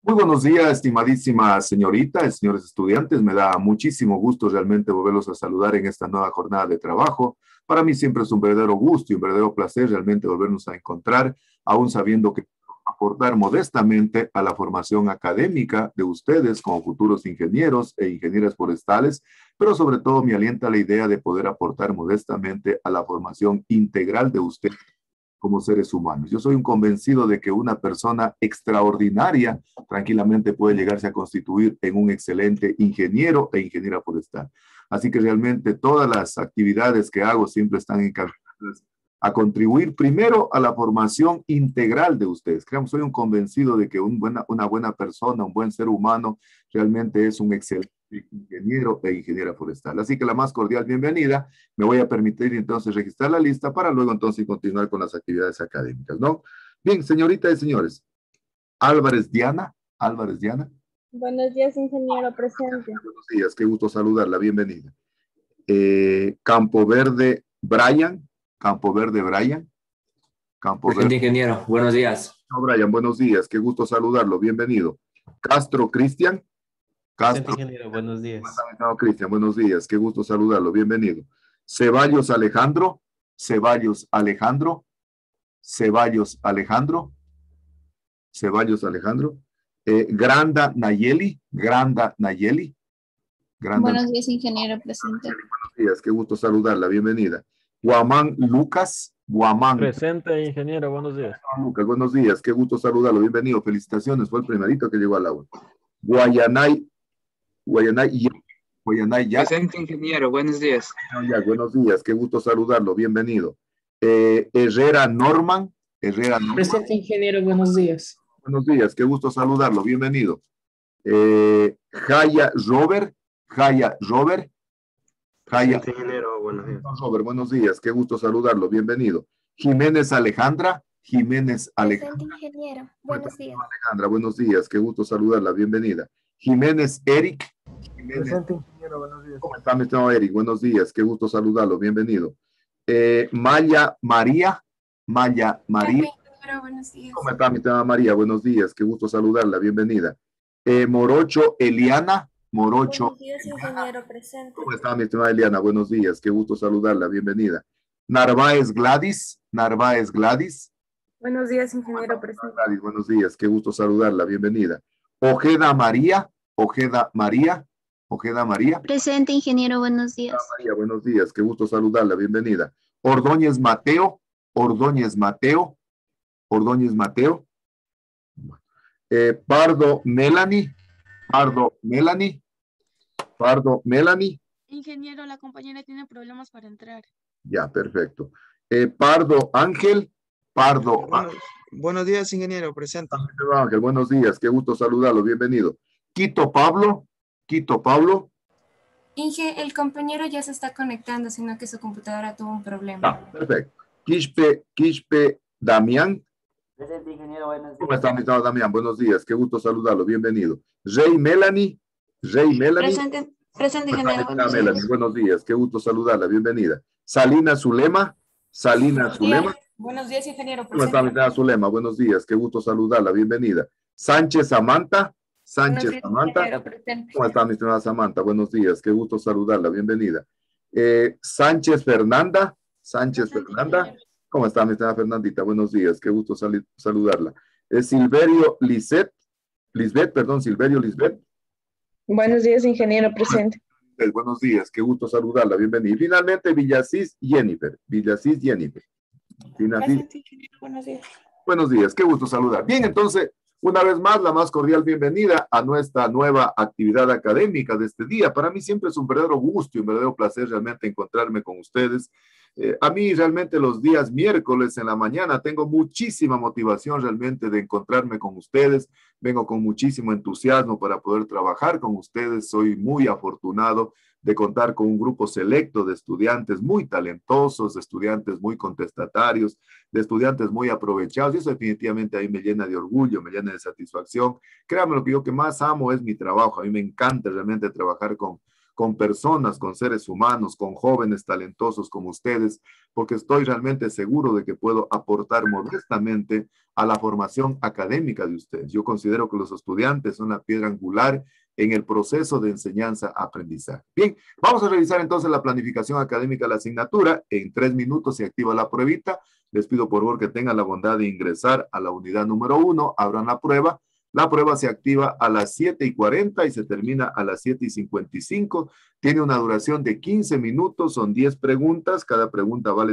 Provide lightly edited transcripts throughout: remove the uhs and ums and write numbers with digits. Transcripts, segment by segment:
Muy buenos días, estimadísima señorita, señores estudiantes. Me da muchísimo gusto realmente volverlos a saludar en esta nueva jornada de trabajo. Para mí siempre es un verdadero gusto y un verdadero placer realmente volvernos a encontrar, aún sabiendo que aportar modestamente a la formación académica de ustedes como futuros ingenieros e ingenieras forestales, pero sobre todo me alienta la idea de poder aportar modestamente a la formación integral de ustedes como seres humanos. Yo soy un convencido de que una persona extraordinaria tranquilamente puede llegarse a constituir en un excelente ingeniero e ingeniera forestal. Así que realmente todas las actividades que hago siempre están encaminadas a contribuir primero a la formación integral de ustedes. Creamos, soy un convencido de que una buena persona, un buen ser humano, realmente es un excelente ingeniero e ingeniera forestal. Así que la más cordial bienvenida. Me voy a permitir entonces registrar la lista para luego entonces continuar con las actividades académicas, ¿no? Bien, señoritas y señores. Álvarez Diana. Buenos días, ingeniero presente. Buenos días, qué gusto saludarla, bienvenida. Campo Verde Brian. Presente, ingeniero, buenos días. No, Brian, buenos días, qué gusto saludarlo, bienvenido. Castro Cristian. Presente, ingeniero, buenos días. Cristian, buenos días, qué gusto saludarlo, bienvenido. Ceballos Alejandro. Granda Nayeli. Buenos días, ingeniero presente. Buenos días, qué gusto saludarla, bienvenida. Guamán Lucas. Presente, ingeniero, buenos días. Lucas, buenos días, qué gusto saludarlo, bienvenido, felicitaciones, fue el primerito que llegó al aula. Guayanay. Presente, ingeniero, buenos días. Buenos días, qué gusto saludarlo, bienvenido. Herrera Norman. Presente, ingeniero, buenos días. Buenos días, qué gusto saludarlo, bienvenido. Jaya Robert. Presente, ingeniero, buenos días. Robert, buenos días, qué gusto saludarlo, bienvenido. Jiménez Alejandra. Presente, ingeniero, buenos días. Alejandra, buenos días, qué gusto saludarla, bienvenida. Jiménez Eric. Presente, ingeniero, buenos días. ¿Cómo está, mi estimado Eric? Buenos días, qué gusto saludarlo, bienvenido. Maya María. Ingeniero, buenos días. ¿Cómo está, mi estimada María? Buenos días, qué gusto saludarla, bienvenida. Morocho Eliana. Buenos días, ingeniero presente. ¿Cómo está, mi estimada Eliana? Buenos días, qué gusto saludarla, bienvenida. Narváez Gladys. Buenos días, ingeniero presente. Gladys, buenos días, qué gusto saludarla, bienvenida. Ojeda María. Presente, ingeniero, buenos días. María, buenos días, qué gusto saludarla, bienvenida. Ordóñez Mateo. Pardo Melanie. Ingeniero, la compañera tiene problemas para entrar. Ya, perfecto. Pardo Ángel. Buenos días, ingeniero, presente. Ángel, buenos días, qué gusto saludarlo, bienvenido. Quito Pablo. Inge, el compañero ya se está conectando, sino que su computadora tuvo un problema. Ah, perfecto. Quispe Damián. Presente, ingeniero, buenos días. ¿Cómo está, mi estimado Damián? Buenos días, qué gusto saludarlo, bienvenido. Rey Melanie. Presente, ingeniero, buenos días. Buenos días, qué gusto saludarla, bienvenida. Salina Zulema. Buenos días, ingeniero, ¿Cómo está, mi estimada Zulema? Buenos días, qué gusto saludarla, bienvenida. Sánchez Samantha. Ingeniero presente. ¿Cómo está, mi estimada Samantha? Buenos días, qué gusto saludarla, bienvenida. Sánchez Fernanda. ¿Cómo está, mi estimada Fernandita? Buenos días, qué gusto saludarla. Silverio Lisbeth. Buenos días, ingeniero presente. Buenos días, qué gusto saludarla, bienvenida. Y finalmente, Villasís Jennifer. Presente, ingeniero, buenos días. Buenos días, qué gusto saludar. Bien, entonces, una vez más, la más cordial bienvenida a nuestra nueva actividad académica de este día. Para mí siempre es un verdadero gusto y un verdadero placer realmente encontrarme con ustedes. A mí realmente los días miércoles en la mañana tengo muchísima motivación realmente de encontrarme con ustedes. Vengo con muchísimo entusiasmo para poder trabajar con ustedes. Soy muy afortunado de contar con un grupo selecto de estudiantes muy talentosos, de estudiantes muy contestatarios, de estudiantes muy aprovechados. Y eso definitivamente ahí me llena de orgullo, me llena de satisfacción. Créanme, lo que yo que más amo es mi trabajo. A mí me encanta realmente trabajar con con personas, con seres humanos, con jóvenes talentosos como ustedes, porque estoy realmente seguro de que puedo aportar modestamente a la formación académica de ustedes. Yo considero que los estudiantes son la piedra angular en el proceso de enseñanza-aprendizaje. Bien, vamos a revisar entonces la planificación académica de la asignatura. En 3 minutos se activa la pruebita. Les pido por favor que tengan la bondad de ingresar a la unidad número 1, abran la prueba. La prueba se activa a las 7:40 y se termina a las 7:55. Tiene una duración de 15 minutos, son 10 preguntas, cada pregunta vale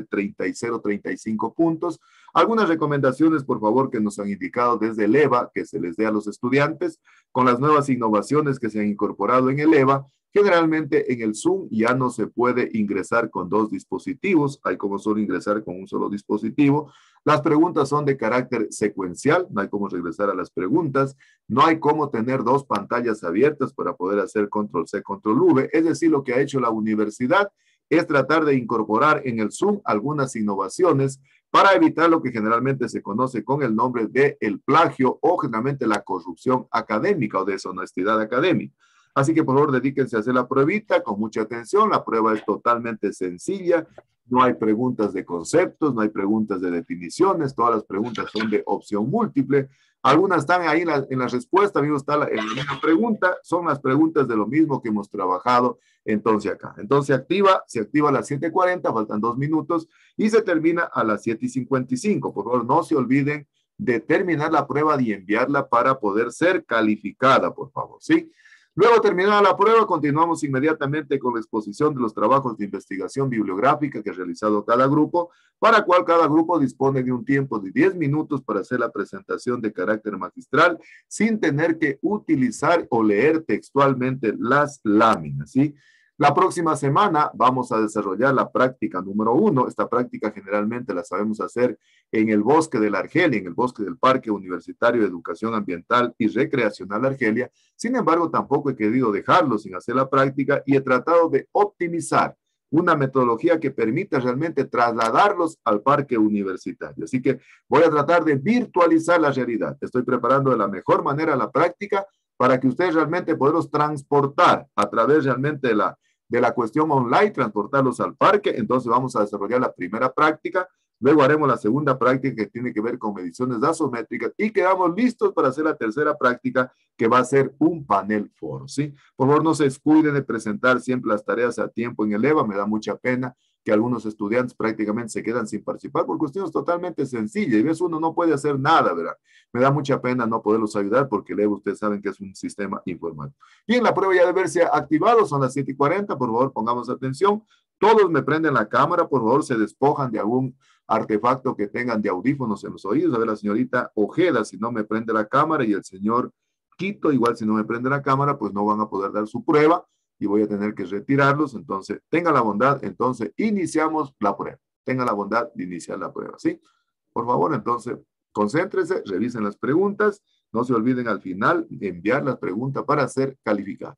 35 puntos. Algunas recomendaciones, por favor, que nos han indicado desde el EVA, que se les dé a los estudiantes, con las nuevas innovaciones que se han incorporado en el EVA. Generalmente en el Zoom ya no se puede ingresar con 2 dispositivos, hay como solo ingresar con un solo dispositivo. Las preguntas son de carácter secuencial, no hay cómo regresar a las preguntas, no hay cómo tener 2 pantallas abiertas para poder hacer control C, control V, es decir, lo que ha hecho la universidad es tratar de incorporar en el Zoom algunas innovaciones para evitar lo que generalmente se conoce con el nombre de el plagio o generalmente la corrupción académica o deshonestidad académica. Así que por favor dedíquense a hacer la pruebita con mucha atención. La prueba es totalmente sencilla. No hay preguntas de conceptos, no hay preguntas de definiciones. Todas las preguntas son de opción múltiple. Algunas están ahí en la respuesta, mismo está en la misma pregunta. Son las preguntas de lo mismo que hemos trabajado entonces acá. Entonces se activa a las 7:40, faltan 2 minutos y se termina a las 7:55. Por favor, no se olviden de terminar la prueba y enviarla para poder ser calificada, por favor, ¿sí? Luego, terminada la prueba, continuamos inmediatamente con la exposición de los trabajos de investigación bibliográfica que ha realizado cada grupo, para cual cada grupo dispone de un tiempo de 10 minutos para hacer la presentación de carácter magistral, sin tener que utilizar o leer textualmente las láminas, ¿sí? La próxima semana vamos a desarrollar la práctica número 1. Esta práctica generalmente la sabemos hacer en el bosque de la Argelia, en el bosque del Parque Universitario de Educación Ambiental y Recreacional Argelia. Sin embargo, tampoco he querido dejarlo sin hacer la práctica y he tratado de optimizar una metodología que permita realmente trasladarlos al parque universitario. Así que voy a tratar de virtualizar la realidad. Estoy preparando de la mejor manera la práctica para que ustedes realmente podamos transportar a través realmente de la cuestión online, transportarlos al parque. Entonces vamos a desarrollar la primera práctica, luego haremos la segunda práctica que tiene que ver con mediciones gasométricas y quedamos listos para hacer la tercera práctica que va a ser un panel foro, ¿sí? Por favor, no se descuiden de presentar siempre las tareas a tiempo en el EVA, me da mucha pena que algunos estudiantes prácticamente se quedan sin participar por cuestiones totalmente sencillas y ves uno no puede hacer nada, ¿verdad? Me da mucha pena no poderlos ayudar porque el EVA ustedes saben que es un sistema informático. Bien, la prueba ya debe verse activado, son las 7:40, por favor pongamos atención. Todos me prenden la cámara, por favor se despojan de algún artefacto que tengan de audífonos en los oídos. A ver, la señorita Ojeda, si no me prende la cámara, y el señor Quito, igual si no me prende la cámara, pues no van a poder dar su prueba y voy a tener que retirarlos. Entonces, tenga la bondad, entonces iniciamos la prueba. Tenga la bondad de iniciar la prueba, ¿sí? Por favor, entonces, concéntrese, revisen las preguntas, no se olviden al final enviar la pregunta para ser calificada.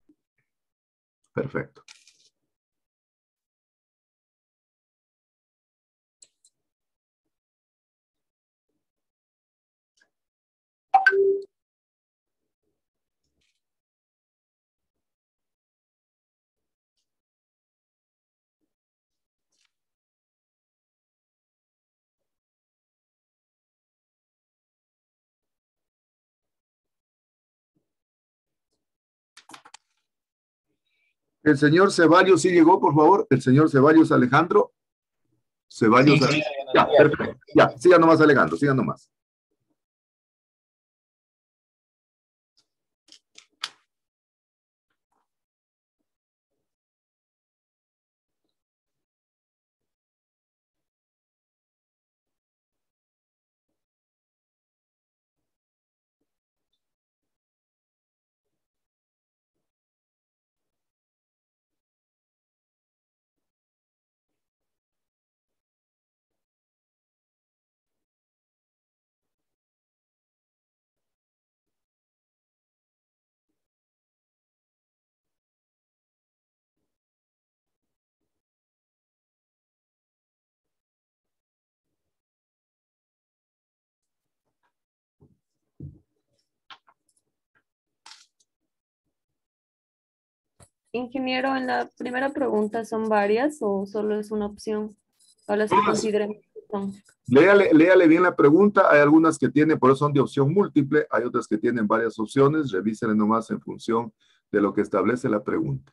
Perfecto. El señor Ceballos sí llegó, por favor. El señor Ceballos Alejandro. Ceballos. Sí, ya, perfecto. Ya, sigan nomás Alejandro, sigan nomás. Ingeniero, en la primera pregunta, ¿son varias o solo es una opción? O las que consideren que son. Léale bien la pregunta. Hay algunas que tienen, por eso son de opción múltiple. Hay otras que tienen varias opciones. Revísenle nomás en función de lo que establece la pregunta.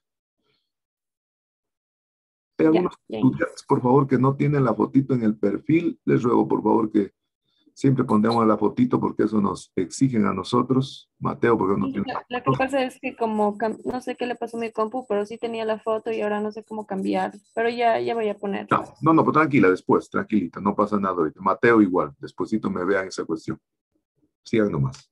Hay algunos estudiantes, por favor, que no tienen la fotito en el perfil. Les ruego, por favor, que siempre pongamos la fotito porque eso nos exigen a nosotros. Mateo, porque no tiene. Lo que pasa es que como, no sé qué le pasó a mi compu, pero sí tenía la foto y ahora no sé cómo cambiar. Pero ya voy a poner. No, pues tranquila, después, tranquilita, no pasa nada ahorita. Mateo igual, despuésito me vean esa cuestión. Sigan nomás.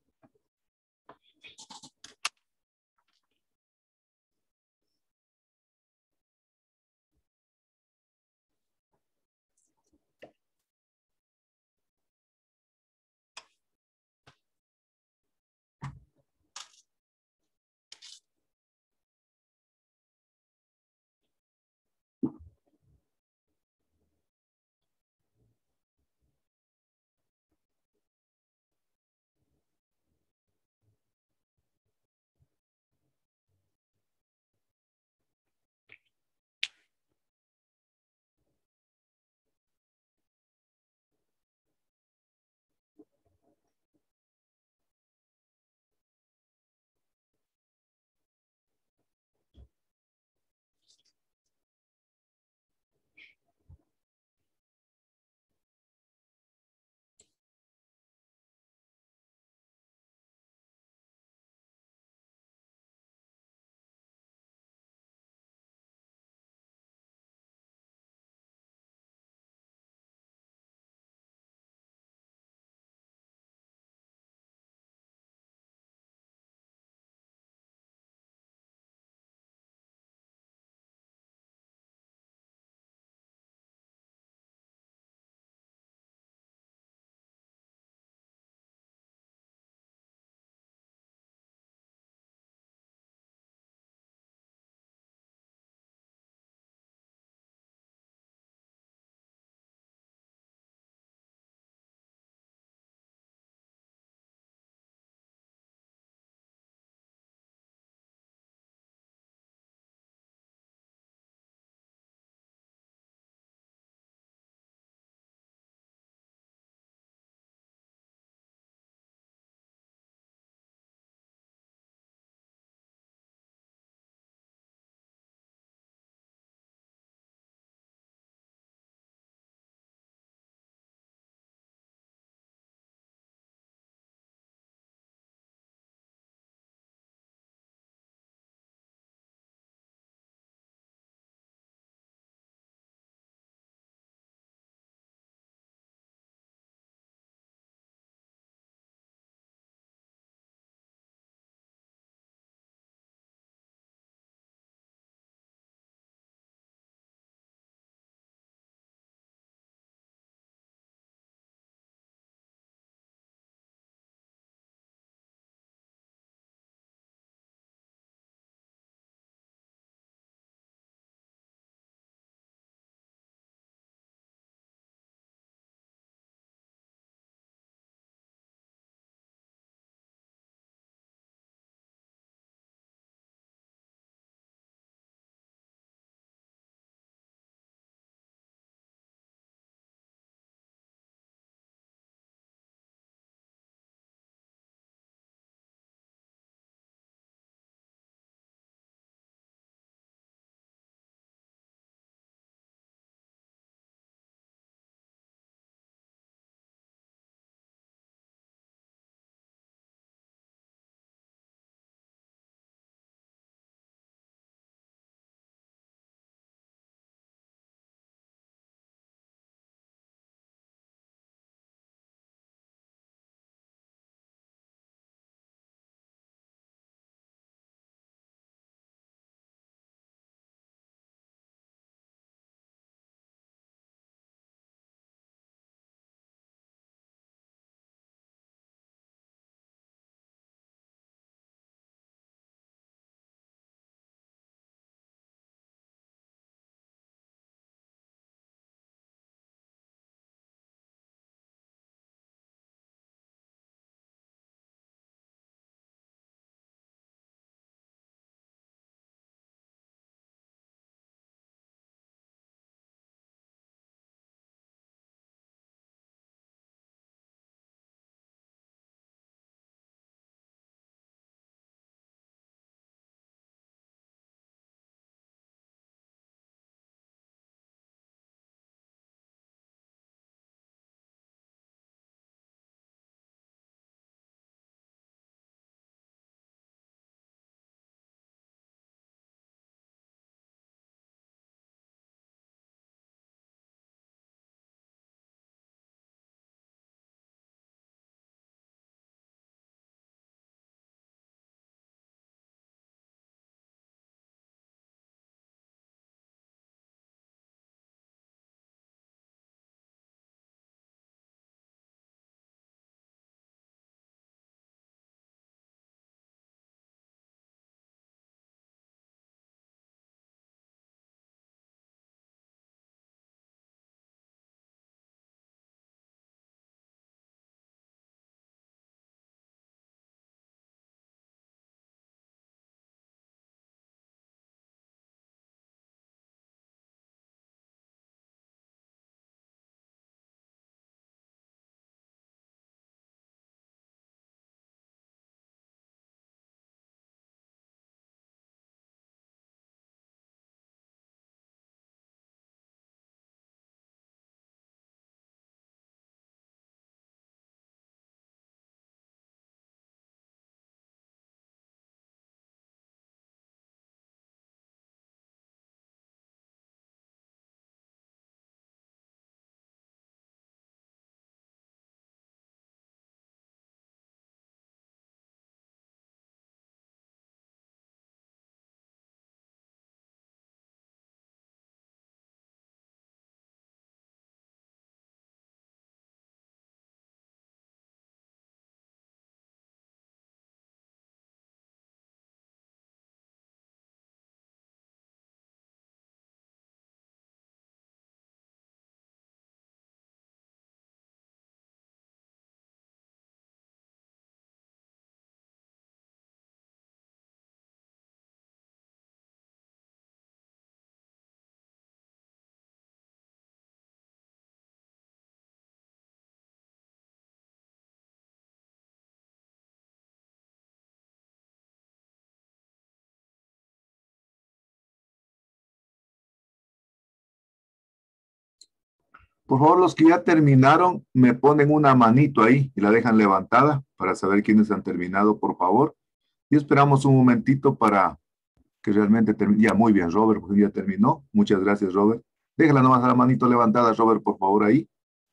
Por favor, los que ya terminaron, me ponen una manito ahí y la dejan levantada para saber quiénes han terminado, por favor. Y esperamos un momentito para que realmente termine. Ya, muy bien, Robert, porque ya terminó. Muchas gracias, Robert. Déjala nomás la manito levantada, Robert, por favor, ahí.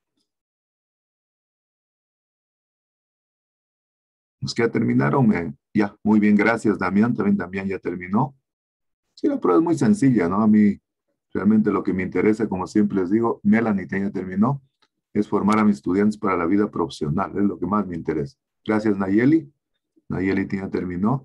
Los que ya terminaron, ya, muy bien, gracias, Damián. También Damián ya terminó. Sí, la prueba es muy sencilla, ¿no? A mí realmente lo que me interesa, como siempre les digo, Melanie ya terminó, es formar a mis estudiantes para la vida profesional, es lo que más me interesa. Gracias, Nayeli. Nayeli ya terminó.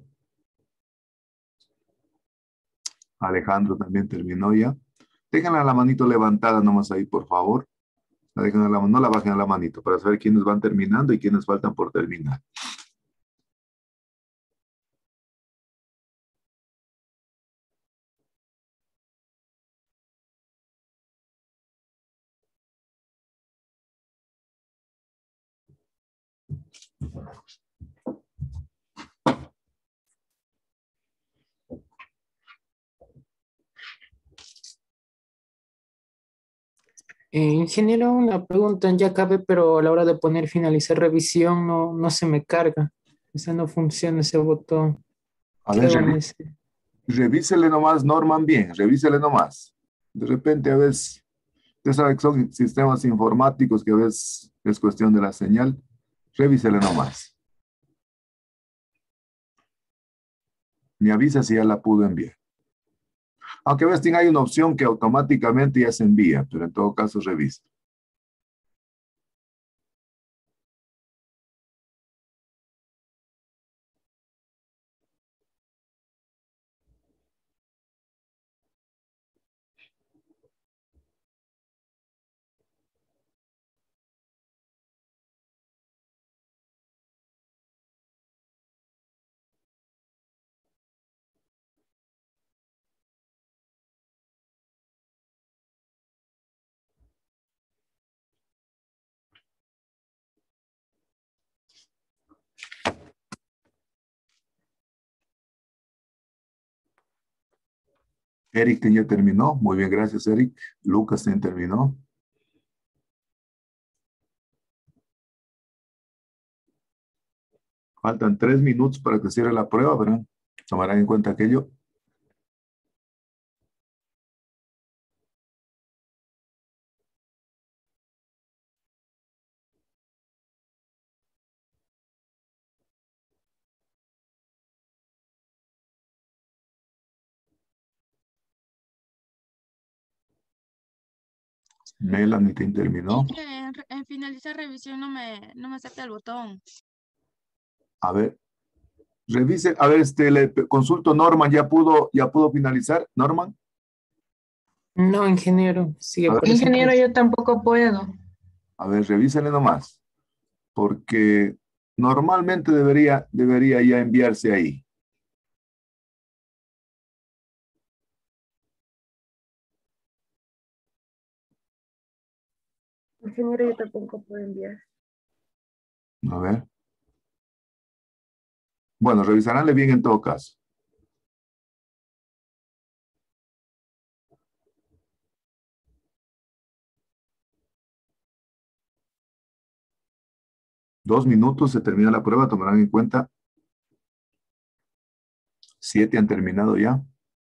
Alejandro también terminó ya. Déjenla la manito levantada nomás ahí, por favor. No la bajen a la manito para saber quiénes van terminando y quiénes faltan por terminar. Ingeniero, una pregunta, ya cabe, pero a la hora de poner finalizar revisión no se me carga. Ese no funciona, ese botón. A ver, revísele nomás, Norman, bien, revísele nomás. De repente a veces, usted sabe que son sistemas informáticos que a veces es cuestión de la señal. Revísele nomás. Me avisa si ya la pudo enviar. Aunque a veces hay una opción que automáticamente ya se envía, pero en todo caso revisa. Eric ya terminó. Muy bien, gracias, Eric. Lucas también terminó. Faltan 3 minutos para que cierre la prueba, ¿verdad? Tomarán en cuenta aquello. Melanie terminó. Es que en finalizar revisión no me acepta el botón. A ver, revise, a ver, le consulto, Norman, ¿ya pudo finalizar? Norman. No, ingeniero. Sigue por ingeniero, yo tampoco puedo. A ver, revísele nomás. Porque normalmente debería ya enviarse ahí. Ingeniero, yo tampoco puedo enviar. A ver. Bueno, revisaránle bien en todo caso. Dos minutos, se termina la prueba, tomarán en cuenta. 7 han terminado ya.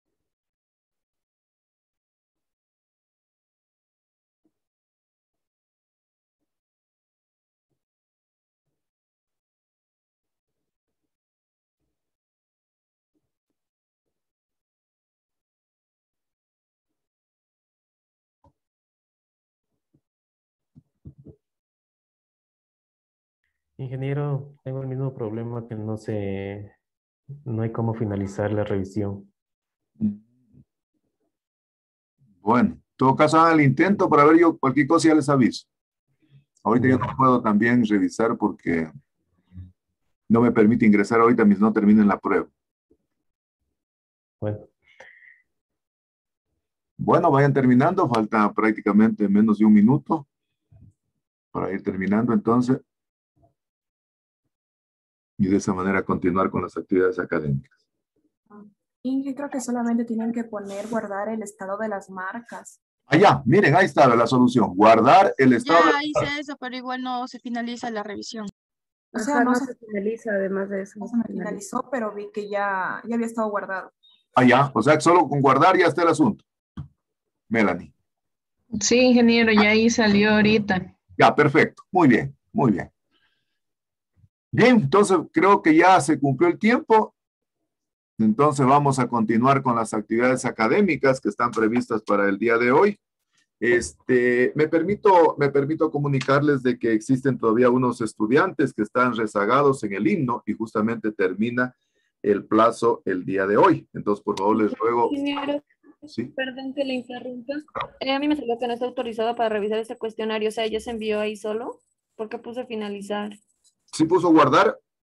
Ingeniero, tengo el mismo problema que no hay cómo finalizar la revisión. Bueno, en todo caso hagan el intento para ver yo cualquier cosa ya les aviso. Ahorita yo no puedo también revisar porque no me permite ingresar ahorita mientras no terminen la prueba. Bueno, vayan terminando, falta prácticamente menos de un minuto para ir terminando entonces. Y de esa manera continuar con las actividades académicas. Inge, creo que solamente tienen que guardar el estado de las marcas. Allá, miren, ahí está la solución. Guardar el estado. Ya hice eso, pero igual no se finaliza la revisión. O sea, no se finaliza, además de eso. No se me finalizó, pero vi que ya había estado guardado. Allá, o sea, que solo con guardar ya está el asunto. Melanie. Sí, ingeniero, ya ahí salió ahorita. Ya, perfecto. Muy bien, muy bien. Bien, entonces creo que ya se cumplió el tiempo. Entonces vamos a continuar con las actividades académicas que están previstas para el día de hoy. Me permito comunicarles de que existen todavía unos estudiantes que están rezagados en el himno y justamente termina el plazo el día de hoy. Entonces, por favor, les ruego... Ingeniero, ¿sí? perdón que le interrumpa. A mí me salió que no está autorizado para revisar ese cuestionario. O sea, ¿ya se envió ahí solo? ¿Por qué puse finalizar? ¿Sí puso guardar?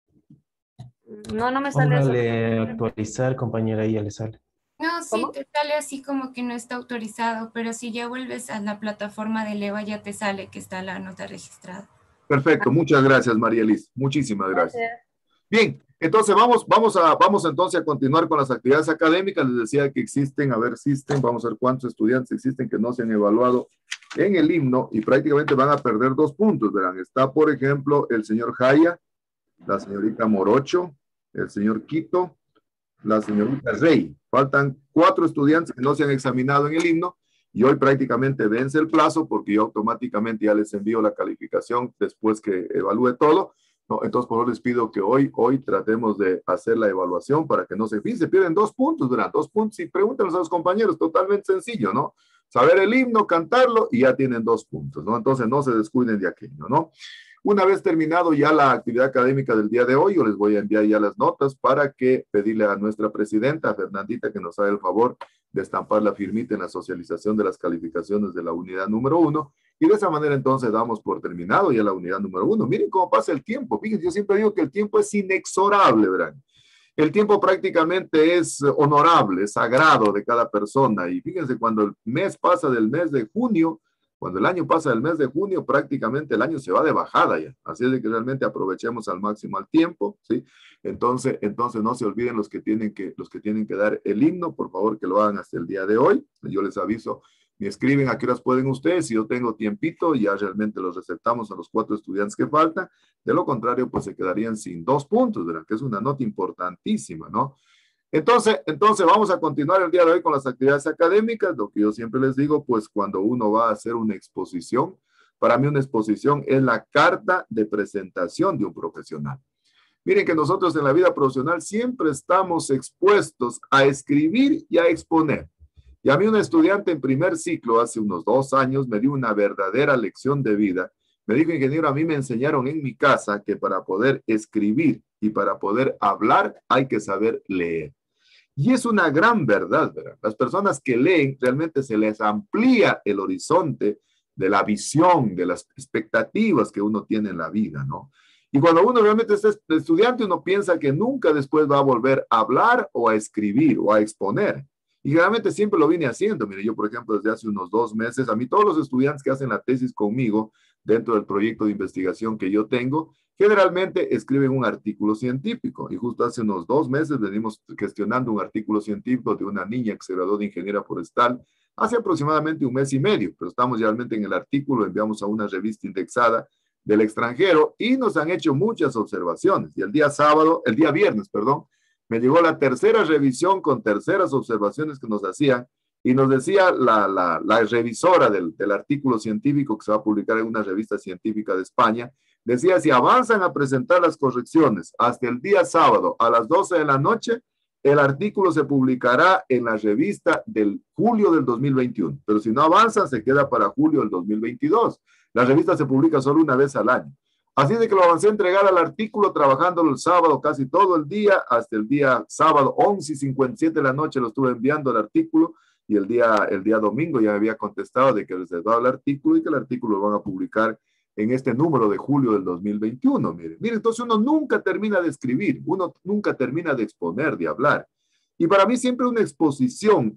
No me sale eso. Póngale actualizar, compañera, ahí ya le sale. No, sí, te sale así como que no está autorizado, pero si ya vuelves a la plataforma de EVA ya te sale que está la nota registrada. Perfecto, muchas gracias, María Liz. Muchísimas gracias. Bien, entonces vamos entonces a continuar con las actividades académicas. Les decía que existen, vamos a ver cuántos estudiantes existen que no se han evaluado en el himno y prácticamente van a perder 2 puntos, verán. Está, por ejemplo, el señor Jaya, la señorita Morocho, el señor Quito, la señorita Rey. Faltan 4 estudiantes que no se han examinado en el himno y hoy prácticamente vence el plazo porque yo automáticamente ya les envío la calificación después que evalúe todo. No, entonces, por favor, les pido que hoy tratemos de hacer la evaluación para que no se pierden 2 puntos, ¿verdad? 2 puntos y pregúntenles a los compañeros, totalmente sencillo, ¿no? Saber el himno, cantarlo y ya tienen 2 puntos, ¿no? Entonces, no se descuiden de aquello, ¿no? Una vez terminado ya la actividad académica del día de hoy, yo les voy a enviar ya las notas para que pedirle a nuestra presidenta, Fernandita, que nos haga el favor de estampar la firmita en la socialización de las calificaciones de la unidad número 1. Y de esa manera entonces damos por terminado ya la unidad número 1. Miren cómo pasa el tiempo. Fíjense, yo siempre digo que el tiempo es inexorable, ¿verdad? El tiempo prácticamente es honorable, es sagrado de cada persona. Y fíjense, cuando el mes pasa del mes de junio, cuando el año pasa del mes de junio, prácticamente el año se va de bajada ya. Así es de que realmente aprovechemos al máximo el tiempo, ¿sí? Entonces no se olviden los que tienen que dar el himno, por favor que lo hagan hasta el día de hoy. Yo les aviso, me escriben a qué horas pueden ustedes. Si yo tengo tiempito, ya realmente los receptamos a los 4 estudiantes que faltan. De lo contrario, pues se quedarían sin 2 puntos, ¿verdad? Que es una nota importantísima, ¿no? Entonces vamos a continuar el día de hoy con las actividades académicas. Lo que yo siempre les digo, pues cuando uno va a hacer una exposición, para mí una exposición es la carta de presentación de un profesional. Miren que nosotros en la vida profesional siempre estamos expuestos a escribir y a exponer. Y a mí un estudiante en primer ciclo hace unos 2 años me dio una verdadera lección de vida. Me dijo, ingeniero, a mí me enseñaron en mi casa que para poder escribir y para poder hablar hay que saber leer. Y es una gran verdad, ¿verdad? Las personas que leen realmente se les amplía el horizonte de la visión, de las expectativas que uno tiene en la vida, ¿no? Y cuando uno realmente es estudiante, uno piensa que nunca después va a volver a hablar o a escribir o a exponer. Y realmente siempre lo vine haciendo. Mire, yo, por ejemplo, desde hace unos 2 meses, a mí todos los estudiantes que hacen la tesis conmigo dentro del proyecto de investigación que yo tengo, generalmente escriben un artículo científico. Y justo hace unos 2 meses venimos gestionando un artículo científico de una niña que se graduó de ingeniera forestal hace aproximadamente 1 mes y medio. Pero estamos realmente en el artículo, enviamos a una revista indexada del extranjero y nos han hecho muchas observaciones. Y el día viernes, me llegó la 3ª revisión con 3eras observaciones que nos hacían y nos decía la revisora del artículo científico que se va a publicar en una revista científica de España, decía, si avanzan a presentar las correcciones hasta el día sábado a las 12 de la noche, el artículo se publicará en la revista del julio del 2021, pero si no avanzan se queda para julio del 2022. La revista se publica solo una vez al año. Así de que lo avancé a entregar al artículo trabajándolo el sábado casi todo el día, hasta el día sábado 11:57 de la noche lo estuve enviando el artículo y el día domingo ya me había contestado de que les daba el artículo y que el artículo lo van a publicar en este número de julio del 2021. Miren, entonces uno nunca termina de escribir, uno nunca termina de exponer, de hablar. Y para mí siempre una exposición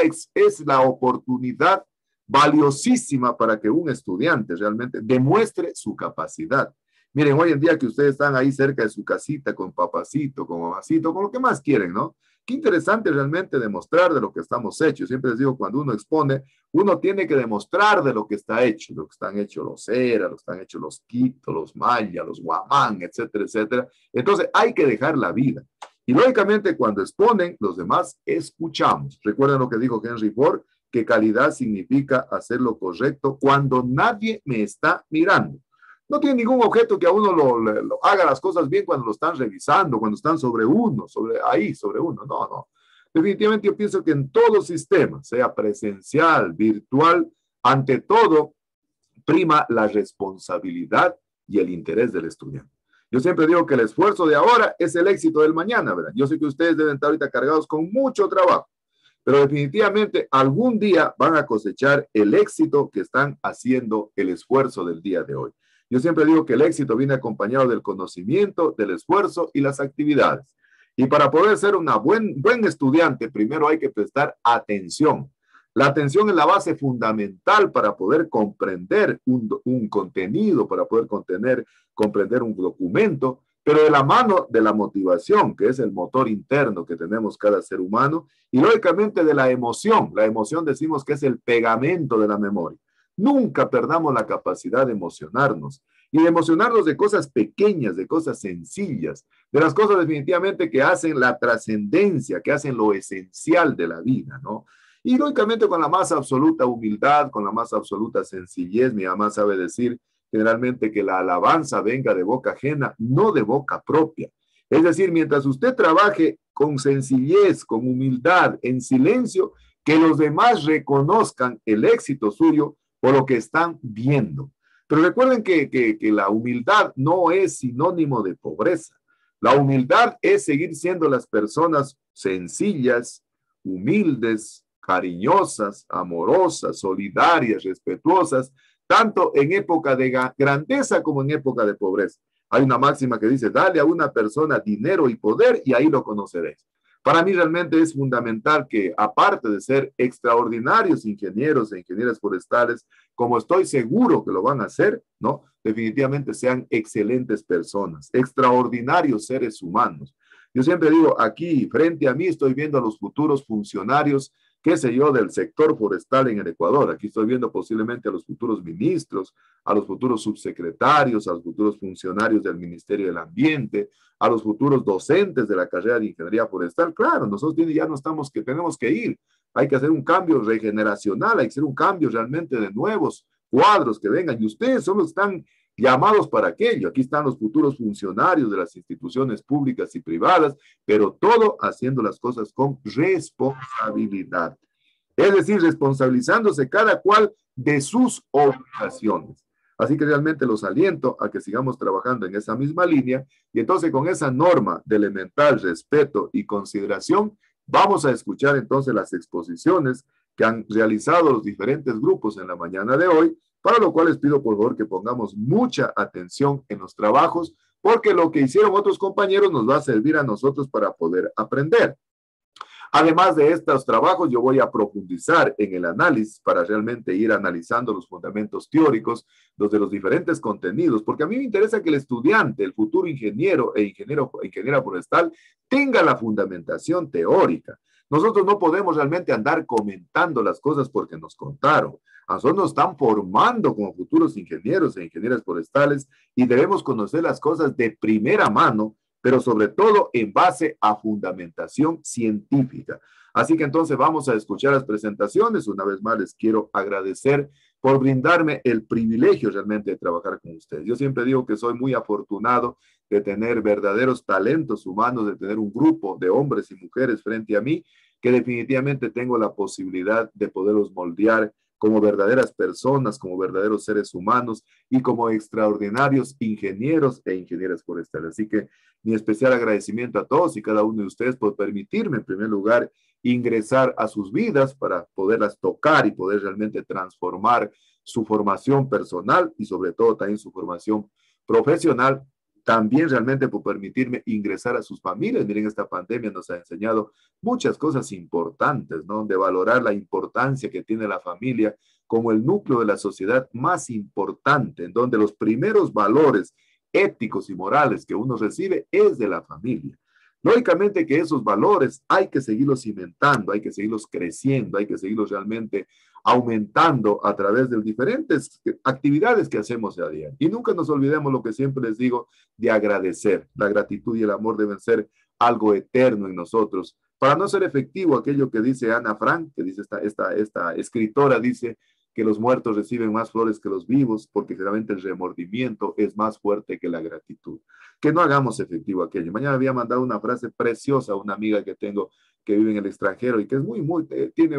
es la oportunidad valiosísima para que un estudiante realmente demuestre su capacidad. Miren, hoy en día que ustedes están ahí cerca de su casita con papacito, con mamacito, con lo que más quieren, ¿no? Qué interesante realmente demostrar de lo que estamos hechos. Siempre les digo, cuando uno expone, uno tiene que demostrar de lo que está hecho, lo que están hechos los Era, lo que están hechos los Quito, los Maya, los Guamán, etcétera, etcétera. Entonces hay que dejar la vida. Y lógicamente cuando exponen, los demás escuchamos. Recuerden lo que dijo Henry Ford, que calidad significa hacer lo correcto cuando nadie me está mirando. No tiene ningún objeto que a uno lo haga las cosas bien cuando lo están revisando, cuando están sobre uno, sobre uno. No, no. Definitivamente yo pienso que en todo sistema, sea presencial, virtual, ante todo, prima la responsabilidad y el interés del estudiante. Yo siempre digo que el esfuerzo de ahora es el éxito del mañana, ¿verdad? Yo sé que ustedes deben estar ahorita cargados con mucho trabajo, pero definitivamente algún día van a cosechar el éxito que están haciendo el esfuerzo del día de hoy. Yo siempre digo que el éxito viene acompañado del conocimiento, del esfuerzo y las actividades. Y para poder ser un buen estudiante, primero hay que prestar atención. La atención es la base fundamental para poder comprender un contenido, para poder comprender un documento, pero de la mano de la motivación, que es el motor interno que tenemos cada ser humano, y lógicamente de la emoción. La emoción decimos que es el pegamento de la memoria. Nunca perdamos la capacidad de emocionarnos, y de emocionarnos de cosas pequeñas, de cosas sencillas, de las cosas definitivamente que hacen la trascendencia, que hacen lo esencial de la vida, ¿no? Y lógicamente con la más absoluta humildad, con la más absoluta sencillez. Mi mamá sabe decir generalmente que la alabanza venga de boca ajena, no de boca propia. Es decir, mientras usted trabaje con sencillez, con humildad, en silencio, que los demás reconozcan el éxito suyo por lo que están viendo. Pero recuerden que la humildad no es sinónimo de pobreza. La humildad es seguir siendo las personas sencillas, humildes, cariñosas, amorosas, solidarias, respetuosas, tanto en época de grandeza como en época de pobreza. Hay una máxima que dice, dale a una persona dinero y poder y ahí lo conoceréis. Para mí realmente es fundamental que, aparte de ser extraordinarios ingenieros e ingenieras forestales, como estoy seguro que lo van a hacer, ¿no? Definitivamente sean excelentes personas, extraordinarios seres humanos. Yo siempre digo, aquí frente a mí estoy viendo a los futuros funcionarios, qué sé yo, del sector forestal en el Ecuador. Aquí estoy viendo posiblemente a los futuros ministros, a los futuros subsecretarios, a los futuros funcionarios del Ministerio del Ambiente, a los futuros docentes de la carrera de Ingeniería Forestal. Claro, nosotros ya no estamos que tenemos que ir. Hay que hacer un cambio regeneracional, hay que hacer un cambio realmente de nuevos cuadros que vengan. Y ustedes solo están llamados para aquello. Aquí están los futuros funcionarios de las instituciones públicas y privadas, pero todo haciendo las cosas con responsabilidad. Es decir, responsabilizándose cada cual de sus obligaciones. Así que realmente los aliento a que sigamos trabajando en esa misma línea y entonces con esa norma de elemental respeto y consideración vamos a escuchar entonces las exposiciones que han realizado los diferentes grupos en la mañana de hoy, para lo cual les pido por favor que pongamos mucha atención en los trabajos, porque lo que hicieron otros compañeros nos va a servir a nosotros para poder aprender. Además de estos trabajos, yo voy a profundizar en el análisis para realmente ir analizando los fundamentos teóricos de los diferentes contenidos, porque a mí me interesa que el estudiante, el futuro ingeniero e ingeniera forestal, tenga la fundamentación teórica. Nosotros no podemos realmente andar comentando las cosas porque nos contaron. A nosotros nos están formando como futuros ingenieros e ingenieras forestales y debemos conocer las cosas de primera mano, pero sobre todo en base a fundamentación científica. Así que entonces vamos a escuchar las presentaciones. Una vez más les quiero agradecer por brindarme el privilegio realmente de trabajar con ustedes. Yo siempre digo que soy muy afortunado de tener verdaderos talentos humanos, de tener un grupo de hombres y mujeres frente a mí, que definitivamente tengo la posibilidad de poderlos moldear como verdaderas personas, como verdaderos seres humanos y como extraordinarios ingenieros e ingenieras forestales. Así que mi especial agradecimiento a todos y cada uno de ustedes por permitirme, en primer lugar, ingresar a sus vidas para poderlas tocar y poder realmente transformar su formación personal y sobre todo también su formación profesional. También realmente por permitirme ingresar a sus familias. Miren, esta pandemia nos ha enseñado muchas cosas importantes, ¿no? De valorar la importancia que tiene la familia como el núcleo de la sociedad más importante, en donde los primeros valores éticos y morales que uno recibe es de la familia. Lógicamente que esos valores hay que seguirlos cimentando, hay que seguirlos creciendo, hay que seguirlos realmente aumentando a través de diferentes actividades que hacemos a diario. Y nunca nos olvidemos lo que siempre les digo de agradecer. La gratitud y el amor deben ser algo eterno en nosotros. Para no ser efectivo aquello que dice Ana Frank, que dice esta escritora, dice que los muertos reciben más flores que los vivos, porque generalmente el remordimiento es más fuerte que la gratitud. Que no hagamos efectivo aquello. Mañana había mandado una frase preciosa a una amiga que tengo que vive en el extranjero y que es tiene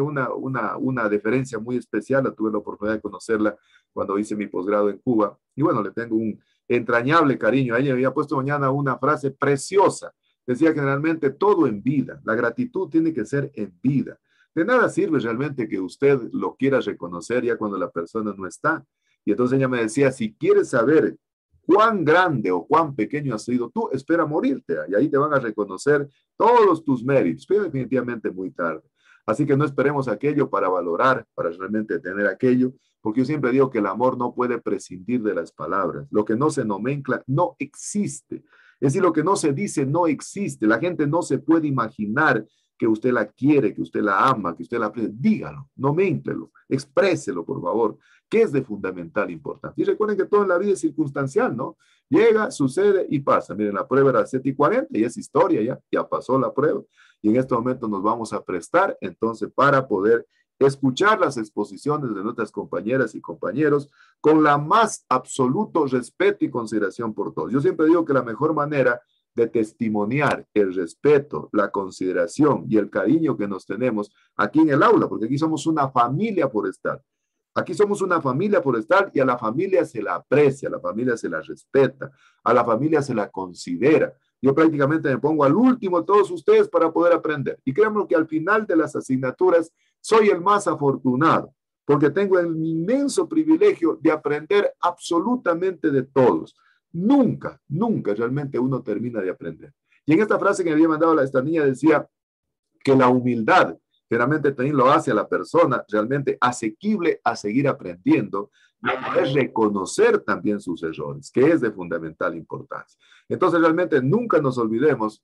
una deferencia muy especial. Tuve la oportunidad de conocerla cuando hice mi posgrado en Cuba. Y bueno, le tengo un entrañable cariño. A ella me había puesto mañana una frase preciosa. Decía generalmente todo en vida. La gratitud tiene que ser en vida. De nada sirve realmente que usted lo quiera reconocer ya cuando la persona no está. Y entonces ella me decía, si quieres saber cuán grande o cuán pequeño has sido tú, espera morirte. Y ahí te van a reconocer todos tus méritos, pero definitivamente muy tarde. Así que no esperemos aquello para valorar, para realmente tener aquello, porque yo siempre digo que el amor no puede prescindir de las palabras. Lo que no se nomencla no existe. Es decir, lo que no se dice no existe. La gente no se puede imaginar que usted la quiere, que usted la ama, que usted la aprecia. Dígalo, noménclelo, expréselo, por favor, que es de fundamental importancia. Y recuerden que todo en la vida es circunstancial, ¿no? Llega, sucede y pasa. Miren, la prueba era 7:40 y es historia ya pasó la prueba. Y en este momento nos vamos a prestar entonces para poder escuchar las exposiciones de nuestras compañeras y compañeros con la más absoluto respeto y consideración por todos. Yo siempre digo que la mejor manera de testimoniar el respeto, la consideración y el cariño que nos tenemos aquí en el aula, porque aquí somos una familia por estar. Aquí somos una familia por estar y a la familia se la aprecia, a la familia se la respeta, a la familia se la considera. Yo prácticamente me pongo al último de todos ustedes para poder aprender. Y créanme que al final de las asignaturas soy el más afortunado, porque tengo el inmenso privilegio de aprender absolutamente de todos. Nunca realmente uno termina de aprender. Y en esta frase que me había mandado esta niña decía que la humildad generalmente también lo hace a la persona realmente asequible a seguir aprendiendo y a poder reconocer también sus errores, que es de fundamental importancia. Entonces realmente nunca nos olvidemos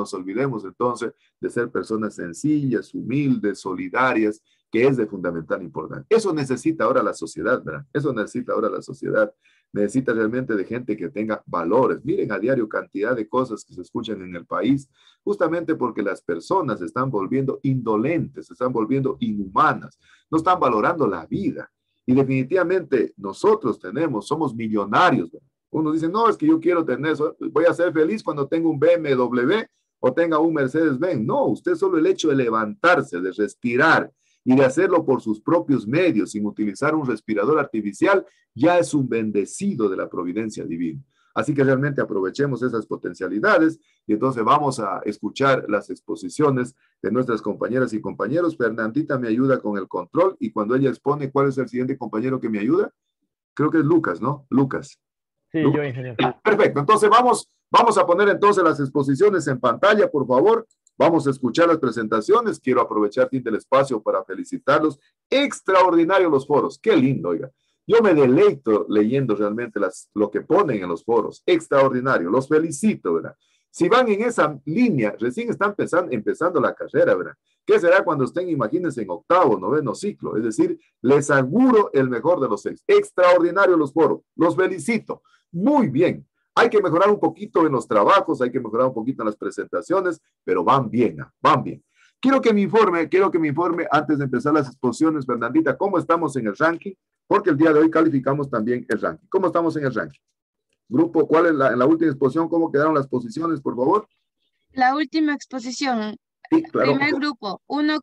entonces de ser personas sencillas, humildes, solidarias, que es de fundamental importancia. Eso necesita ahora la sociedad, ¿verdad? Eso necesita ahora la sociedad. Necesita realmente de gente que tenga valores. Miren a diario cantidad de cosas que se escuchan en el país, justamente porque las personas se están volviendo indolentes, se están volviendo inhumanas, no están valorando la vida. Y definitivamente nosotros somos millonarios, ¿verdad? Uno dice, no, es que yo quiero tener eso, voy a ser feliz cuando tenga un BMW o tenga un Mercedes-Benz. No, usted solo el hecho de levantarse, de respirar, y de hacerlo por sus propios medios, sin utilizar un respirador artificial, ya es un bendecido de la providencia divina. Así que realmente aprovechemos esas potencialidades y entonces vamos a escuchar las exposiciones de nuestras compañeras y compañeros. Fernandita me ayuda con el control y cuando ella expone, ¿cuál es el siguiente compañero que me ayuda? Creo que es Lucas, ¿no? Lucas. Sí, Lucas. yo, ingeniero. Perfecto, entonces vamos a poner entonces las exposiciones en pantalla, por favor. Vamos a escuchar las presentaciones. Quiero aprovechar el espacio para felicitarlos. Extraordinario los foros. Qué lindo, oiga. Yo me deleito leyendo realmente lo que ponen en los foros. Extraordinario. Los felicito, ¿verdad? Si van en esa línea, recién están empezando la carrera, ¿verdad? ¿Qué será cuando estén, imagínense, en octavo, noveno ciclo? Es decir, les auguro el mejor de los 6. Extraordinario los foros. Los felicito. Muy bien. Hay que mejorar un poquito en los trabajos, hay que mejorar un poquito en las presentaciones, pero van bien, van bien. Quiero que me informe antes de empezar las exposiciones, Fernandita, cómo estamos en el ranking, porque el día de hoy calificamos también el ranking. ¿Cómo estamos en el ranking? Grupo, ¿cuál es en la última exposición? ¿Cómo quedaron las posiciones, por favor? La última exposición. Sí, claro. Primer grupo,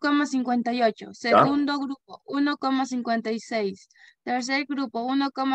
1,58. Segundo grupo, 1,56. Tercer grupo,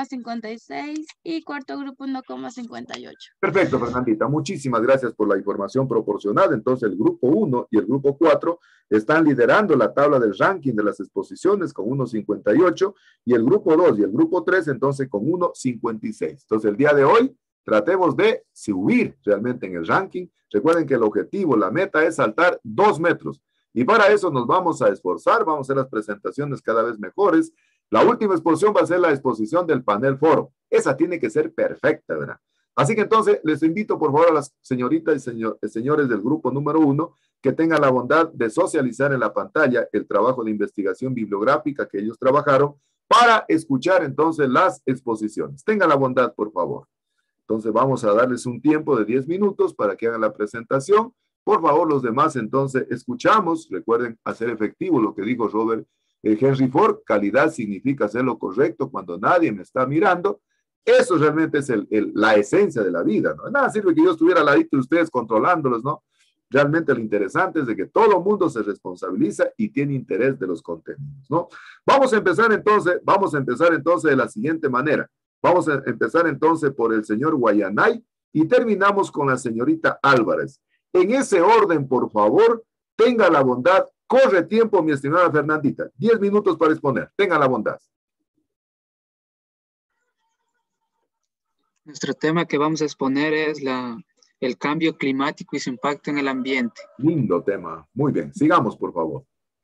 1,56. Y cuarto grupo, 1,58. Perfecto, Fernandita. Muchísimas gracias por la información proporcionada. Entonces, el grupo 1 y el grupo 4 están liderando la tabla del ranking de las exposiciones con 1,58 y el grupo 2 y el grupo 3 entonces con 1,56. Entonces, el día de hoy tratemos de subir realmente en el ranking. Recuerden que el objetivo, la meta es saltar 2 metros. Y para eso nos vamos a esforzar, vamos a hacer las presentaciones cada vez mejores. La última exposición va a ser la exposición del panel foro. Esa tiene que ser perfecta, ¿verdad? Así que entonces les invito por favor a las señoritas y señores del grupo número 1 que tengan la bondad de socializar en la pantalla el trabajo de investigación bibliográfica que ellos trabajaron para escuchar entonces las exposiciones. Tengan la bondad, por favor. Entonces vamos a darles un tiempo de 10 minutos para que hagan la presentación. Por favor, los demás entonces escuchamos. Recuerden hacer efectivo lo que dijo Robert Henry Ford. Calidad significa hacer lo correcto cuando nadie me está mirando. Eso realmente es la esencia de la vida, ¿no? Nada sirve que yo estuviera al ladito de ustedes controlándolos, ¿no? Realmente lo interesante es de que todo el mundo se responsabiliza y tiene interés de los contenidos, ¿no? Vamos a empezar entonces de la siguiente manera. Vamos a empezar entonces por el señor Guayanay y terminamos con la señorita Álvarez. En ese orden, por favor, tenga la bondad. Corre tiempo, mi estimada Fernandita. 10 minutos para exponer. Tenga la bondad. Nuestro tema que vamos a exponer es el cambio climático y su impacto en el ambiente. Lindo tema. Muy bien. Sigamos, por favor.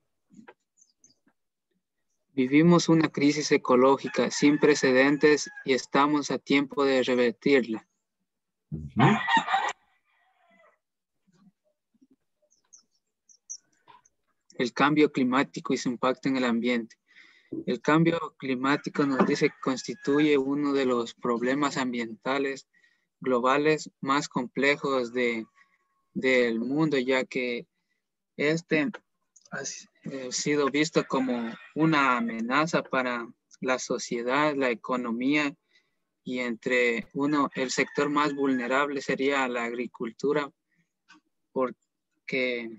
Vivimos una crisis ecológica sin precedentes y estamos a tiempo de revertirla. El cambio climático y su impacto en el ambiente. El cambio climático nos dice que constituye uno de los problemas ambientales globales más complejos del mundo, ya que este ha sido visto como una amenaza para la sociedad, la economía, y el sector más vulnerable sería la agricultura, porque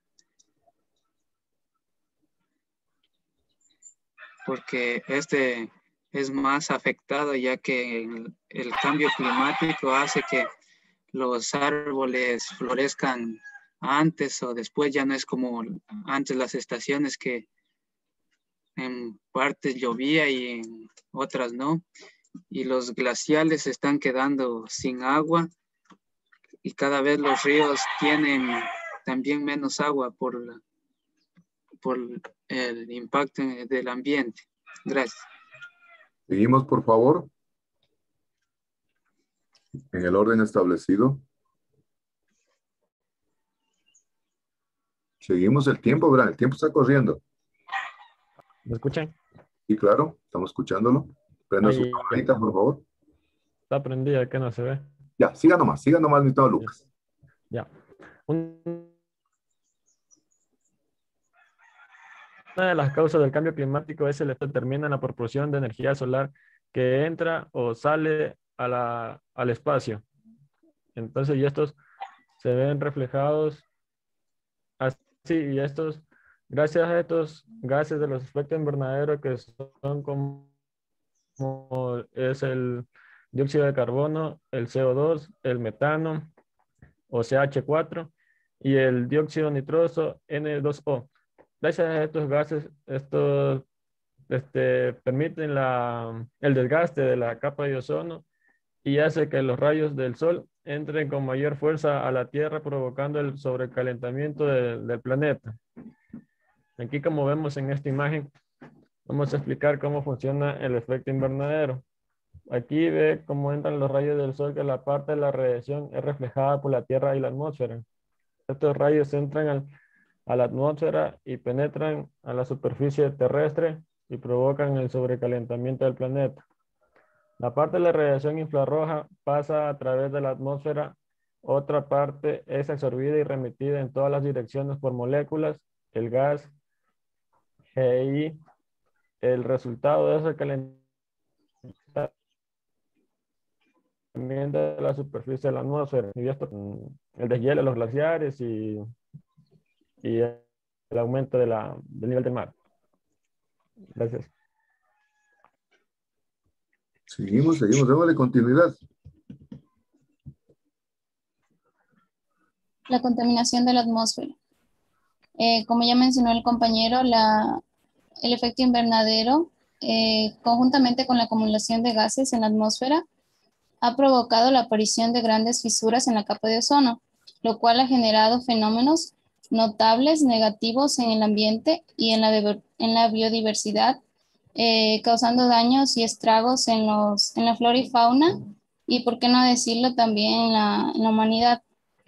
este es más afectado, ya que el cambio climático hace que los árboles florezcan antes o después. Ya no es como antes las estaciones que en partes llovía y en otras no. Y los glaciales se están quedando sin agua y cada vez los ríos tienen también menos agua por el impacto del ambiente. Gracias. Seguimos, por favor. En el orden establecido. Seguimos el tiempo, ¿verdad? El tiempo está corriendo. ¿Me escuchan? Sí, claro, estamos escuchándolo. Prenda su camarita, por favor. Está prendida, que no se ve. Ya, siga nomás, mi estimado Lucas. Ya. Una de las causas del cambio climático es el efecto que determina la proporción de energía solar que entra o sale al espacio. Entonces, y estos se ven reflejados así, y gracias a estos gases de los efectos invernaderos que son como es el dióxido de carbono, el CO2, el metano o CH4 y el dióxido nitroso N2O. Gracias a estos gases, permiten el desgaste de la capa de ozono y hace que los rayos del sol entren con mayor fuerza a la Tierra, provocando el sobrecalentamiento del planeta. Aquí, como vemos en esta imagen, vamos a explicar cómo funciona el efecto invernadero. Aquí ve cómo entran los rayos del sol, que la parte de la radiación es reflejada por la Tierra y la atmósfera. Estos rayos entran a la atmósfera y penetran a la superficie terrestre y provocan el sobrecalentamiento del planeta. La parte de la radiación infrarroja pasa a través de la atmósfera, otra parte es absorbida y remitida en todas las direcciones por moléculas, el gas GI. El resultado de ese calentamiento de la superficie de la atmósfera, y esto, el deshielo de los glaciares y el aumento del nivel del mar. Gracias. Seguimos, démosle continuidad. La contaminación de la atmósfera. Como ya mencionó el compañero, el efecto invernadero, conjuntamente con la acumulación de gases en la atmósfera, ha provocado la aparición de grandes fisuras en la capa de ozono, lo cual ha generado fenómenos notables negativos en el ambiente y en la biodiversidad, causando daños y estragos en la flora y fauna y por qué no decirlo también en la humanidad.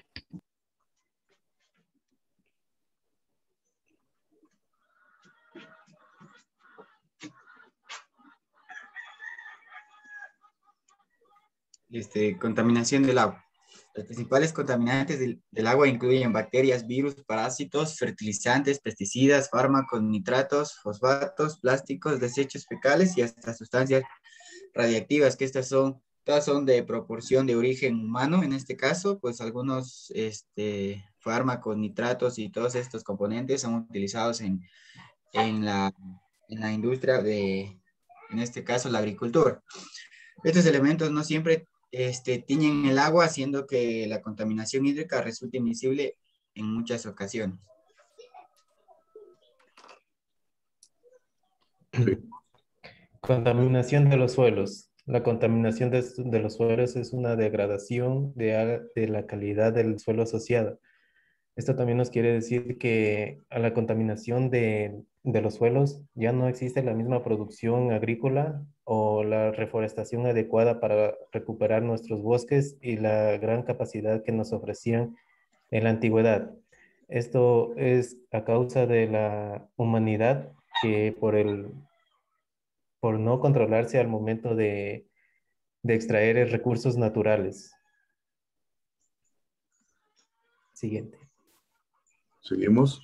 Contaminación del agua. Los principales contaminantes del agua incluyen bacterias, virus, parásitos, fertilizantes, pesticidas, fármacos, nitratos, fosfatos, plásticos, desechos fecales y hasta sustancias radiactivas, que todas son de proporción de origen humano. En este caso, pues algunos fármacos, nitratos y todos estos componentes son utilizados en la industria en este caso, la agricultura. Estos elementos no siempre tiñen el agua, haciendo que la contaminación hídrica resulte invisible en muchas ocasiones. Contaminación de los suelos. La contaminación de los suelos es una degradación de la calidad del suelo asociada. Esto también nos quiere decir que a la contaminación de los suelos ya no existe la misma producción agrícola o la reforestación adecuada para recuperar nuestros bosques y la gran capacidad que nos ofrecían en la antigüedad. Esto es a causa de la humanidad que por no controlarse al momento de extraer recursos naturales. Siguiente. Seguimos.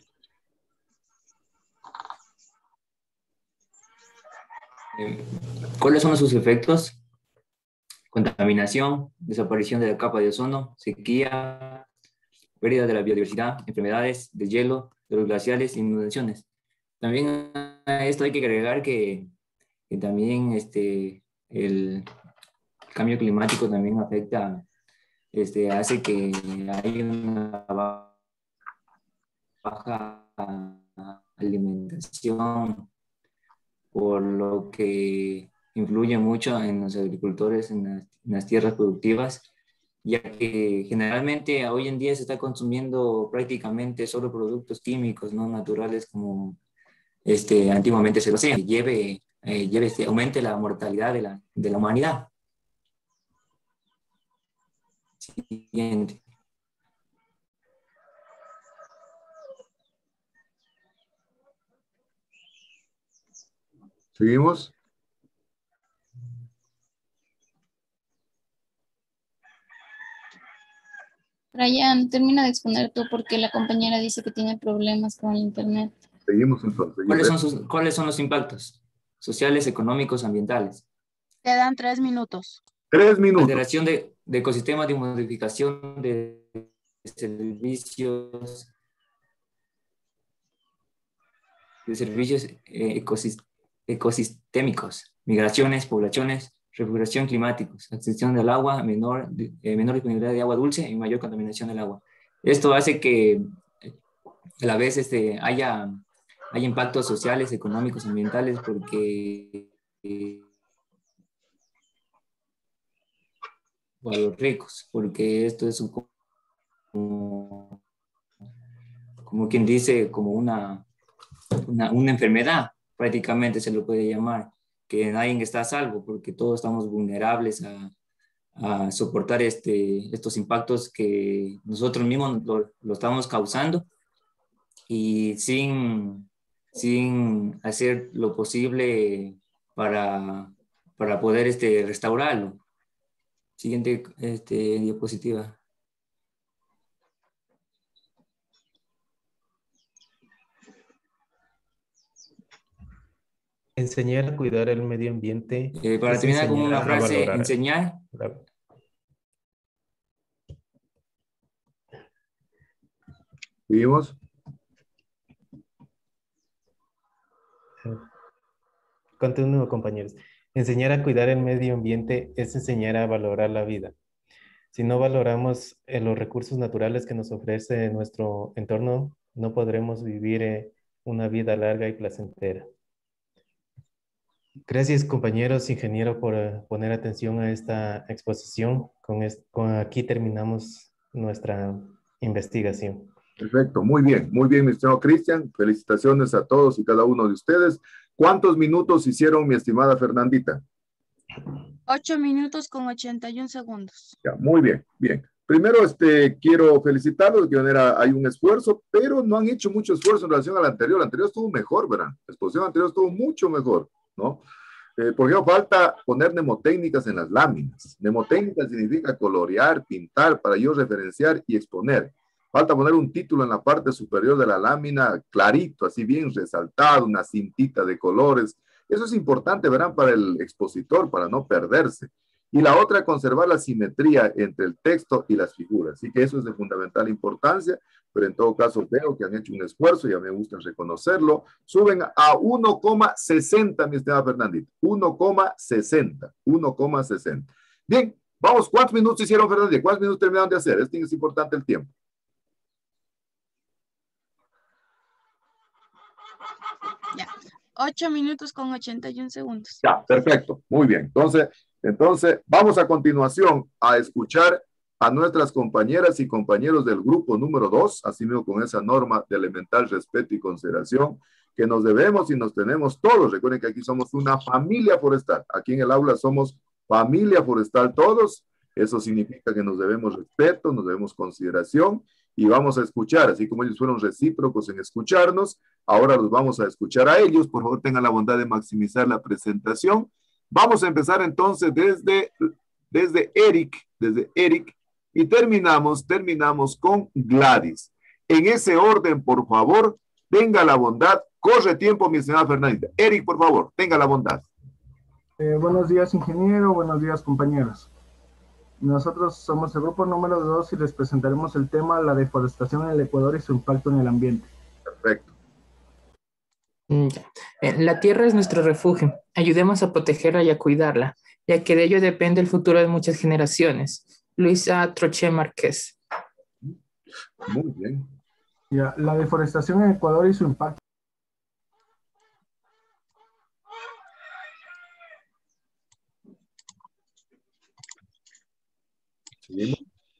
¿Cuáles son sus efectos? Contaminación, desaparición de la capa de ozono, sequía, pérdida de la biodiversidad, enfermedades, deshielo de los glaciares, inundaciones. También a esto hay que agregar que también el cambio climático también afecta, hace que haya una baja alimentación, por lo que influye mucho en los agricultores, en las tierras productivas, ya que generalmente hoy en día se está consumiendo prácticamente solo productos químicos, no naturales como antiguamente se lo hacía, y aumente la mortalidad de la humanidad. Siguiente. ¿Seguimos? Brian, termina de exponer tú porque la compañera dice que tiene problemas con el internet. Seguimos entonces. ¿Cuáles son los impactos sociales, económicos, ambientales? Quedan 3 minutos. 3 minutos. Alteración de ecosistemas, de modificación de servicios ecosistémicos, migraciones, poblaciones, refrigeración climáticos, extinción del agua, menor disponibilidad de agua dulce y mayor contaminación del agua. Esto hace que a la vez haya impactos sociales, económicos, ambientales, porque a los ricos, porque esto es como quien dice, como una enfermedad, prácticamente se lo puede llamar, que nadie está a salvo, porque todos estamos vulnerables a soportar estos impactos que nosotros mismos lo estamos causando, y sin hacer lo posible para poder restaurarlo. Siguiente diapositiva. Enseñar a cuidar el medio ambiente. Para terminar con una frase, enseñar. ¿Seguimos? Continúo, compañeros. Enseñar a cuidar el medio ambiente es enseñar a valorar la vida. Si no valoramos los recursos naturales que nos ofrece nuestro entorno, no podremos vivir una vida larga y placentera. Gracias, compañeros ingenieros, por poner atención a esta exposición. Aquí terminamos nuestra investigación. Perfecto, muy bien, mi estimado Cristian. Felicitaciones a todos y cada uno de ustedes. ¿Cuántos minutos hicieron, mi estimada Fernandita? 8 minutos con 81 segundos. Ya, muy bien, bien. Primero, quiero felicitarlos, de manera hay un esfuerzo, pero no han hecho mucho esfuerzo en relación al anterior. El anterior estuvo mejor, ¿verdad? La exposición anterior estuvo mucho mejor, ¿no? Por ejemplo, falta poner mnemotécnicas en las láminas. Mnemotécnica significa colorear, pintar, para yo referenciar y exponer. Falta poner un título en la parte superior de la lámina, clarito, así bien resaltado, una cintita de colores. Eso es importante, verán, para el expositor, para no perderse. Y la otra, conservar la simetría entre el texto y las figuras. Así que eso es de fundamental importancia, pero en todo caso veo que han hecho un esfuerzo, ya me gusta reconocerlo. Suben a 1,60, mi estimada Fernandita. 1,60. Bien, vamos, ¿cuántos minutos hicieron, Fernandita? ¿Cuántos minutos terminaron de hacer? Es importante el tiempo. Ya. 8 minutos con 81 segundos. Ya, perfecto. Muy bien. Entonces, vamos a continuación a escuchar a nuestras compañeras y compañeros del grupo número 2, así mismo con esa norma de elemental respeto y consideración que nos debemos y nos tenemos todos. Recuerden que aquí somos una familia forestal. Aquí en el aula somos familia forestal todos. Eso significa que nos debemos respeto, nos debemos consideración y vamos a escuchar, así como ellos fueron recíprocos en escucharnos, ahora los vamos a escuchar a ellos. Por favor, tengan la bondad de maximizar la presentación. Vamos a empezar entonces desde Eric, y terminamos con Gladys. En ese orden, por favor, tenga la bondad. Corre tiempo, mi estimada Fernandita. Eric, por favor, tenga la bondad. Buenos días, ingeniero. Buenos días, compañeros. Nosotros somos el grupo número 2 y les presentaremos el tema la deforestación en el Ecuador y su impacto en el ambiente. Perfecto. La tierra es nuestro refugio. Ayudemos a protegerla y a cuidarla, ya que de ello depende el futuro de muchas generaciones. Luisa Troche Márquez. Muy bien. Ya, la deforestación en Ecuador y su impacto. Seguimos.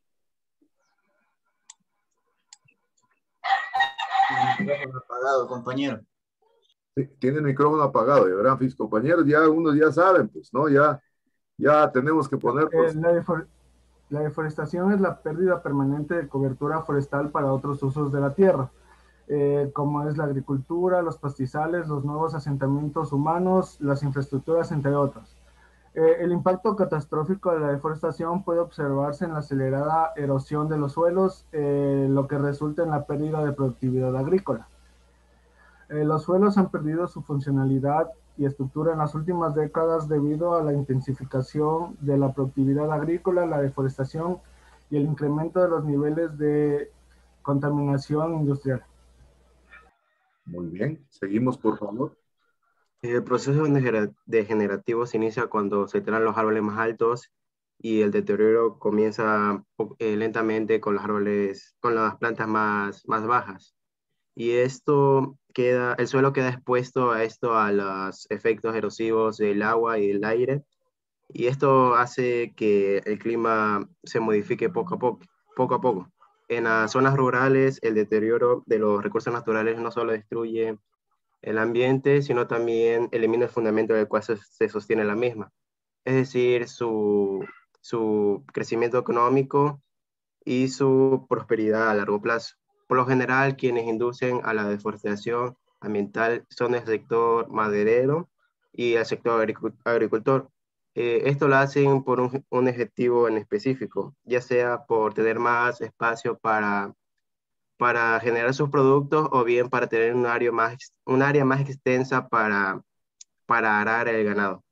El micrófono apagado, compañero. Sí, tiene el micrófono apagado, ya verán, mis compañeros, ya unos ya saben, pues, ¿no? Ya tenemos que poner... La deforestación es la pérdida permanente de cobertura forestal para otros usos de la tierra, como es la agricultura, los pastizales, los nuevos asentamientos humanos, las infraestructuras, entre otros. El impacto catastrófico de la deforestación puede observarse en la acelerada erosión de los suelos, lo que resulta en la pérdida de productividad agrícola. Los suelos han perdido su funcionalidad y estructura en las últimas décadas debido a la intensificación de la productividad agrícola, la deforestación y el incremento de los niveles de contaminación industrial. Muy bien, seguimos por favor. El proceso degenerativo se inicia cuando se talan los árboles más altos y el deterioro comienza lentamente con los árboles, con las plantas más bajas. Y el suelo queda expuesto a los efectos erosivos del agua y del aire, y esto hace que el clima se modifique poco a poco. En las zonas rurales, el deterioro de los recursos naturales no solo destruye el ambiente, sino también elimina el fundamento del cual se sostiene la misma, es decir, su crecimiento económico y su prosperidad a largo plazo. Por lo general, quienes inducen a la deforestación ambiental son el sector maderero y el sector agricultor. Esto lo hacen por un objetivo en específico, ya sea por tener más espacio para generar sus productos o bien para tener un área más extensa para arar el ganado.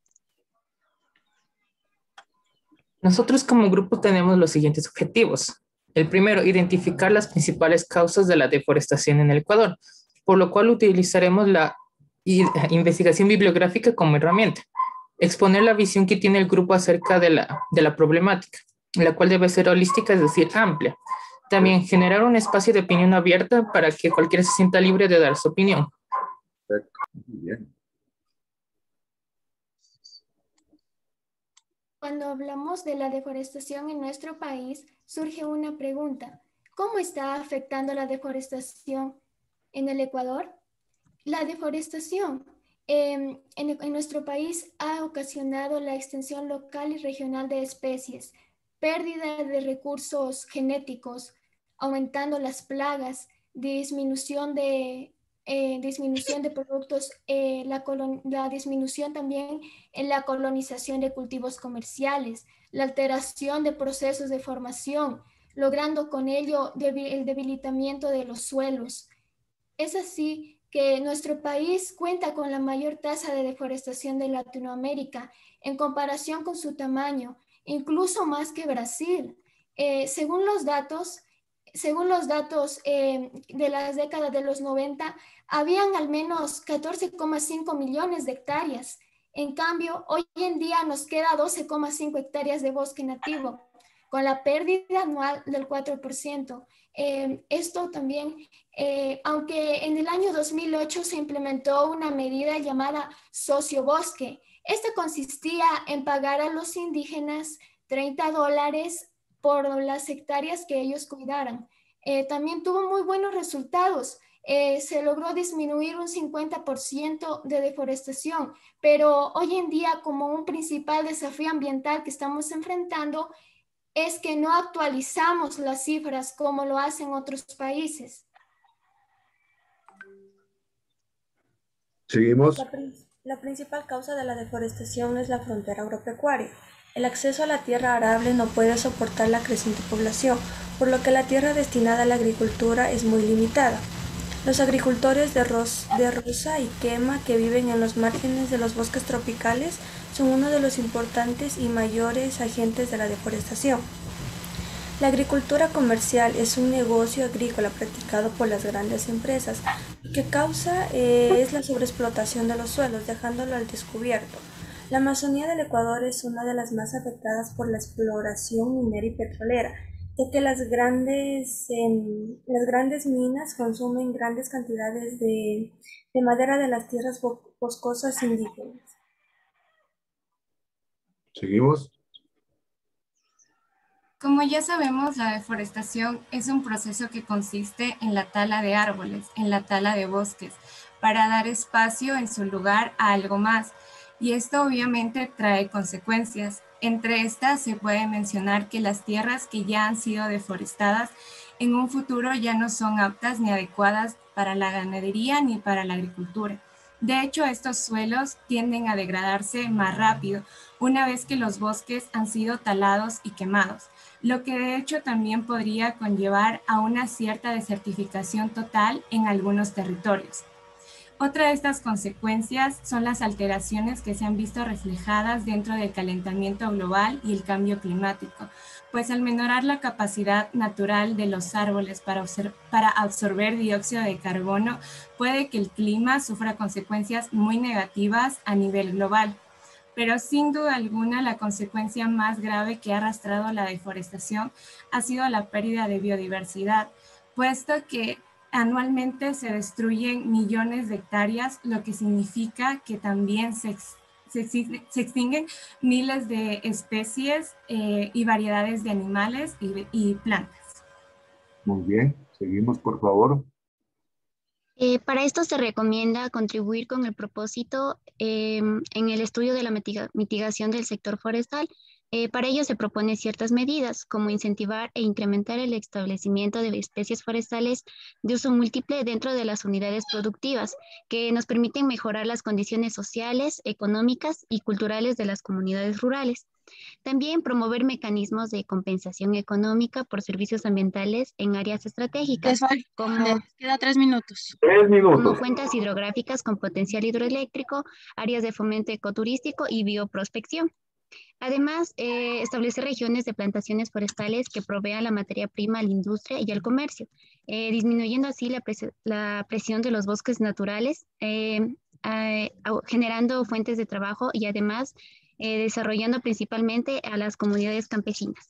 Nosotros como grupo tenemos los siguientes objetivos. El primero, identificar las principales causas de la deforestación en el Ecuador, por lo cual utilizaremos la investigación bibliográfica como herramienta. Exponer la visión que tiene el grupo acerca de la problemática, la cual debe ser holística, es decir, amplia. También generar un espacio de opinión abierta para que cualquiera se sienta libre de dar su opinión. Perfecto. Muy bien. Cuando hablamos de la deforestación en nuestro país, surge una pregunta. ¿Cómo está afectando la deforestación en el Ecuador? La deforestación en nuestro país ha ocasionado la extensión local y regional de especies, pérdida de recursos genéticos, aumentando las plagas, disminución de productos, la disminución también en la colonización de cultivos comerciales, la alteración de procesos de formación, logrando con ello el debilitamiento de los suelos. Es así que nuestro país cuenta con la mayor tasa de deforestación de Latinoamérica en comparación con su tamaño, incluso más que Brasil. Según los datos de las décadas de los 90, habían al menos 14,5 millones de hectáreas. En cambio, hoy en día nos queda 12,5 hectáreas de bosque nativo, con la pérdida anual del 4%. Esto también, aunque en el año 2008 se implementó una medida llamada sociobosque. Esta consistía en pagar a los indígenas $30 por las hectáreas que ellos cuidaran. También tuvo muy buenos resultados. Se logró disminuir un 50% de deforestación, pero hoy en día, como un principal desafío ambiental que estamos enfrentando, es que no actualizamos las cifras como lo hacen otros países. Seguimos. La principal causa de la deforestación es la frontera agropecuaria. El acceso a la tierra arable no puede soportar la creciente población, por lo que la tierra destinada a la agricultura es muy limitada. Los agricultores de roza y quema que viven en los márgenes de los bosques tropicales son uno de los importantes y mayores agentes de la deforestación. La agricultura comercial es un negocio agrícola practicado por las grandes empresas. Lo que causa es la sobreexplotación de los suelos, dejándolo al descubierto. La Amazonía del Ecuador es una de las más afectadas por la exploración minera y petrolera, ya que las grandes minas consumen grandes cantidades de madera de las tierras boscosas indígenas. Seguimos. Como ya sabemos, la deforestación es un proceso que consiste en la tala de árboles, en la tala de bosques, para dar espacio en su lugar a algo más. Y esto obviamente trae consecuencias. Entre estas se puede mencionar que las tierras que ya han sido deforestadas en un futuro ya no son aptas ni adecuadas para la ganadería ni para la agricultura. De hecho, estos suelos tienden a degradarse más rápido una vez que los bosques han sido talados y quemados, lo que de hecho también podría conllevar a una cierta desertificación total en algunos territorios. Otra de estas consecuencias son las alteraciones que se han visto reflejadas dentro del calentamiento global y el cambio climático, pues al menorar la capacidad natural de los árboles para absorber dióxido de carbono, puede que el clima sufra consecuencias muy negativas a nivel global. Pero sin duda alguna la consecuencia más grave que ha arrastrado la deforestación ha sido la pérdida de biodiversidad, puesto que anualmente se destruyen millones de hectáreas, lo que significa que también se extinguen miles de especies y variedades de animales y plantas. Muy bien, seguimos por favor. Para esto se recomienda contribuir con el propósito en el estudio de la mitigación del sector forestal. Para ello se proponen ciertas medidas, como incentivar e incrementar el establecimiento de especies forestales de uso múltiple dentro de las unidades productivas, que nos permiten mejorar las condiciones sociales, económicas y culturales de las comunidades rurales. También promover mecanismos de compensación económica por servicios ambientales en áreas estratégicas, como queda 3 minutos. 3 minutos. Como cuencas hidrográficas con potencial hidroeléctrico, áreas de fomento ecoturístico y bioprospección. Además, establecer regiones de plantaciones forestales que provean la materia prima a la industria y al comercio, disminuyendo así la presión de los bosques naturales, generando fuentes de trabajo y además desarrollando principalmente a las comunidades campesinas.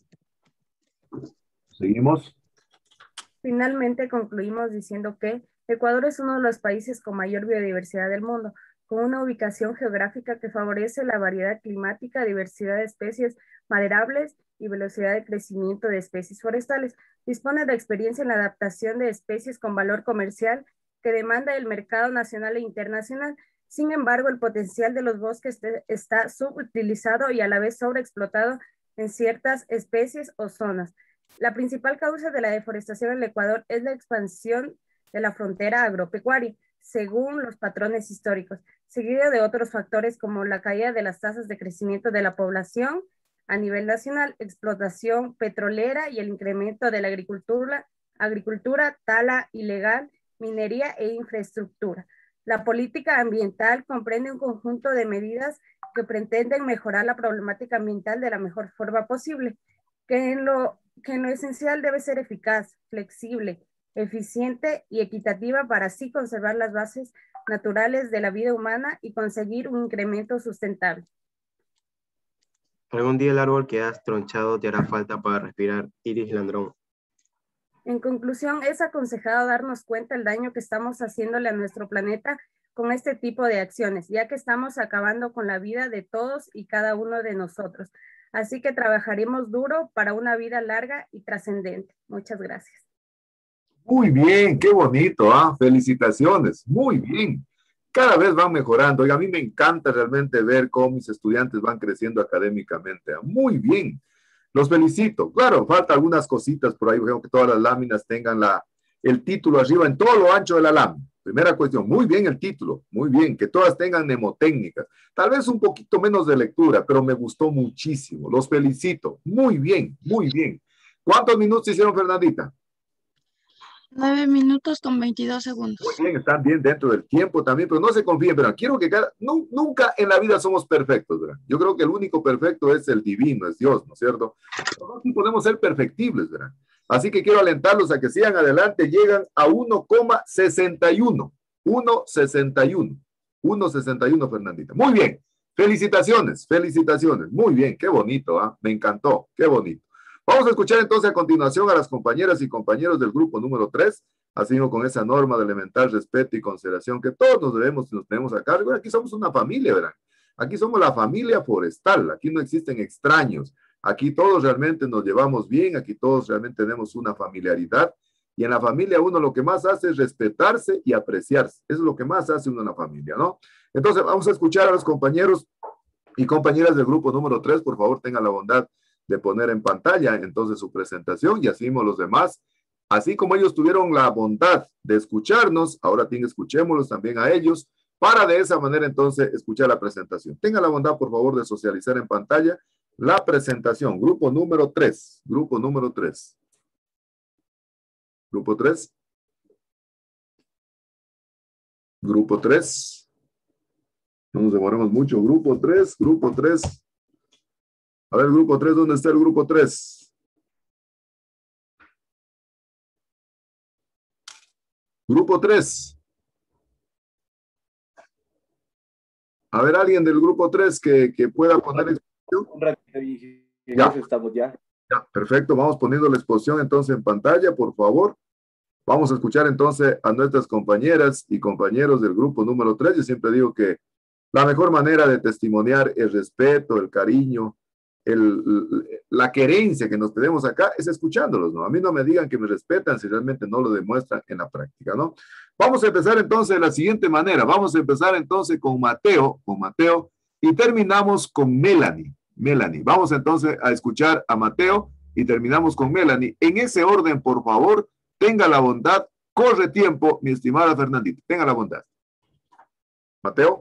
Seguimos. Finalmente concluimos diciendo que Ecuador es uno de los países con mayor biodiversidad del mundo, con una ubicación geográfica que favorece la variedad climática, diversidad de especies maderables y velocidad de crecimiento de especies forestales. Dispone de experiencia en la adaptación de especies con valor comercial que demanda el mercado nacional e internacional. Sin embargo, el potencial de los bosques está subutilizado y a la vez sobreexplotado en ciertas especies o zonas. La principal causa de la deforestación en el Ecuador es la expansión de la frontera agropecuaria, según los patrones históricos, seguido de otros factores como la caída de las tasas de crecimiento de la población a nivel nacional, explotación petrolera y el incremento de la agricultura, tala ilegal, minería e infraestructura. La política ambiental comprende un conjunto de medidas que pretenden mejorar la problemática ambiental de la mejor forma posible, que en lo esencial debe ser eficaz, flexible, eficiente y equitativa para así conservar las bases naturales de la vida humana y conseguir un incremento sustentable. Algún día el árbol que has tronchado te hará falta para respirar. Iris Landrón. En conclusión, es aconsejado darnos cuenta del daño que estamos haciéndole a nuestro planeta con este tipo de acciones, ya que estamos acabando con la vida de todos y cada uno de nosotros. Así que trabajaremos duro para una vida larga y trascendente. Muchas gracias. Muy bien, qué bonito, ¿ah? Felicitaciones, muy bien. Cada vez van mejorando. Y a mí me encanta realmente ver cómo mis estudiantes van creciendo académicamente. Muy bien. Los felicito. Claro, falta algunas cositas por ahí. Veo que todas las láminas tengan el título arriba en todo lo ancho de la lámina. Primera cuestión, muy bien el título, muy bien, que todas tengan mnemotécnicas. Tal vez un poquito menos de lectura, pero me gustó muchísimo. Los felicito. Muy bien, muy bien. ¿Cuántos minutos hicieron, Fernandita? 9 minutos con 22 segundos. Muy bien, están bien dentro del tiempo también, pero no se confíen, pero quiero que nunca en la vida somos perfectos, ¿verdad? Yo creo que el único perfecto es el divino, es Dios, ¿no es cierto? Pero no podemos ser perfectibles, ¿verdad? Así que quiero alentarlos a que sigan adelante, llegan a 1,61. 1,61. 1,61, Fernandita. Muy bien, felicitaciones, felicitaciones. Muy bien, qué bonito, ¿ah? Me encantó, qué bonito. Vamos a escuchar entonces a continuación a las compañeras y compañeros del grupo número 3, así como con esa norma de elemental respeto y consideración que todos nos debemos y nos tenemos a cargo. Aquí somos una familia, ¿verdad? Aquí somos la familia forestal, aquí no existen extraños, aquí todos realmente nos llevamos bien, aquí todos realmente tenemos una familiaridad y en la familia uno lo que más hace es respetarse y apreciarse. Eso es lo que más hace uno en la familia, ¿no? Entonces vamos a escuchar a los compañeros y compañeras del grupo número 3, por favor tengan la bondad de poner en pantalla entonces su presentación y así mismo los demás, así como ellos tuvieron la bondad de escucharnos, ahora escuchémoslos también a ellos, para de esa manera entonces escuchar la presentación. Tengan la bondad, por favor, de socializar en pantalla la presentación. Grupo número 3, grupo número 3. Grupo 3. Grupo 3. No nos demoremos mucho. Grupo 3, grupo 3. A ver, grupo 3, ¿dónde está el grupo 3? Grupo 3. A ver, alguien del grupo 3 que pueda poner exposición. Un ratito, y ya estamos ya. Ya, perfecto. Vamos poniendo la exposición entonces en pantalla, por favor. Vamos a escuchar entonces a nuestras compañeras y compañeros del grupo número 3. Yo siempre digo que la mejor manera de testimoniar el respeto, el cariño, la querencia que nos tenemos acá es escuchándolos, ¿no? A mí no me digan que me respetan si realmente no lo demuestran en la práctica, ¿no? Vamos a empezar entonces de la siguiente manera. Vamos a empezar entonces con Mateo, y terminamos con Melanie. Vamos entonces a escuchar a Mateo y terminamos con Melanie. En ese orden, por favor, tenga la bondad, corre tiempo, mi estimada Fernandita, tenga la bondad. Mateo.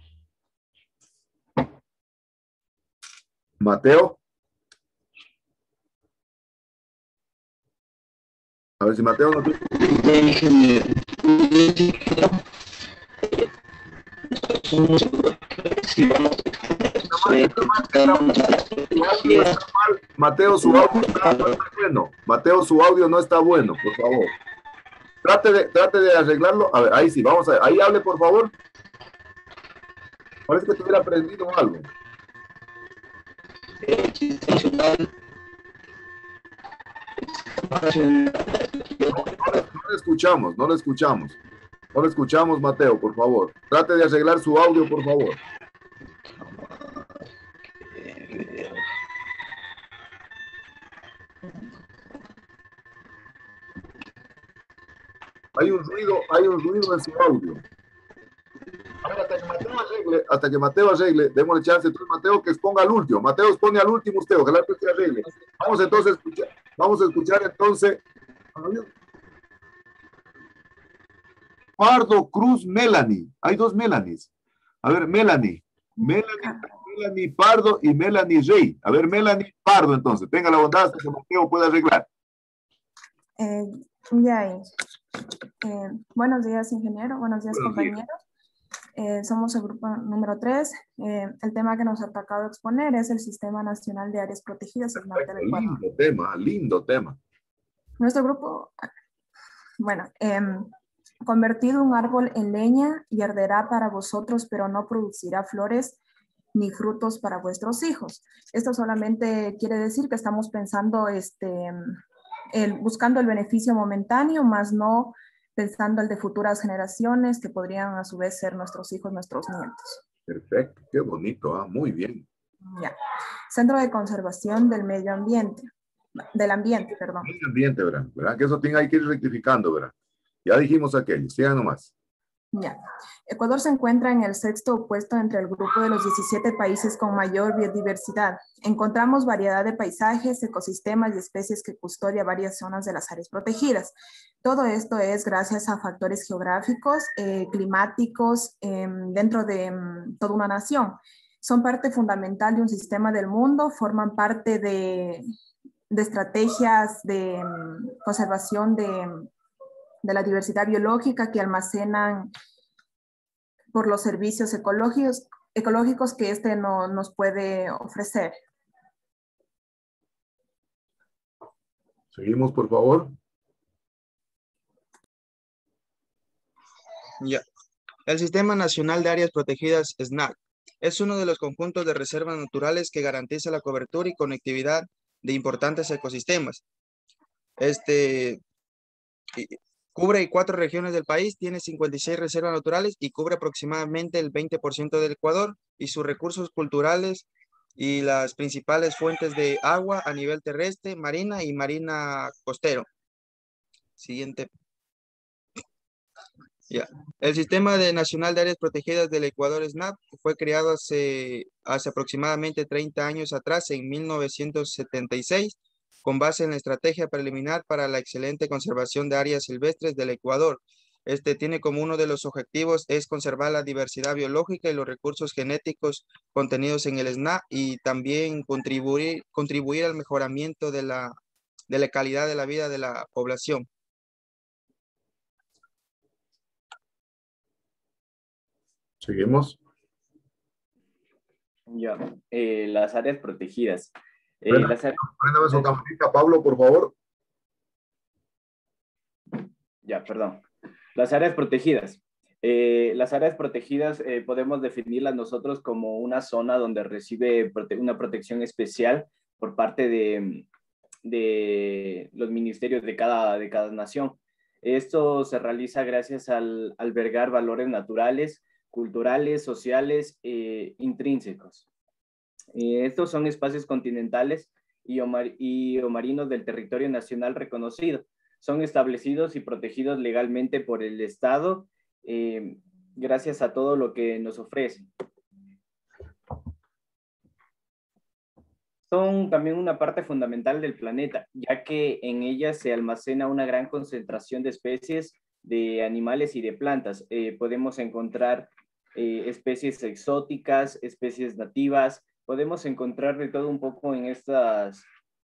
A ver si Mateo no tiene. Mateo, su audio no está bueno. Mateo, su audio no está bueno, por favor. Trate de arreglarlo. A ver, ahí sí, vamos a. Ahí hable, por favor. Parece que tuviera aprendido algo. No lo escuchamos, Mateo, por favor. Trate de arreglar su audio, por favor. Hay un ruido en su audio. Ahora hasta que Mateo arregle, démosle chance entonces Mateo que exponga al último. Mateo expone al último usted, ojalá que usted arregle. Vamos a escuchar entonces Pardo Cruz Melanie. Hay dos Melanies. A ver, Melanie Pardo y Melanie Rey. A ver, Melanie Pardo entonces. Tenga la bondad hasta que Mateo pueda arreglar. Buenos días, ingeniero. Buenos días, compañeros. Somos el grupo número 3. El tema que nos ha tocado exponer es el Sistema Nacional de Áreas Protegidas. Lindo tema. Nuestro grupo, convertido un árbol en leña y arderá para vosotros, pero no producirá flores ni frutos para vuestros hijos. Esto solamente quiere decir que estamos pensando, buscando el beneficio momentáneo, más no pensando el de futuras generaciones que podrían a su vez ser nuestros hijos, nuestros nietos. Perfecto, qué bonito, muy bien. Ya. Centro de Conservación del Medio Ambiente, Medio ambiente, ¿verdad? Que eso hay que ir rectificando, ¿verdad? Ya dijimos aquello, sigan nomás. Ya. Ecuador se encuentra en el 6º puesto entre el grupo de los 17 países con mayor biodiversidad. Encontramos variedad de paisajes, ecosistemas y especies que custodia varias zonas de las áreas protegidas. Todo esto es gracias a factores geográficos, climáticos, dentro de toda una nación. Son parte fundamental de un sistema del mundo, forman parte de estrategias de conservación de la diversidad biológica que almacenan por los servicios ecológicos que nos puede ofrecer. Seguimos, por favor. Ya. El Sistema Nacional de Áreas Protegidas, SNAP, es uno de los conjuntos de reservas naturales que garantiza la cobertura y conectividad de importantes ecosistemas. Cubre 4 regiones del país, tiene 56 reservas naturales y cubre aproximadamente el 20% del Ecuador y sus recursos culturales y las principales fuentes de agua a nivel terrestre, marina y marina costero. Siguiente. Ya. El Sistema Nacional de Áreas Protegidas del Ecuador, SNAP, fue creado hace aproximadamente 30 años atrás, en 1976, con base en la estrategia preliminar para la excelente conservación de áreas silvestres del Ecuador. Tiene como uno de los objetivos es conservar la diversidad biológica y los recursos genéticos contenidos en el SNAP y también contribuir al mejoramiento de la calidad de la vida de la población. Seguimos. Ya, las áreas protegidas. Préndame su camarita, Pablo, por favor. Ya, perdón. Las áreas protegidas. Las áreas protegidas podemos definirlas nosotros como una zona donde recibe una protección especial por parte de los ministerios de cada nación. Esto se realiza gracias al albergar valores naturales, culturales, sociales, intrínsecos. Estos son espacios continentales y o marinos del territorio nacional reconocido. Son establecidos y protegidos legalmente por el Estado gracias a todo lo que nos ofrece. Son también una parte fundamental del planeta, ya que en ellas se almacena una gran concentración de especies de animales y de plantas. Podemos encontrar especies exóticas, especies nativas, podemos encontrar de todo un poco en estas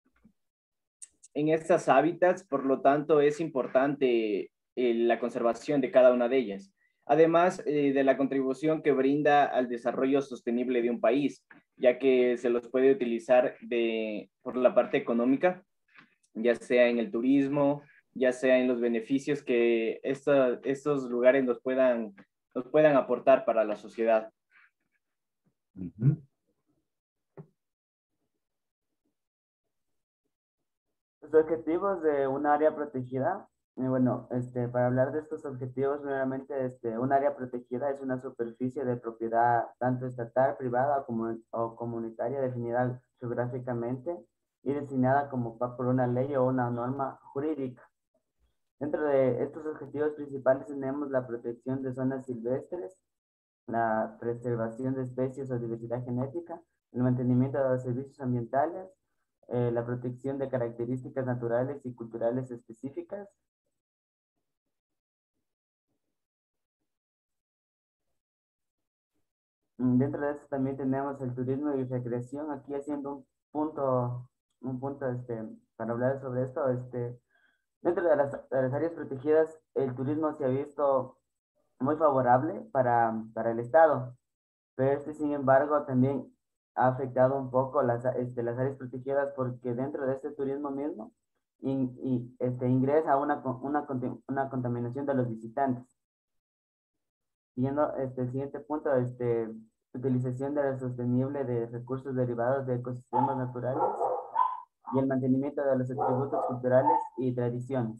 hábitats, por lo tanto es importante la conservación de cada una de ellas. Además de la contribución que brinda al desarrollo sostenible de un país, ya que se los puede utilizar por la parte económica, ya sea en el turismo, ya sea en los beneficios que estos lugares nos puedan aportar para la sociedad. Los objetivos de un área protegida. Bueno, para hablar de estos objetivos, primeramente, un área protegida es una superficie de propiedad tanto estatal, privada o comunitaria definida geográficamente y designada como por una ley o una norma jurídica. Dentro de estos objetivos principales tenemos la protección de zonas silvestres, la preservación de especies o diversidad genética, el mantenimiento de los servicios ambientales, la protección de características naturales y culturales específicas. Dentro de eso también tenemos el turismo y recreación. Aquí haciendo un punto para hablar sobre esto. Dentro de las áreas protegidas, el turismo se ha visto muy favorable para el Estado, pero sin embargo también ha afectado un poco las áreas protegidas, porque dentro de este turismo mismo ingresa una contaminación de los visitantes. Siguiendo el siguiente punto, utilización de la sostenible de recursos derivados de ecosistemas naturales y el mantenimiento de los atributos culturales y tradiciones.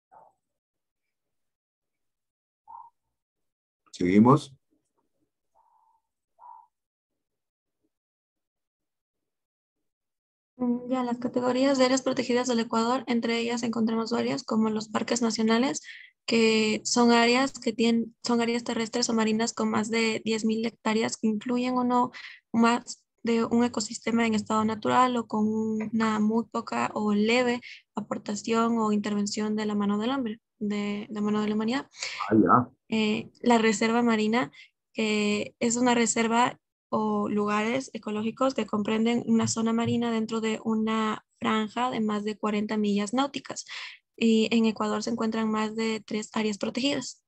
Seguimos. Ya, las categorías de áreas protegidas del Ecuador, entre ellas encontramos varias, como los parques nacionales, que son áreas son áreas terrestres o marinas con más de 10.000 hectáreas, que incluyen uno más de un ecosistema en estado natural o con una muy poca o leve aportación o intervención de la mano del hombre, de la mano de la humanidad. La reserva marina, que es una reserva o lugares ecológicos que comprenden una zona marina dentro de una franja de más de 40 millas náuticas. Y en Ecuador se encuentran más de 3 áreas protegidas.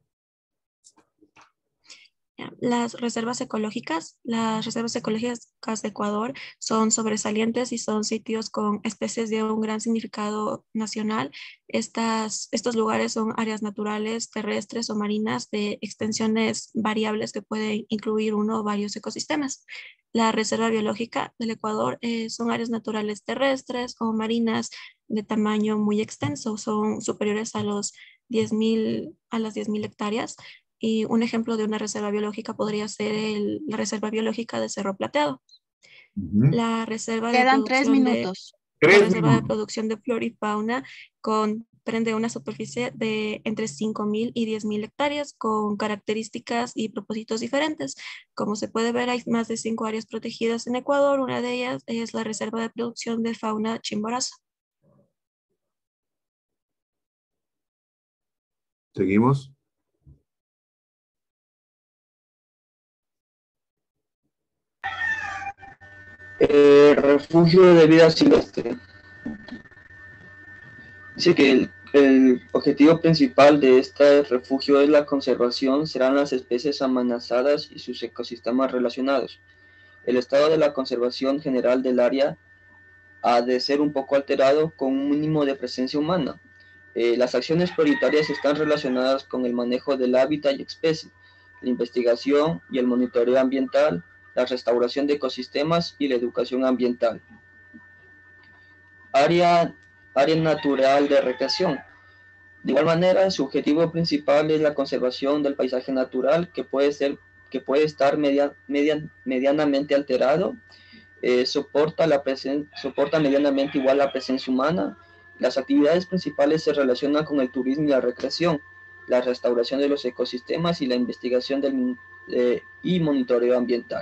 Las reservas ecológicas de Ecuador son sobresalientes y son sitios con especies de un gran significado nacional. Estos lugares son áreas naturales, terrestres o marinas de extensiones variables que pueden incluir uno o varios ecosistemas. La reserva biológica del Ecuador son áreas naturales terrestres o marinas de tamaño muy extenso, son superiores a las 10.000 hectáreas. Y un ejemplo de una reserva biológica podría ser la reserva biológica de Cerro Plateado. La reserva Quedan 3 minutos. La reserva de producción de flora y fauna comprende una superficie de entre 5.000 y 10.000 hectáreas con características y propósitos diferentes. Como se puede ver, hay más de 5 áreas protegidas en Ecuador. Una de ellas es la reserva de producción de fauna Chimborazo. Seguimos. Refugio de vida silvestre. Dice que el objetivo principal de este refugio es la conservación, serán las especies amenazadas y sus ecosistemas relacionados. El estado de la conservación general del área ha de ser un poco alterado con un mínimo de presencia humana. Las acciones prioritarias están relacionadas con el manejo del hábitat y especie, la investigación y el monitoreo ambiental, la restauración de ecosistemas y la educación ambiental. Área natural de recreación. De igual manera, su objetivo principal es la conservación del paisaje natural, que puede estar medianamente alterado, soporta medianamente igual la presencia humana. Las actividades principales se relacionan con el turismo y la recreación, la restauración de los ecosistemas y la investigación y monitoreo ambiental.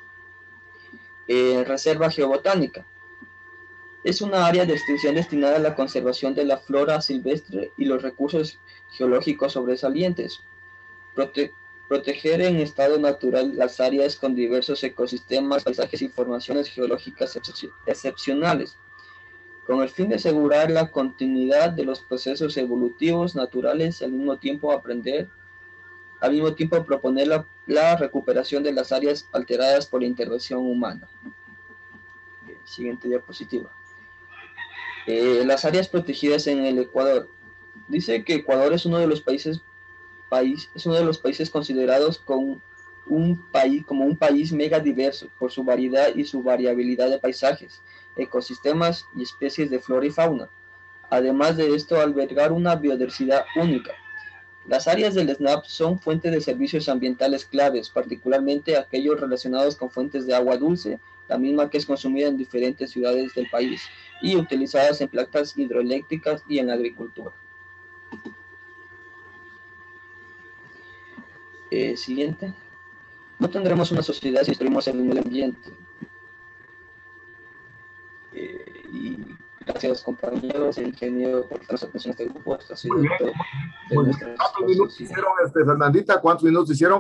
Reserva geobotánica. Es una área de extensión destinada a la conservación de la flora silvestre y los recursos geológicos sobresalientes. Proteger en estado natural las áreas con diversos ecosistemas, paisajes y formaciones geológicas excepcionales, con el fin de asegurar la continuidad de los procesos evolutivos naturales y al mismo tiempo proponer la recuperación de las áreas alteradas por la intervención humana. Siguiente diapositiva. Las áreas protegidas en el Ecuador. Dice que Ecuador es uno de los países considerados como un país mega diverso por su variedad y su variabilidad de paisajes, ecosistemas y especies de flora y fauna. Además de esto, albergar una biodiversidad única. Las áreas del SNAP son fuentes de servicios ambientales claves, particularmente aquellos relacionados con fuentes de agua dulce, la misma que es consumida en diferentes ciudades del país y utilizadas en plantas hidroeléctricas y en agricultura. Siguiente. No tendremos una sociedad si destruimos el medio ambiente. Y gracias, compañeros e ingeniero, por las atenciones del grupo. Esto ha sido todo de nuestra ¿Cuántos minutos hicieron, Fernandita? ¿Cuántos minutos hicieron?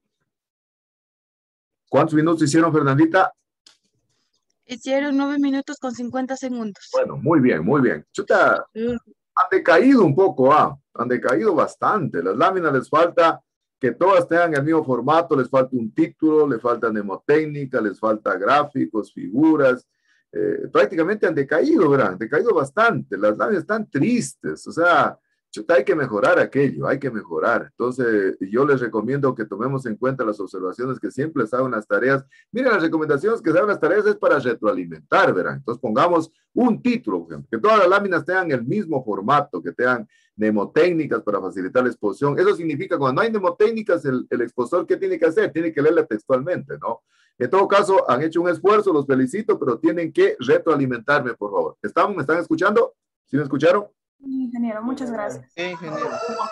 ¿Cuántos minutos hicieron, Fernandita? Hicieron 9 minutos con 50 segundos. Bueno, muy bien, muy bien. Chuta, han decaído un poco, han decaído bastante. Las láminas les falta que todas tengan el mismo formato, les falta un título, les falta mnemotécnica, les falta gráficos, figuras. Prácticamente han decaído, ¿verdad? Han decaído bastante. Las láminas están tristes, o sea, chuta, hay que mejorar aquello, hay que mejorar. Entonces, yo les recomiendo que tomemos en cuenta las observaciones que siempre les hago en las tareas. Miren, las recomendaciones que se dan en las tareas es para retroalimentar, ¿verdad? Entonces, pongamos un título, por ejemplo, que todas las láminas tengan el mismo formato, que tengan mnemotécnicas para facilitar la exposición. Eso significa, cuando no hay mnemotécnicas, el expositor, ¿qué tiene que hacer? Tiene que leerla textualmente, ¿no? En todo caso, han hecho un esfuerzo, los felicito, pero tienen que retroalimentarme, por favor. ¿Me están escuchando? ¿Sí me escucharon? Ingeniero, muchas gracias. Sí, ingeniero.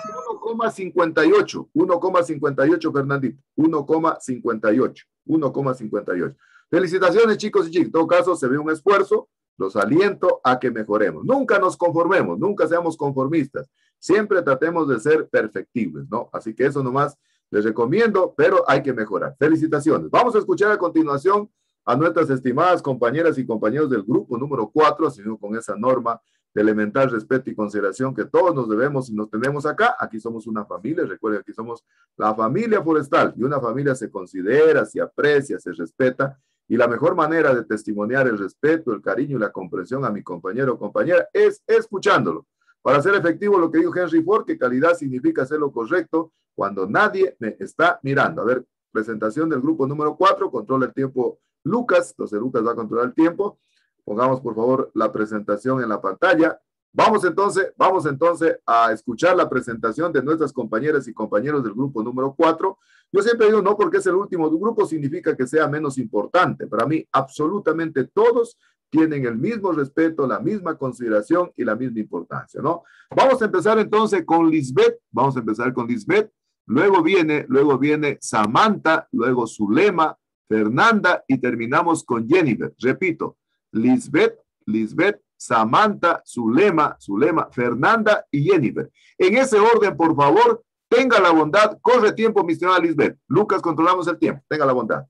1,58, 1,58, Fernandito. 1,58, 1,58. Felicitaciones, chicos y chicas. En todo caso, se ve un esfuerzo. Los aliento a que mejoremos. Nunca nos conformemos, nunca seamos conformistas. Siempre tratemos de ser perfectibles, ¿no? Así que eso nomás les recomiendo, pero hay que mejorar. Felicitaciones. Vamos a escuchar a continuación a nuestras estimadas compañeras y compañeros del grupo número 4, así con esa norma de elemental respeto y consideración que todos nos debemos y nos tenemos acá. Aquí somos una familia, recuerden, aquí somos la familia forestal, y una familia se considera, se aprecia, se respeta, y la mejor manera de testimoniar el respeto, el cariño y la comprensión a mi compañero o compañera es escuchándolo. Para hacer efectivo lo que dijo Henry Ford, que calidad significa hacer lo correcto cuando nadie me está mirando. A ver, presentación del grupo número 4, controla el tiempo Lucas, entonces Lucas va a controlar el tiempo. Pongamos por favor la presentación en la pantalla. Vamos entonces a escuchar la presentación de nuestras compañeras y compañeros del grupo número 4. Yo siempre digo, no porque es el último grupo significa que sea menos importante. Para mí, absolutamente todos tienen el mismo respeto, la misma consideración y la misma importancia, ¿no? Vamos a empezar entonces con Lisbeth. Vamos a empezar con Lisbeth. Luego viene Samantha, luego Zulema, Fernanda y terminamos con Jennifer. Repito, Lisbeth, Samantha, Zulema, Fernanda y Jennifer. En ese orden, por favor, tenga la bondad. Corre tiempo, mi estimada Lisbeth. Lucas, controlamos el tiempo. Tenga la bondad.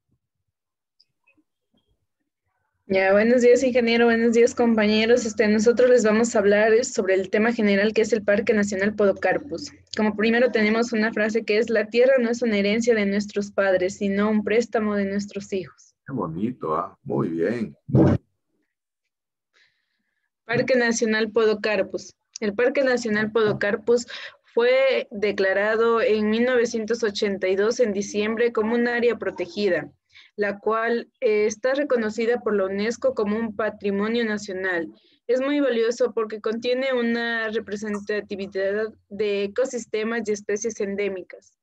Ya, buenos días, ingeniero. Buenos días, compañeros. Nosotros les vamos a hablar sobre el tema general que es el Parque Nacional Podocarpus. Como primero tenemos una frase que es: la tierra no es una herencia de nuestros padres, sino un préstamo de nuestros hijos. Qué bonito, muy bien. Parque Nacional Podocarpus. El Parque Nacional Podocarpus fue declarado en 1982 en diciembre como un área protegida, la cual está reconocida por la UNESCO como un patrimonio nacional. Es muy valioso porque contiene una representatividad de ecosistemas y especies endémicas.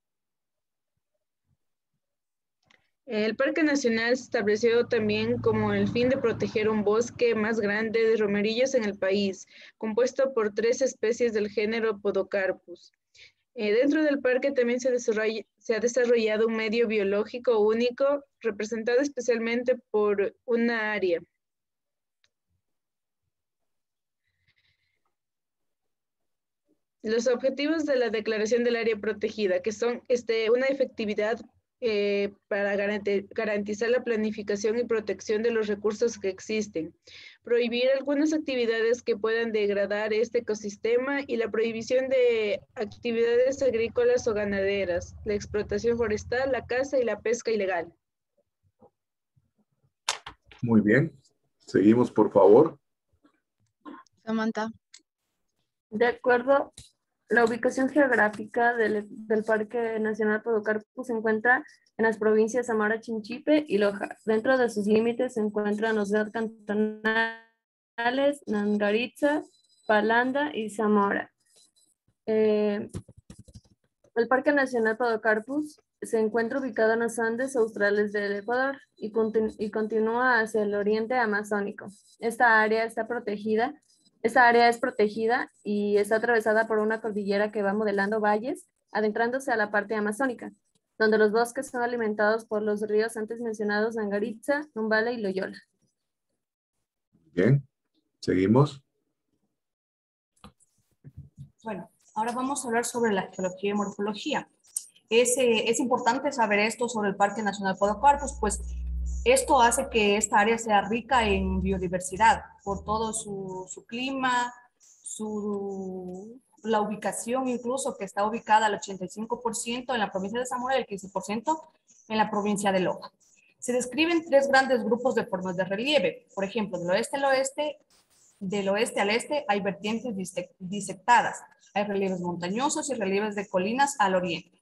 El Parque Nacional se estableció también como el fin de proteger un bosque más grande de romerillos en el país, compuesto por 3 especies del género Podocarpus. Dentro del parque también se ha desarrollado un medio biológico único, representado especialmente por una área. Los objetivos de la declaración del área protegida, que son una efectividad para garantizar la planificación y protección de los recursos que existen, prohibir algunas actividades que puedan degradar este ecosistema y la prohibición de actividades agrícolas o ganaderas, la explotación forestal, la caza y la pesca ilegal. Muy bien. Seguimos, por favor. Samantha. De acuerdo, la ubicación geográfica del Parque Nacional Podocarpus se encuentra en las provincias Zamora, Chinchipe y Loja. Dentro de sus límites se encuentran los dedos cantonales Nangaritza, Palanda y Zamora. El Parque Nacional Podocarpus se encuentra ubicado en los Andes australes del Ecuador y continúa hacia el oriente amazónico. Esta área es protegida y está atravesada por una cordillera que va modelando valles, adentrándose a la parte amazónica. donde los bosques son alimentados por los ríos antes mencionados Angaritza, Numbala y Loyola. Bien, seguimos. Bueno, ahora vamos a hablar sobre la geología y morfología. Es importante saber esto sobre el Parque Nacional Podocarpus, pues esto hace que esta área sea rica en biodiversidad por todo su clima, la ubicación incluso, que está ubicada al 85% en la provincia de Zamora y el 15% en la provincia de Loja. Se describen 3 grandes grupos de formas de relieve. Por ejemplo, del oeste al este hay vertientes disectadas. Hay relieves montañosos y relieves de colinas al oriente.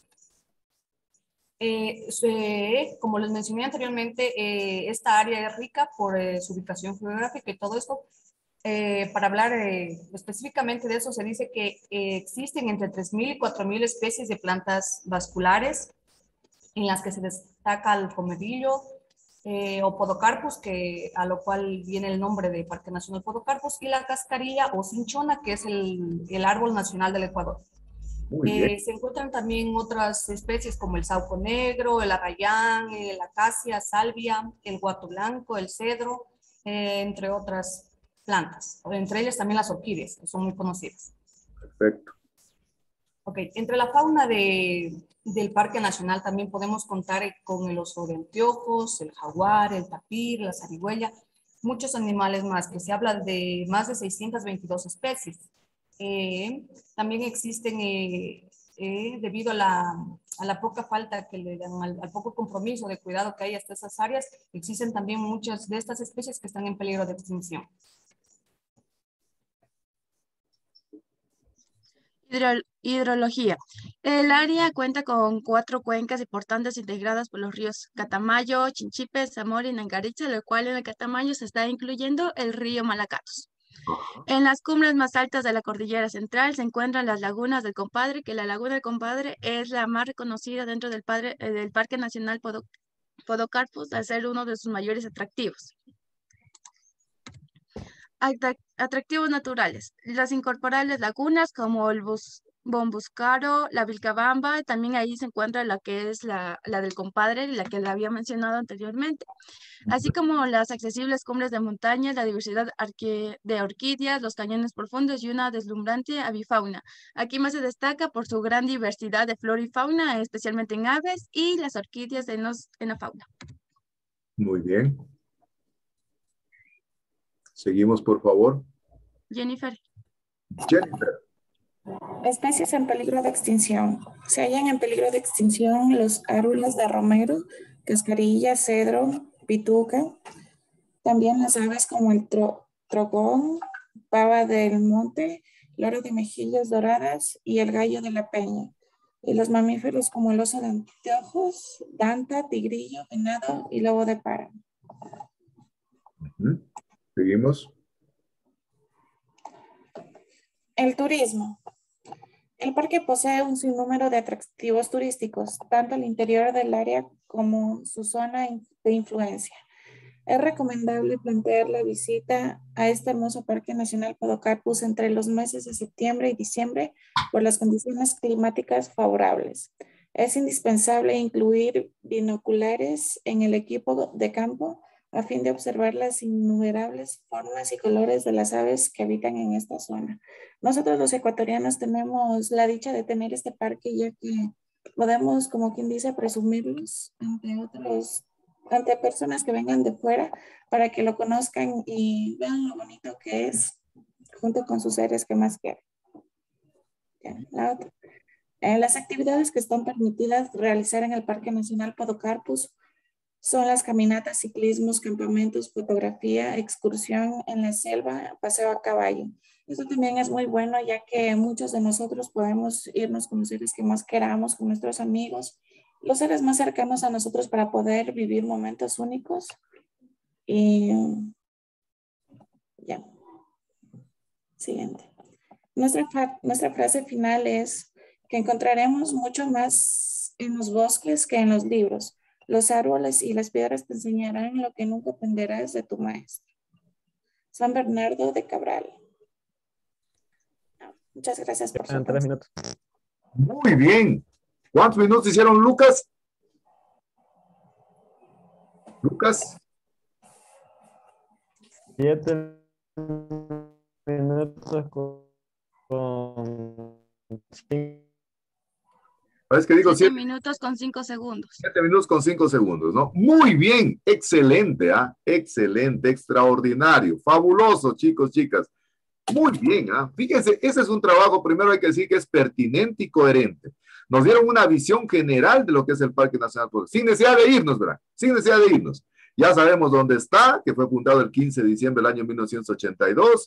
Como les mencioné anteriormente, esta área es rica por su ubicación geográfica y todo esto. Para hablar específicamente de eso, se dice que existen entre 3.000 y 4.000 especies de plantas vasculares, en las que se destaca el comedillo o Podocarpus, a lo cual viene el nombre de Parque Nacional Podocarpus, y la cascarilla o cinchona, que es el árbol nacional del Ecuador. Se encuentran también otras especies como el sauco negro, el arrayán, la acacia, salvia, el guato blanco, el cedro, entre otras plantas. Entre ellas también las orquídeas, que son muy conocidas. Perfecto. Ok, entre la fauna del Parque Nacional también podemos contar con el oso de anteojos, el jaguar, el tapir, la zarigüeya, muchos animales más, que se habla de más de 622 especies. También existen, debido a la poca falta que le dan, al poco compromiso de cuidado que hay hasta esas áreas, existen también muchas de estas especies que están en peligro de extinción. Hidrología. El área cuenta con 4 cuencas importantes integradas por los ríos Catamayo, Chinchipe, Zamora y Nangaritza, lo cual en el Catamayo se está incluyendo el río Malacatos. En las cumbres más altas de la cordillera central se encuentran las lagunas del Compadre, que la laguna del Compadre es la más reconocida dentro del Parque Nacional Podocarpus, al ser uno de sus mayores atractivos. Atractivos naturales. Las incorporables lagunas como el Bombuscaro, la Vilcabamba, también ahí se encuentra la que es la del Compadre, la que la había mencionado anteriormente, así como las accesibles cumbres de montaña, la diversidad de orquídeas, los cañones profundos y una deslumbrante avifauna. Aquí más se destaca por su gran diversidad de flora y fauna, especialmente en aves y las orquídeas en la fauna. Muy bien. Seguimos, por favor. Jennifer. Especies en peligro de extinción. Se hallan en peligro de extinción los árboles de romero, cascarilla, cedro, pituca. También las aves como el trogón, pava del monte, loro de mejillas doradas y el gallo de la peña. Y los mamíferos como el oso de anteojos, danta, tigrillo, venado y lobo de páramo. Seguimos. El turismo. El parque posee un sinnúmero de atractivos turísticos, tanto al interior del área como su zona de influencia. Es recomendable plantear la visita a este hermoso Parque Nacional Podocarpus entre los meses de septiembre y diciembre por las condiciones climáticas favorables. Es indispensable incluir binoculares en el equipo de campo a fin de observar las innumerables formas y colores de las aves que habitan en esta zona. Nosotros los ecuatorianos tenemos la dicha de tener este parque, ya que podemos, como quien dice, presumirlos ante personas que vengan de fuera para que lo conozcan y vean lo bonito que es junto con sus seres que más quieren. La otra. Las actividades que están permitidas realizar en el Parque Nacional Podocarpus son las caminatas, ciclismos, campamentos, fotografía, excursión en la selva, paseo a caballo. Eso también es muy bueno, ya que muchos de nosotros podemos irnos con los seres que más queramos, con nuestros amigos, los seres más cercanos a nosotros para poder vivir momentos únicos. Y ya. Siguiente. Nuestra frase final es que encontraremos mucho más en los bosques que en los libros. Los árboles y las piedras te enseñarán lo que nunca aprenderás de tu maestro. San Bernardo de Cabral. Muchas gracias por su atención. Muy bien. ¿Cuántos minutos hicieron, Lucas? Lucas. 7 minutos con 5. Es que digo 7 minutos con 5 segundos. 7 minutos con 5 segundos, ¿no? Muy bien, excelente, ¿ah? Excelente, extraordinario, fabuloso, chicos, chicas. Muy bien, ¿ah? Fíjense, ese es un trabajo, primero hay que decir que es pertinente y coherente. Nos dieron una visión general de lo que es el Parque Nacional, sin necesidad de irnos, ¿verdad? Sin necesidad de irnos. Ya sabemos dónde está, que fue fundado el 15 de diciembre del año 1982,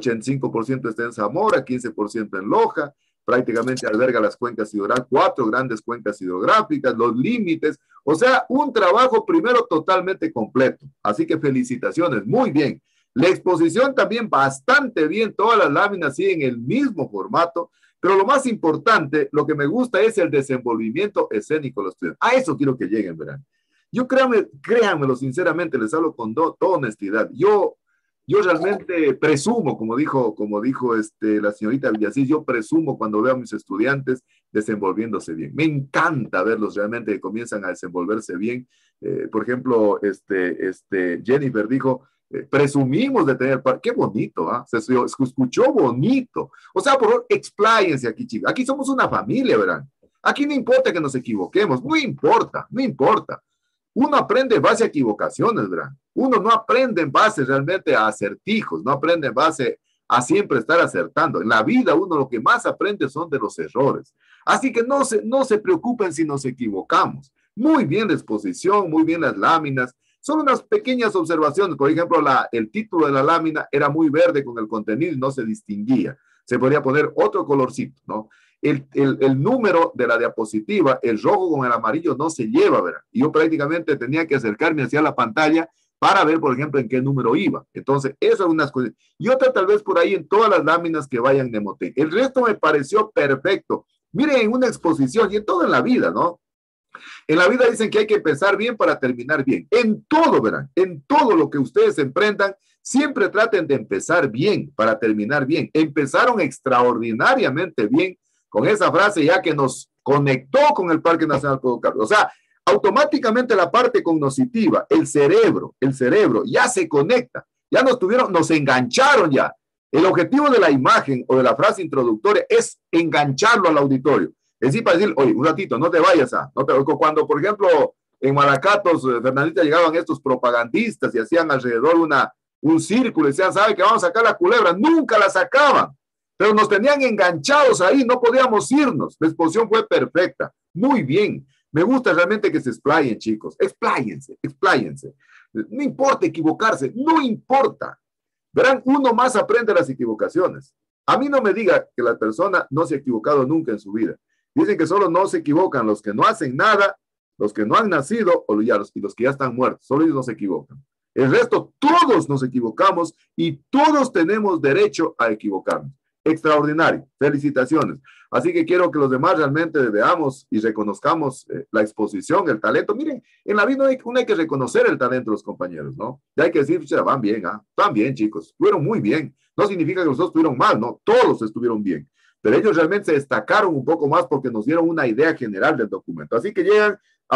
85% está en Zamora, 15% en Loja, prácticamente alberga las cuencas hidrográficas, 4 grandes cuencas hidrográficas, los límites, o sea, un trabajo primero totalmente completo. Así que felicitaciones, muy bien. La exposición también bastante bien, todas las láminas siguen el mismo formato, pero lo más importante, lo que me gusta es el desenvolvimiento escénico de los estudiantes. A eso quiero que lleguen, verán. Yo créanmelo sinceramente, les hablo con toda honestidad. Yo realmente presumo, como dijo la señorita Villasís, yo presumo cuando veo a mis estudiantes desenvolviéndose bien. Me encanta verlos realmente que comienzan a desenvolverse bien. Por ejemplo, Jennifer dijo, presumimos de tener, qué bonito, ¿ah? Se escuchó bonito. O sea, por favor, expláyense aquí, chicos. Aquí somos una familia, verán. Aquí no importa que nos equivoquemos, no importa, no importa. Uno aprende en base a equivocaciones, ¿verdad? Uno no aprende en base realmente a acertijos, no aprende en base a siempre estar acertando. En la vida uno lo que más aprende son de los errores. Así que no se preocupen si nos equivocamos. Muy bien la exposición, muy bien las láminas. Son unas pequeñas observaciones. Por ejemplo, el título de la lámina era muy verde con el contenido y no se distinguía. Se podría poner otro colorcito, ¿no? El número de la diapositiva, el rojo con el amarillo no se lleva, ¿verdad? Y yo prácticamente tenía que acercarme hacia la pantalla para ver, por ejemplo, en qué número iba. Entonces, eso es unas cosas. Y otra tal vez por ahí en todas las láminas que vayan de Motec. El resto me pareció perfecto. Miren, en una exposición y en todo en la vida, ¿no? En la vida dicen que hay que empezar bien para terminar bien. En todo, verán, en todo lo que ustedes emprendan, siempre traten de empezar bien para terminar bien. Empezaron extraordinariamente bien con esa frase ya que nos conectó con el Parque Nacional Pueblo Carlos. O sea, automáticamente la parte cognitiva, el cerebro ya se conecta, ya nos engancharon ya. El objetivo de la imagen o de la frase introductoria es engancharlo al auditorio. Es decir, para decir, oye, un ratito, no te vayas cuando, por ejemplo, en Malacatos, Fernandita, llegaban estos propagandistas y hacían alrededor un círculo y decían, ¿sabe que vamos a sacar la culebra? Nunca la sacaban. Pero nos tenían enganchados ahí, no podíamos irnos. La exposición fue perfecta. Muy bien. Me gusta realmente que se explayen, chicos. Expláyense. No importa equivocarse, no importa. Verán, uno más aprende las equivocaciones. A mí no me diga que la persona no se ha equivocado nunca en su vida. Dicen que solo no se equivocan los que no hacen nada, los que no han nacido y los que ya están muertos. Solo ellos no se equivocan. El resto, todos nos equivocamos y todos tenemos derecho a equivocarnos. Extraordinario, felicitaciones. Así que quiero que los demás realmente veamos y reconozcamos la exposición, el talento. Miren, en la vida uno hay que reconocer el talento de los compañeros, ¿no? Y hay que decir, van bien, van bien, chicos, estuvieron muy bien. No significa que los otros estuvieron mal, no, todos estuvieron bien. Pero ellos realmente se destacaron un poco más porque nos dieron una idea general del documento. Así que llegan a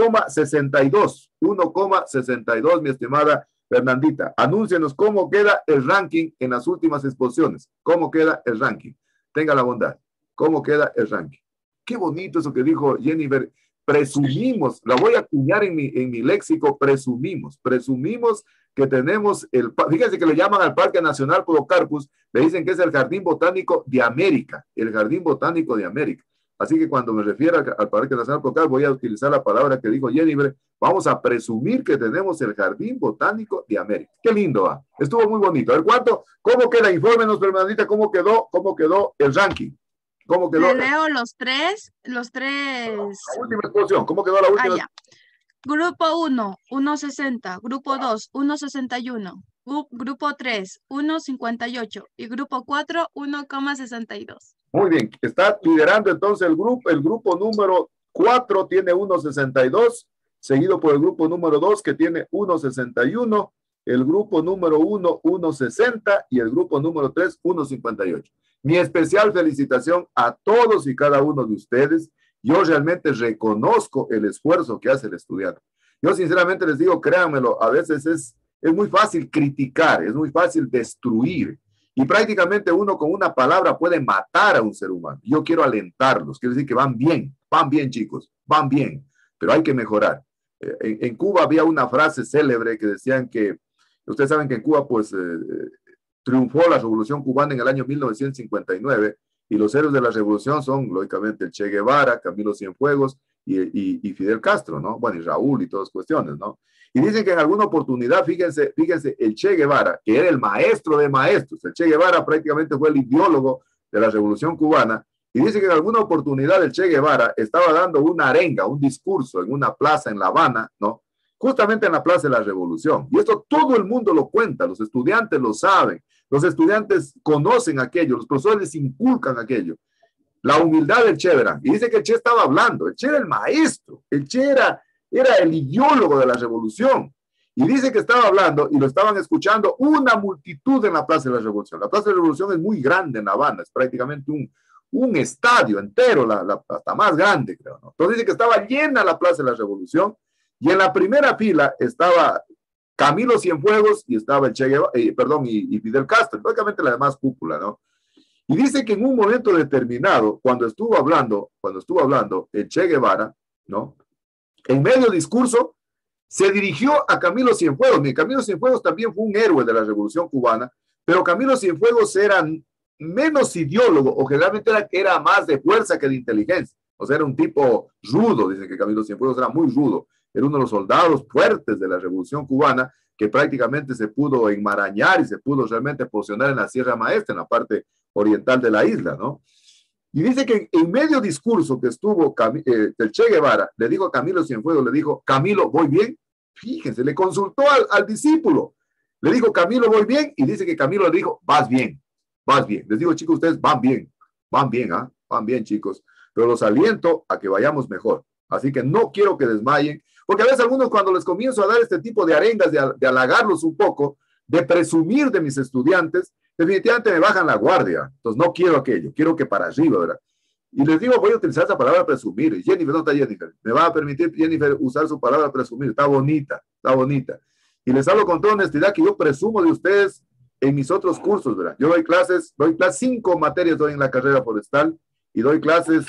1,62, mi estimada Fernandita. Anúncienos cómo queda el ranking en las últimas exposiciones. ¿Cómo queda el ranking? Tenga la bondad. ¿Cómo queda el ranking? Qué bonito eso que dijo Jennifer. Presumimos, la voy a acuñar en mi léxico, presumimos que tenemos fíjense que le llaman al Parque Nacional Podocarpus, le dicen que es el Jardín Botánico de América, Así que cuando me refiero al Parque Nacional Podocarpus voy a utilizar la palabra que dijo Jennifer, vamos a presumir que tenemos el Jardín Botánico de América. Qué lindo, ¿ah? Estuvo muy bonito. A ver, ¿cómo queda? Infórmenos, Fernandita, ¿cómo quedó el ranking? ¿Cómo quedó? Te leo los tres. La última exposición, ¿cómo quedó la última? Ya. Grupo 1, 1.60. Grupo 2, 1.61. Grupo 3, 1.58. Y grupo 4, 1.62. Muy bien. Está liderando entonces el grupo número 4 tiene 1.62, seguido por el grupo número 2 que tiene 1.61, el grupo número 1, 1.60 y el grupo número 3, 1.58. Mi especial felicitación a todos y cada uno de ustedes yo realmente reconozco el esfuerzo que hace el estudiante. Yo sinceramente les digo, créanmelo, a veces es muy fácil criticar, es muy fácil destruir. Y prácticamente uno con una palabra puede matar a un ser humano. Yo quiero alentarlos, quiero decir que van bien chicos, van bien, pero hay que mejorar. En Cuba había una frase célebre que decían que, ustedes saben que en Cuba pues triunfó la revolución cubana en el año 1959 y los héroes de la revolución son lógicamente el Che Guevara, Camilo Cienfuegos y Fidel Castro, ¿no? Bueno, y Raúl y todas cuestiones, ¿no? Y dicen que en alguna oportunidad, fíjense, el Che Guevara, que era el maestro de maestros, el Che Guevara prácticamente fue el ideólogo de la revolución cubana, y dice que en alguna oportunidad el Che Guevara estaba dando una arenga, un discurso en una plaza en La Habana, ¿no? Justamente en la Plaza de la Revolución. Y esto todo el mundo lo cuenta, los estudiantes lo saben, los estudiantes conocen aquello, los profesores les inculcan aquello. La humildad del Che, verán. Y dice que el Che estaba hablando, el Che era el maestro, el Che era el ideólogo de la revolución. Y dice que estaba hablando y lo estaban escuchando una multitud en la Plaza de la Revolución. La Plaza de la Revolución es muy grande en La Habana, es prácticamente un estadio entero, hasta más grande, creo, ¿no? Entonces dice que estaba llena la Plaza de la Revolución y en la primera fila estaba Camilo Cienfuegos y estaba el Che Guevara, y Fidel Castro, prácticamente la demás cúpula, ¿no? Y dice que en un momento determinado, cuando estuvo hablando el Che Guevara, ¿no? En medio discurso, se dirigió a Camilo Cienfuegos. Camilo Cienfuegos también fue un héroe de la Revolución Cubana, pero Camilo Cienfuegos era menos ideólogo, o generalmente era más de fuerza que de inteligencia. O sea, era un tipo rudo, dicen que Camilo Cienfuegos era muy rudo. Era uno de los soldados fuertes de la Revolución Cubana que prácticamente se pudo enmarañar y se pudo realmente posicionar en la Sierra Maestra, en la parte oriental de la isla, ¿no? Y dice que en medio discurso que estuvo el Che Guevara, le dijo a Camilo Cienfuegos, le dijo, Camilo, ¿voy bien? Fíjense, le consultó al discípulo. Le dijo, Camilo, ¿voy bien? Y dice que Camilo le dijo, vas bien, vas bien. Les digo, chicos, ustedes van bien, ¿ah? Van bien, chicos. Pero los aliento a que vayamos mejor. Así que no quiero que desmayen, porque a veces algunos cuando les comienzo a dar este tipo de arengas, de halagarlos un poco, de presumir de mis estudiantes, definitivamente me bajan la guardia. Entonces no quiero aquello, quiero que para arriba, ¿verdad? Y les digo, voy a utilizar esa palabra presumir. Jennifer, no está Jennifer. Me va a permitir Jennifer usar su palabra presumir. Está bonita, está bonita. Y les hablo con toda honestidad que yo presumo de ustedes en mis otros cursos, ¿verdad? Yo doy clases 5 materias doy en la carrera forestal y doy clases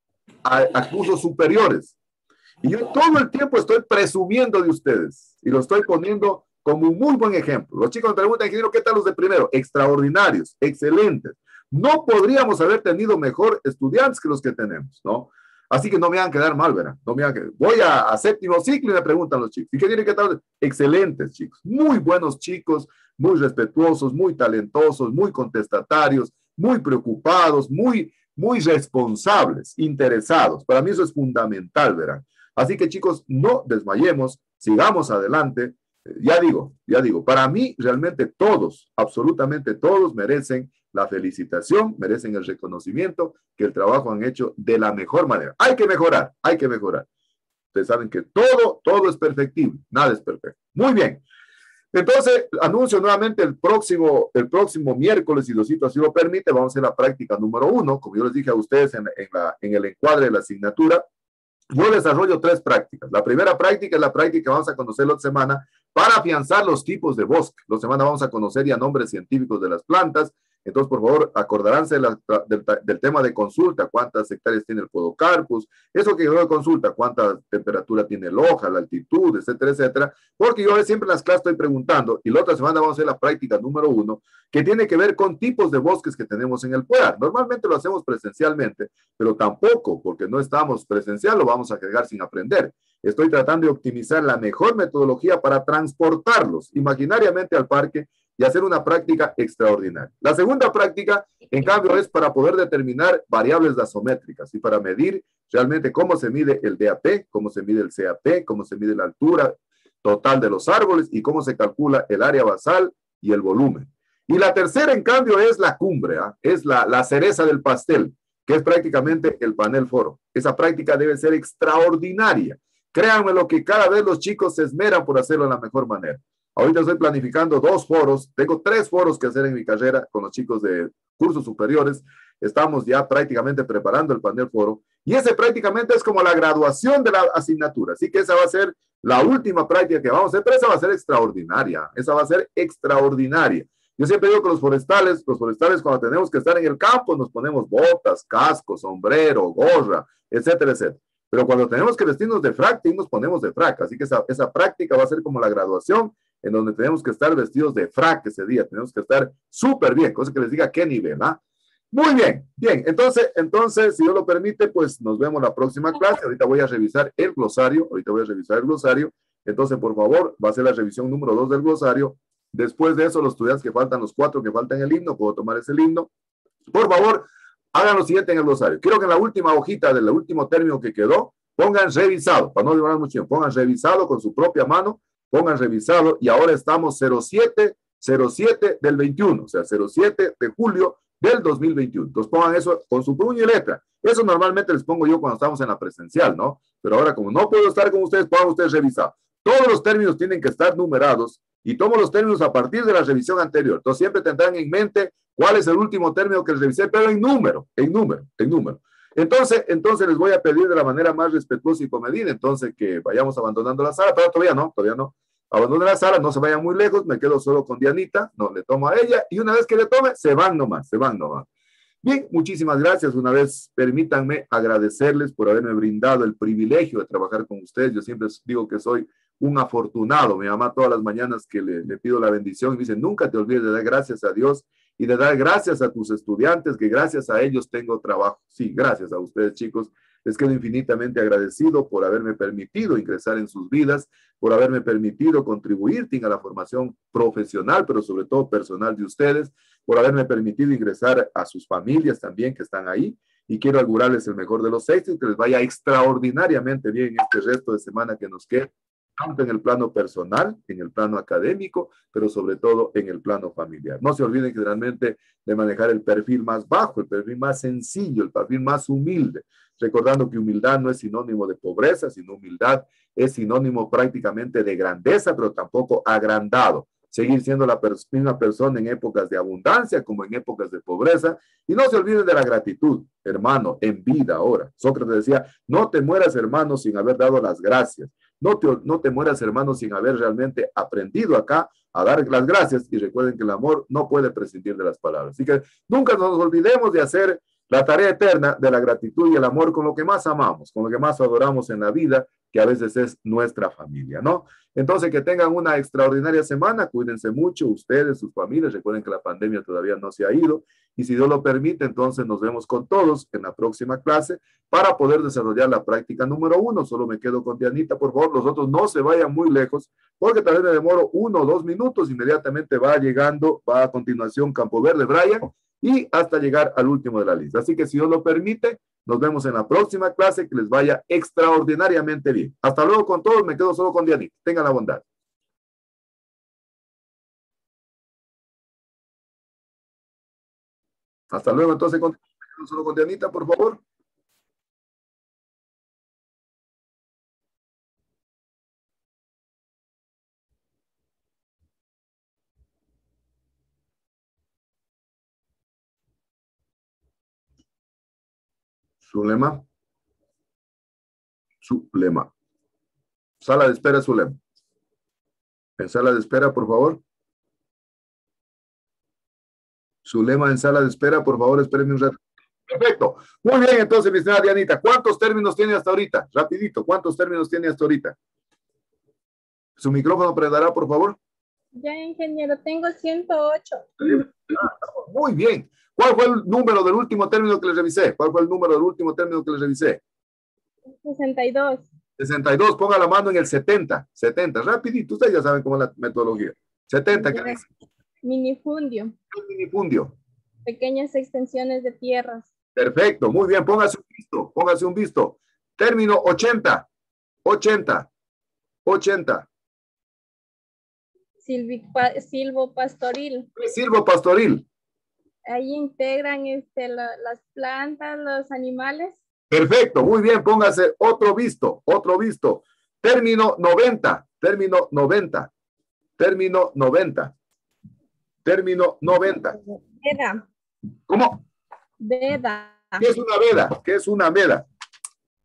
a cursos superiores. Y yo todo el tiempo estoy presumiendo de ustedes y lo estoy poniendo como un muy buen ejemplo. Los chicos me preguntan, ingeniero, ¿qué tal los de primero? Extraordinarios, excelentes. No podríamos haber tenido mejor estudiantes que los que tenemos, ¿no? Así que no me hagan quedar mal, ¿verdad? No me hagan voy a séptimo ciclo y me preguntan los chicos. ¿Y qué tienen que estar? Excelentes chicos, muy buenos chicos, muy respetuosos, muy talentosos, muy contestatarios, muy preocupados, muy responsables, interesados. Para mí eso es fundamental, ¿verdad? Así que chicos, no desmayemos, sigamos adelante. Ya digo, para mí realmente todos, absolutamente todos merecen la felicitación, merecen el reconocimiento que el trabajo han hecho de la mejor manera. Hay que mejorar, hay que mejorar. Ustedes saben que todo es perfectible, nada es perfecto. Muy bien. Entonces, anuncio nuevamente el próximo miércoles, si Diosito así lo permite, vamos a hacer la práctica número 1, como yo les dije a ustedes en el encuadre de la asignatura. Yo desarrollo 3 prácticas. La primera práctica es la práctica que vamos a conocer la otra semana para afianzar los tipos de bosque. La semana vamos a conocer ya nombres científicos de las plantas. Entonces, por favor, acordaránse del tema de consulta, cuántas hectáreas tiene el podocarpus, eso que yo de consulta, cuánta temperatura tiene el hoja, la altitud, etcétera, etcétera, porque yo siempre en las clases estoy preguntando, y la otra semana vamos a hacer la práctica número 1, que tiene que ver con tipos de bosques que tenemos en el Puebla. Normalmente lo hacemos presencialmente, pero tampoco, porque no estamos presencial, lo vamos a quedar sin aprender. Estoy tratando de optimizar la mejor metodología para transportarlos imaginariamente al parque y hacer una práctica extraordinaria. La segunda práctica, en cambio, es para poder determinar variables gasométricas y para medir realmente cómo se mide el DAP, cómo se mide el CAP, cómo se mide la altura total de los árboles y cómo se calcula el área basal y el volumen. Y la tercera, en cambio, es la cumbre, es la cereza del pastel, que es prácticamente el panel foro. Esa práctica debe ser extraordinaria. Créanme lo que cada vez los chicos se esmeran por hacerlo de la mejor manera. Ahorita estoy planificando 2 foros, tengo 3 foros que hacer en mi carrera con los chicos de cursos superiores. Estamos ya prácticamente preparando el panel foro Y ese prácticamente es como la graduación de la asignatura. Así que esa va a ser la última práctica que vamos a hacer, pero esa va a ser extraordinaria. Esa va a ser extraordinaria. Yo siempre digo que los forestales cuando tenemos que estar en el campo nos ponemos botas, casco, sombrero, gorra, etcétera, etcétera. Pero cuando tenemos que vestirnos de frac, nos ponemos de frac. Así que esa práctica va a ser como la graduación, en donde tenemos que estar vestidos de frac ese día. Tenemos que estar súper bien, cosa que les diga qué nivel, ¿ah? Muy bien, bien. Entonces, si Dios lo permite, pues nos vemos la próxima clase. Ahorita voy a revisar el glosario. Entonces, por favor, va a ser la revisión número 2 del glosario. Después de eso, los estudiantes que faltan, los 4 que faltan el himno, puedo tomar ese himno. Por favor, hagan lo siguiente en el glosario. Quiero que en la última hojita del último término que quedó, pongan revisado, para no demorar mucho tiempo, pongan revisado con su propia mano, pongan revisado, y ahora estamos 07 del 21, o sea, 07 de julio del 2021. Entonces pongan eso con su puño y letra. Eso normalmente les pongo yo cuando estamos en la presencial, ¿no? Pero ahora, como no puedo estar con ustedes, pongan ustedes revisado. Todos los términos tienen que estar numerados, y tomo los términos a partir de la revisión anterior. Entonces siempre tendrán en mente cuál es el último término que les revisé, pero en número. Entonces les voy a pedir de la manera más respetuosa y comedida, entonces que vayamos abandonando la sala, pero todavía no. Abandonen la sala, no se vayan muy lejos, me quedo solo con Dianita, no, le tomo a ella, y una vez que le tome, se van nomás. Bien, muchísimas gracias. Una vez, permítanme agradecerles por haberme brindado el privilegio de trabajar con ustedes. Yo siempre digo que soy un afortunado. Mi mamá todas las mañanas que le pido la bendición, me dice, nunca te olvides de dar gracias a Dios y de dar gracias a tus estudiantes, que gracias a ellos tengo trabajo. Sí, gracias a ustedes, chicos. Les quedo infinitamente agradecido por haberme permitido ingresar en sus vidas, por haberme permitido contribuir a la formación profesional, pero sobre todo personal de ustedes, por haberme permitido ingresar a sus familias también que están ahí. Y quiero augurarles el mejor de los éxitos, que les vaya extraordinariamente bien este resto de semana que nos queda, tanto en el plano personal, en el plano académico, pero sobre todo en el plano familiar. No se olviden generalmente de manejar el perfil más bajo, el perfil más sencillo, el perfil más humilde, recordando que humildad no es sinónimo de pobreza, sino humildad es sinónimo prácticamente de grandeza, pero tampoco agrandado. Seguir siendo la misma persona en épocas de abundancia como en épocas de pobreza. Y no se olviden de la gratitud, hermano, en vida ahora. Sócrates decía, no te mueras, hermano, sin haber dado las gracias. No te mueras, hermano, sin haber realmente aprendido acá a dar las gracias. Y recuerden que el amor no puede prescindir de las palabras. Así que nunca nos olvidemos de hacer la tarea eterna de la gratitud y el amor con lo que más amamos, con lo que más adoramos en la vida, que a veces es nuestra familia, ¿no? Entonces, que tengan una extraordinaria semana, cuídense mucho, ustedes, sus familias, recuerden que la pandemia todavía no se ha ido, y si Dios lo permite, entonces nos vemos con todos en la próxima clase para poder desarrollar la práctica número 1. Solo me quedo con Dianita, por favor, los otros no se vayan muy lejos, porque tal vez me demoro 1 o 2 minutos, inmediatamente va a continuación Campo Verde, Brian, y hasta llegar al último de la lista. Así que si Dios lo permite, nos vemos en la próxima clase, que les vaya extraordinariamente bien. Hasta luego con todos, me quedo solo con Dianita. Tengan la bondad. Hasta luego, entonces, me quedo solo con Dianita, por favor. Zulema. Sala de espera, Zulema. En sala de espera, por favor. Zulema en sala de espera, por favor, espérenme un rato. Perfecto. Muy bien, entonces, mi señora Dianita, ¿cuántos términos tiene hasta ahorita? Rapidito, ¿cuántos términos tiene hasta ahorita? Su micrófono prenderá, por favor. Ya, ingeniero, tengo 108. Muy bien. ¿Cuál fue el número del último término que les revisé? 62. 62, ponga la mano en el 70. 70, rapidito, ustedes ya saben cómo es la metodología. 70, ¿qué dice? Minifundio. ¿Qué es minifundio? Pequeñas extensiones de tierras. Perfecto, muy bien, póngase un visto. Término 80. Silvopastoril. ¿Qué es silvopastoril? Ahí integran las plantas, los animales. Perfecto, muy bien, póngase otro visto. Término 90. Veda. ¿Cómo? Veda. ¿Qué es una veda?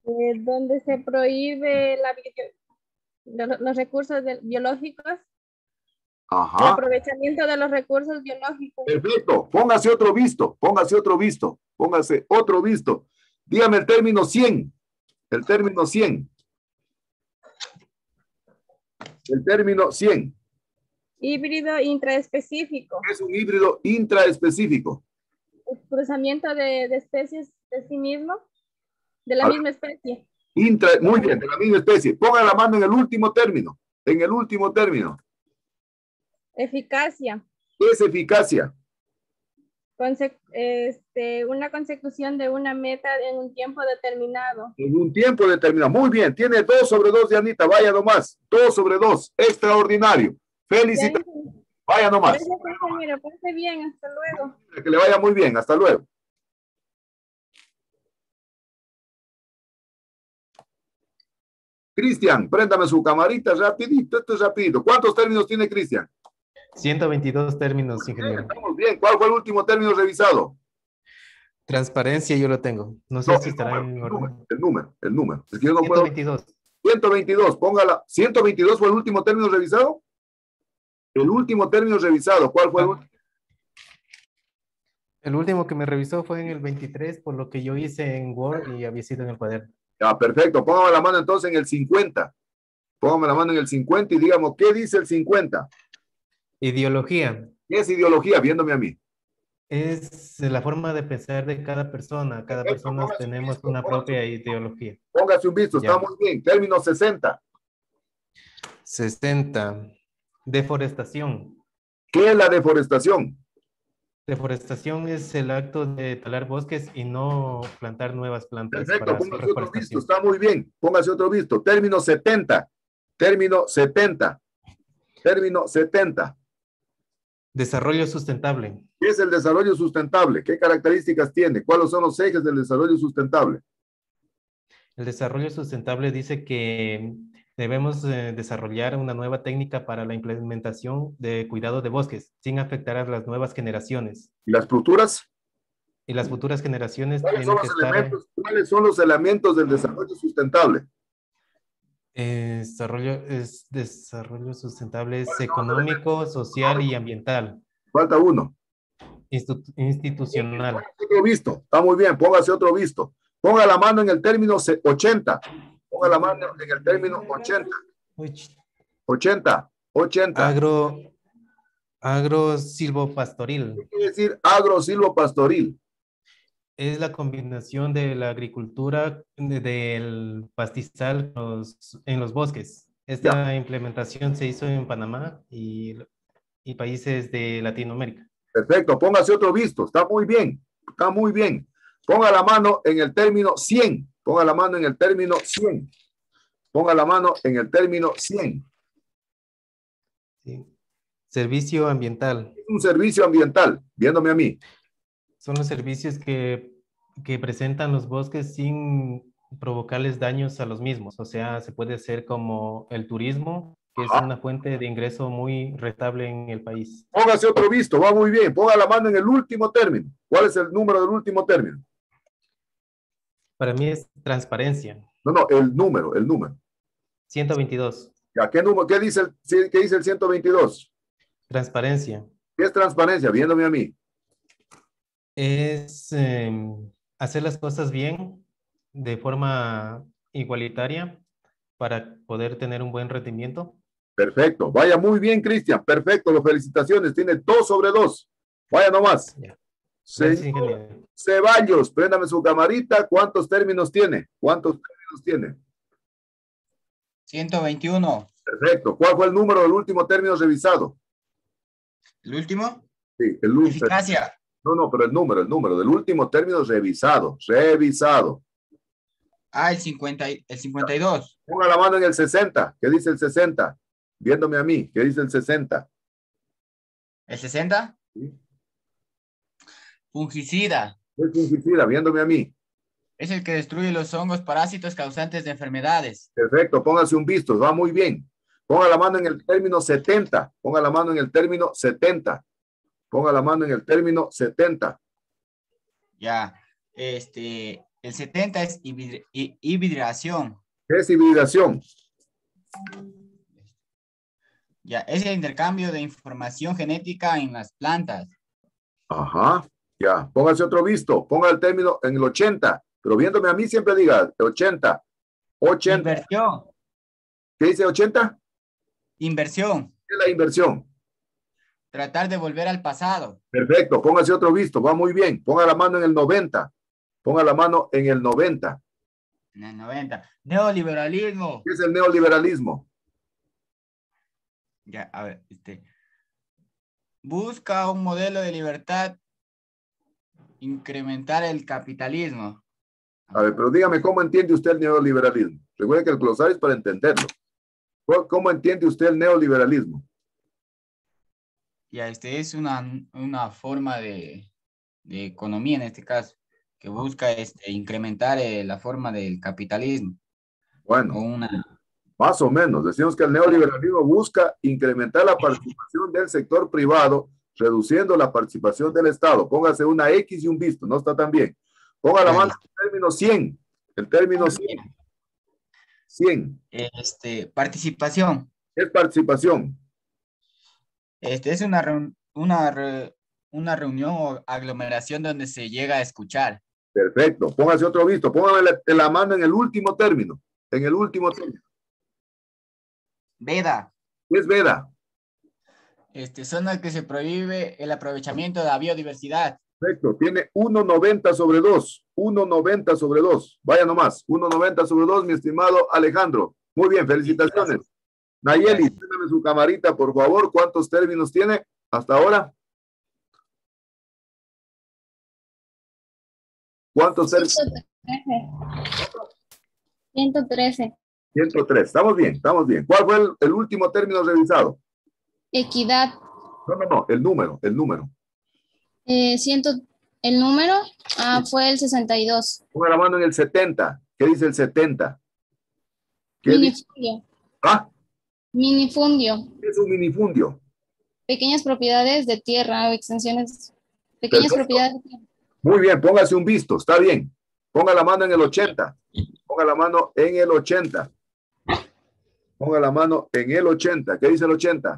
Donde se prohíbe los recursos biológicos, el Ajá. aprovechamiento de los recursos biológicos. Perfecto. Póngase otro visto. Póngase otro visto. Póngase otro visto. Dígame el término 100. El término 100. El término 100. Híbrido intraespecífico. Es un híbrido intraespecífico. El cruzamiento de especies de sí mismo, de la misma especie. Muy bien, de la misma especie. Ponga la mano en el último término. En el último término. Eficacia. ¿Qué es eficacia? Una consecución de una meta en un tiempo determinado. En un tiempo determinado. Muy bien, tiene 2 sobre 2 de Anita. Vaya nomás. 2 sobre 2. Extraordinario. Felicitaciones. Vaya nomás. Gracias, compañero. Pase bien. Hasta luego. Que le vaya muy bien. Hasta luego. Cristian, préndame su camarita rapidito. Esto es rapidito. ¿Cuántos términos tiene Cristian? 122 términos, ingeniero. Estamos bien. ¿Cuál fue el último término revisado? Transparencia, yo lo tengo. No sé si estará en orden. El número. Es que yo no 122. puedo. 122, póngala. ¿122 fue el último término revisado? El último término revisado, ¿cuál fue el último? El último que me revisó fue en el 23, por lo que yo hice en Word y había sido en el cuaderno. Ya, perfecto. Póngame la mano entonces en el 50. Póngame la mano en el 50 y digamos, ¿qué dice el 50? Ideología. ¿Qué es ideología? Viéndome a mí. Es la forma de pensar de cada persona. Cada persona tenemos una propia ideología. Póngase un visto, Ya. está muy bien. Término 60. 60. Deforestación. ¿Qué es la deforestación? Deforestación es el acto de talar bosques y no plantar nuevas plantas. Perfecto, para su póngase otro visto, reforestación. está muy bien. Póngase otro visto. Término 70. Término 70. Término 70. Desarrollo sustentable. ¿Qué es el desarrollo sustentable? ¿Qué características tiene? ¿Cuáles son los ejes del desarrollo sustentable? El desarrollo sustentable dice que debemos desarrollar una nueva técnica para la implementación de cuidado de bosques sin afectar a las nuevas generaciones. ¿Y las futuras? Y las futuras generaciones ¿Cuáles tienen son que los estar... elementos, ¿cuáles son los elementos del desarrollo sustentable? Desarrollo sustentable es económico, social y ambiental. Falta uno. Institucional. Otro visto. Está muy bien. Póngase otro visto. Ponga la mano en el término 80. Ponga la mano en el término 80. 80. 80. Agrosilvopastoril. ¿Qué quiere decir agrosilvopastoril? Es la combinación de la agricultura del pastizal en los bosques. Esta implementación se hizo en Panamá y países de Latinoamérica. Perfecto, póngase otro visto. Está muy bien. Está muy bien. Ponga la mano en el término 100. Ponga la mano en el término 100. Ponga la mano en el término 100. Sí. Servicio ambiental. Un servicio ambiental, viéndome a mí. Son los servicios que presentan los bosques sin provocarles daños a los mismos. O sea, se puede hacer como el turismo, que es una fuente de ingreso muy rentable en el país. Póngase otro visto, va muy bien. Ponga la mano en el último término. ¿Cuál es el número del último término? Para mí es transparencia. No, el número. 122. ¿Ya? ¿Qué dice el 122? Transparencia. ¿Qué es transparencia? Viéndome a mí. Es hacer las cosas bien de forma igualitaria para poder tener un buen rendimiento. Perfecto. Vaya muy bien, Cristian. Perfecto. Las felicitaciones. Tiene 2 sobre 2. Vaya nomás. Ya. Señor Ceballos, préndame su camarita. ¿Cuántos términos tiene? 121. Perfecto. ¿Cuál fue el número del último término revisado? ¿El último? Sí, el último. Eficacia. No, pero el número del último término revisado. El 52. Ponga la mano en el 60. ¿Qué dice el 60? Viéndome a mí. ¿Qué dice el 60? ¿El 60? Sí. Fungicida. ¿Qué es fungicida? Viéndome a mí. Es el que destruye los hongos parásitos causantes de enfermedades. Perfecto, póngase un visto, va muy bien. Ponga la mano en el término 70. Ponga la mano en el término 70. Ponga la mano en el término 70. Ya. El 70 es hibridación. ¿Qué es hibridación? Ya, es el intercambio de información genética en las plantas. Ajá, ya. Póngase otro visto. Ponga el término en el 80. Pero viéndome a mí siempre diga 80. 80. Inversión. ¿Qué dice 80? Inversión. ¿Qué es la inversión? Tratar de volver al pasado. Perfecto. Póngase otro visto. Va muy bien. Ponga la mano en el 90. Ponga la mano en el 90. En el 90. Neoliberalismo. ¿Qué es el neoliberalismo? Ya, a ver, busca un modelo de libertad, incrementar el capitalismo. A ver, pero dígame, ¿cómo entiende usted el neoliberalismo? Recuerde que el glosario es para entenderlo. ¿Cómo entiende usted el neoliberalismo? Ya, es una forma de economía en este caso, que busca incrementar la forma del capitalismo. Bueno, más o menos. Decimos que el neoliberalismo busca incrementar la participación del sector privado, reduciendo la participación del Estado. Póngase una X y un visto, no está tan bien. Ponga la mano en el término 100. El término 100. 100. Participación. ¿Qué es participación? Es una reunión o aglomeración donde se llega a escuchar. Perfecto. Póngase otro visto. Póngame la mano en el último término. En el último término. Veda. ¿Qué es veda? Zona que se prohíbe el aprovechamiento de la biodiversidad. Perfecto. Tiene 1,90 sobre 2. 1,90 sobre 2. Vaya nomás. 1,90 sobre 2, mi estimado Alejandro. Muy bien. Felicitaciones. Nayeli, déjame su camarita, por favor. ¿Cuántos términos tiene hasta ahora? ¿Cuántos términos? 113. 103. Estamos bien, estamos bien. ¿Cuál fue el último término revisado? Equidad. No. El número. El número fue el 62. Ponga la mano en el 70. ¿Qué dice el 70? Minifundio. ¿Ah? Minifundio. ¿Qué es un minifundio? Pequeñas propiedades de tierra o extensiones. Pequeñas Perfecto. propiedades de tierra. Muy bien, póngase un visto. Está bien. Ponga la mano en el 80. Ponga la mano en el 80. Ponga la mano en el 80. ¿Qué dice el 80?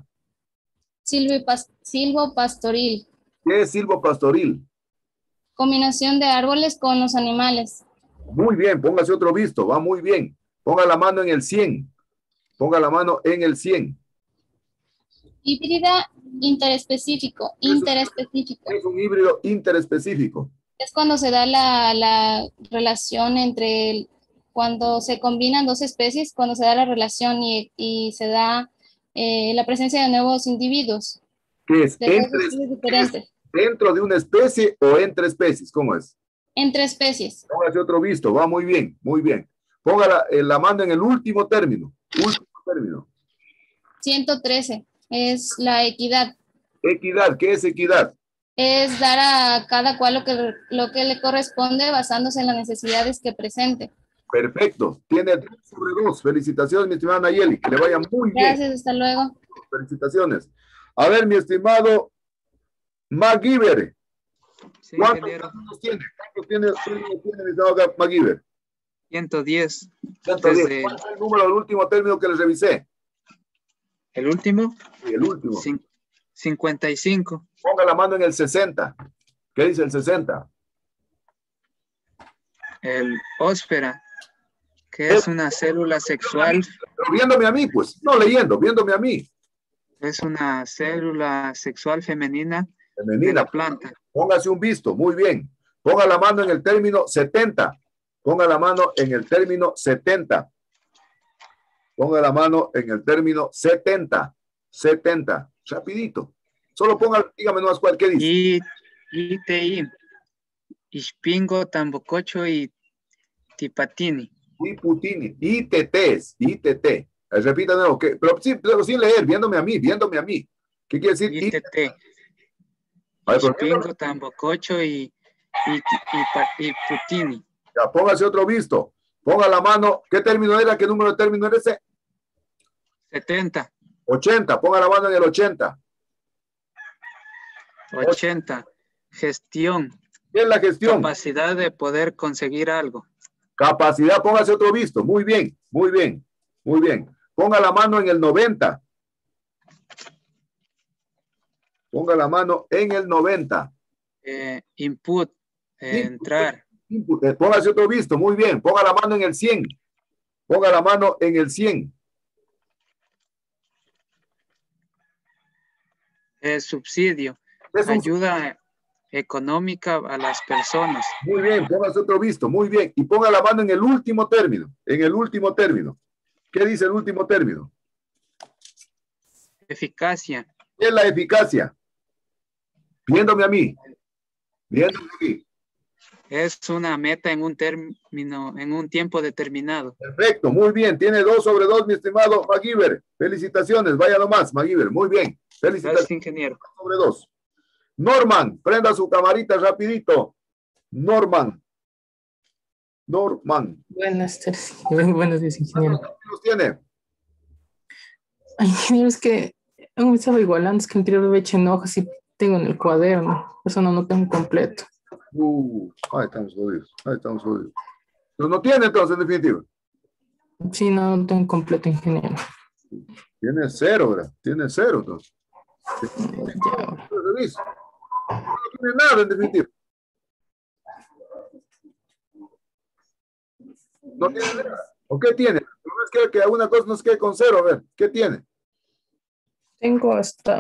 Silvopastoril. ¿Qué es silvopastoril? Combinación de árboles con los animales. Muy bien, póngase otro visto. Va muy bien. Ponga la mano en el 100. Ponga la mano en el 100. Híbrida interespecífico. Es un híbrido interespecífico. Es cuando se da la relación entre, cuando se combinan dos especies, cuando se da la relación y se da la presencia de nuevos individuos. ¿Qué es? De dos especies diferentes. ¿Dentro de una especie o entre especies? ¿Cómo es? Entre especies. Póngase otro visto. Va muy bien, muy bien. Ponga la mano en el último término. Último término. 113. Es la equidad. Equidad. ¿Qué es equidad? Es dar a cada cual lo que le corresponde basándose en las necesidades que presente. Perfecto. Tiene 3 sobre 2. Felicitaciones, mi estimada Nayeli. Que le vaya muy bien. Gracias, hasta luego. Felicitaciones. A ver, mi estimado MacGyver. Sí, ¿Cuántos términos tiene? ¿Cuántos tiene, mi estimado MacGyver? 110. 110. ¿Cuál es el número del último término que les revisé? ¿El último? Sí, el último. 55. Ponga la mano en el 60. ¿Qué dice el 60? El ósfera, que es una célula sexual. Pero viéndome a mí, pues. No leyendo, viéndome a mí. Es una célula sexual femenina de la planta. Póngase un visto. Muy bien. Ponga la mano en el término 70. Ponga la mano en el término 70. Ponga la mano en el término 70. 70. Rapidito. Solo ponga, dígame nomás cuál que dice. ITI. Ispingo, Tambococho y Tipatini. Tiputini. ITT. Repita de nuevo. Pero sin leer, viéndome a mí. ¿Qué quiere decir? ITT. Ispingo, Tambococho y Putini. Ya, póngase otro visto. Ponga la mano. ¿Qué término era? ¿Qué número de término era ese? 70. 80. Ponga la mano en el 80. 80. Gestión. ¿Qué es la gestión? Capacidad de poder conseguir algo. Capacidad, póngase otro visto. Muy bien, muy bien, muy bien. Ponga la mano en el 90. Ponga la mano en el 90. Input, entrar. Input. Póngase otro visto, muy bien. Ponga la mano en el 100. Ponga la mano en el 100. Subsidio, ayuda económica a las personas. Muy bien, póngase otro visto, muy bien. Y ponga la mano en el último término, en el último término. ¿Qué dice el último término? Eficacia. ¿Qué es la eficacia? Viéndome a mí. Viéndome a mí. Es una meta en un término, en un tiempo determinado. Perfecto, muy bien. Tiene 2/2, mi estimado MacGyver. Felicitaciones, vaya nomás, MacGyver. Muy bien. Felicitaciones. Gracias, ingeniero. 2/2. Norman, prenda su camarita rapidito. Norman. Buenas tardes. Buenos días, ingeniero. ¿Qué nos tiene? Ay, ingeniero, es que aún me estaba igualando, es que anterior me eché en hojas y tengo en el cuaderno. Eso no tengo completo. Ahí estamos jodidos. Ahí estamos jodidos. Pero no tiene entonces, en definitiva. Sí, no tengo completo, ingeniero. Tiene 0, ¿verdad? Tiene 0, entonces. Revisa. No tiene nada, en definitiva. No tiene nada. ¿O qué tiene? No es que alguna cosa nos quede con 0. A ver, ¿qué tiene? Tengo hasta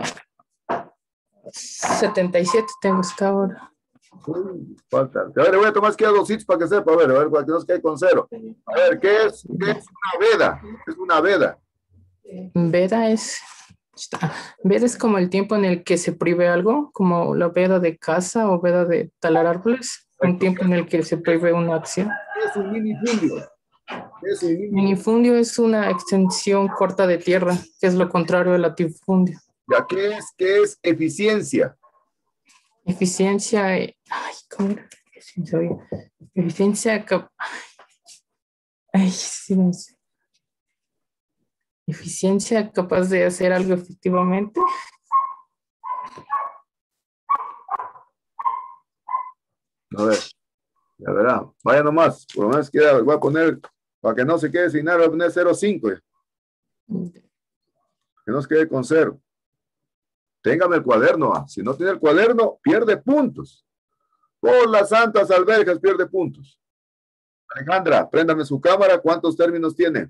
77, tengo hasta ahora. Falta. A ver, voy a tomar que 2 hits para que sepa, a ver, para que no se quede con 0. A ver, ¿qué es una veda? ¿Qué es una veda? Veda es como el tiempo en el que se prohíbe algo, como la veda de caza o veda de talar árboles, un tiempo en el que se prohíbe una acción. ¿Qué es un minifundio? Minifundio es una extensión corta de tierra, que es lo contrario del latifundio. ¿Ya qué es eficiencia? Eficiencia, ¿cómo era? Eficiencia, silencio. Eficiencia capaz de hacer algo efectivamente. A ver, ya verá. Vaya nomás, por lo menos voy a poner, para que no se quede sin nada, voy a poner 0,5. Que no se quede con 0. Téngame el cuaderno. Si no tiene el cuaderno, pierde puntos. Por las santas alberjas pierde puntos. Alejandra, préndame su cámara. ¿Cuántos términos tiene?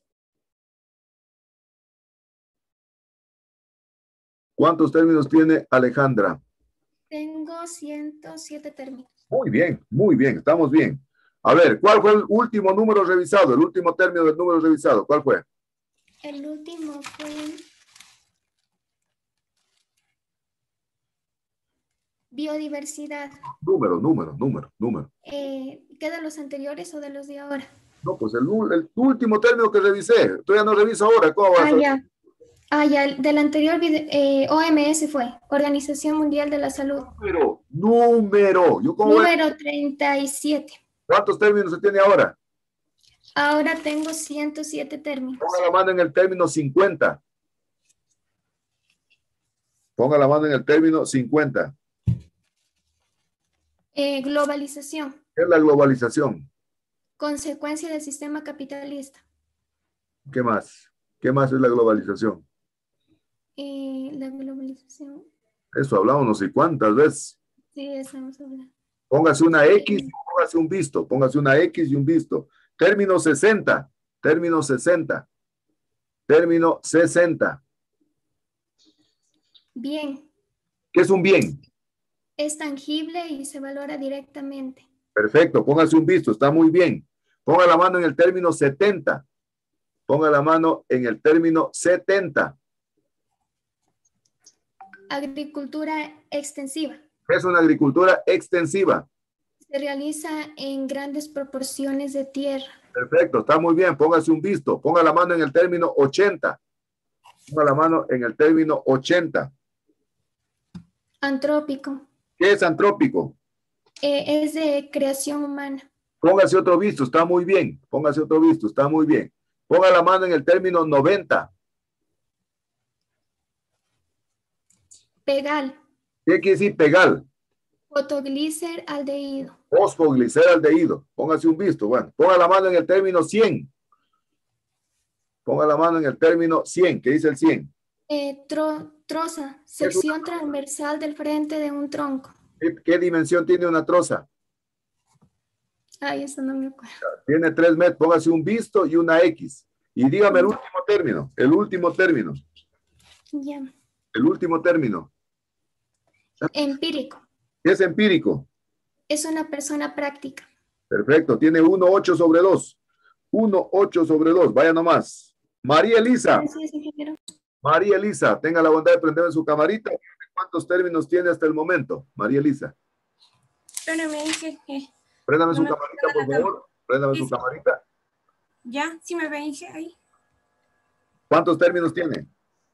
¿Cuántos términos tiene Alejandra? Tengo 107 términos. Muy bien, estamos bien. A ver, ¿cuál fue el último número revisado? El último término del número revisado, ¿cuál fue? El último fue biodiversidad. Número. ¿Qué de los anteriores o de los de ahora? No, pues el último término que revisé. Todavía no reviso ahora. ¿Cómo va a ser? Ya, del anterior OMS fue Organización Mundial de la Salud. Número. Número 37. ¿Cuántos términos se tiene ahora? Ahora tengo 107 términos. Ponga la mano en el término 50. Ponga la mano en el término 50. Globalización. ¿Qué es la globalización? Consecuencia del sistema capitalista. ¿Qué más? ¿Qué más es la globalización? La globalización. Eso hablamos no sé cuántas veces. Sí, eso vamos a hablar. Póngase una X y póngase un visto. Póngase una X y un visto. Término 60. Término 60. Término 60. Bien. ¿Qué es un bien? Es tangible y se valora directamente. Perfecto. Póngase un visto. Está muy bien. Ponga la mano en el término 70. Ponga la mano en el término 70. Agricultura extensiva. Es una agricultura extensiva. Se realiza en grandes proporciones de tierra. Perfecto, está muy bien. Póngase un visto. Ponga la mano en el término 80. Ponga la mano en el término 80. Antrópico. ¿Qué es antrópico? Es de creación humana. Póngase otro visto. Está muy bien. Póngase otro visto. Está muy bien. Ponga la mano en el término 90. Pegal. ¿Qué quiere decir pegal? Fosfogliceraldehído. Fosfogliceraldehído. Póngase un visto. Bueno, ponga la mano en el término 100. Ponga la mano en el término 100. ¿Qué dice el 100? Troza, sección transversal del frente de un tronco. ¿Qué dimensión tiene una troza? Ay, eso no me acuerdo. Tiene 3 metros. Póngase un visto y una X. Y dígame el último término. El último término. Ya. El último término. Empírico. ¿Qué es empírico? Es una persona práctica. Perfecto. Tiene 1/8/2. 1/8/2. Vaya nomás. María Elisa. Gracias, ingeniero. María Elisa, tenga la bondad de prenderme su camarita. ¿Cuántos términos tiene hasta el momento? María Elisa. Pero me dije que... Préndame no su me camarita, por favor. Préndame su camarita. Ya, sí me ve, Inge, ahí. ¿Cuántos términos tiene?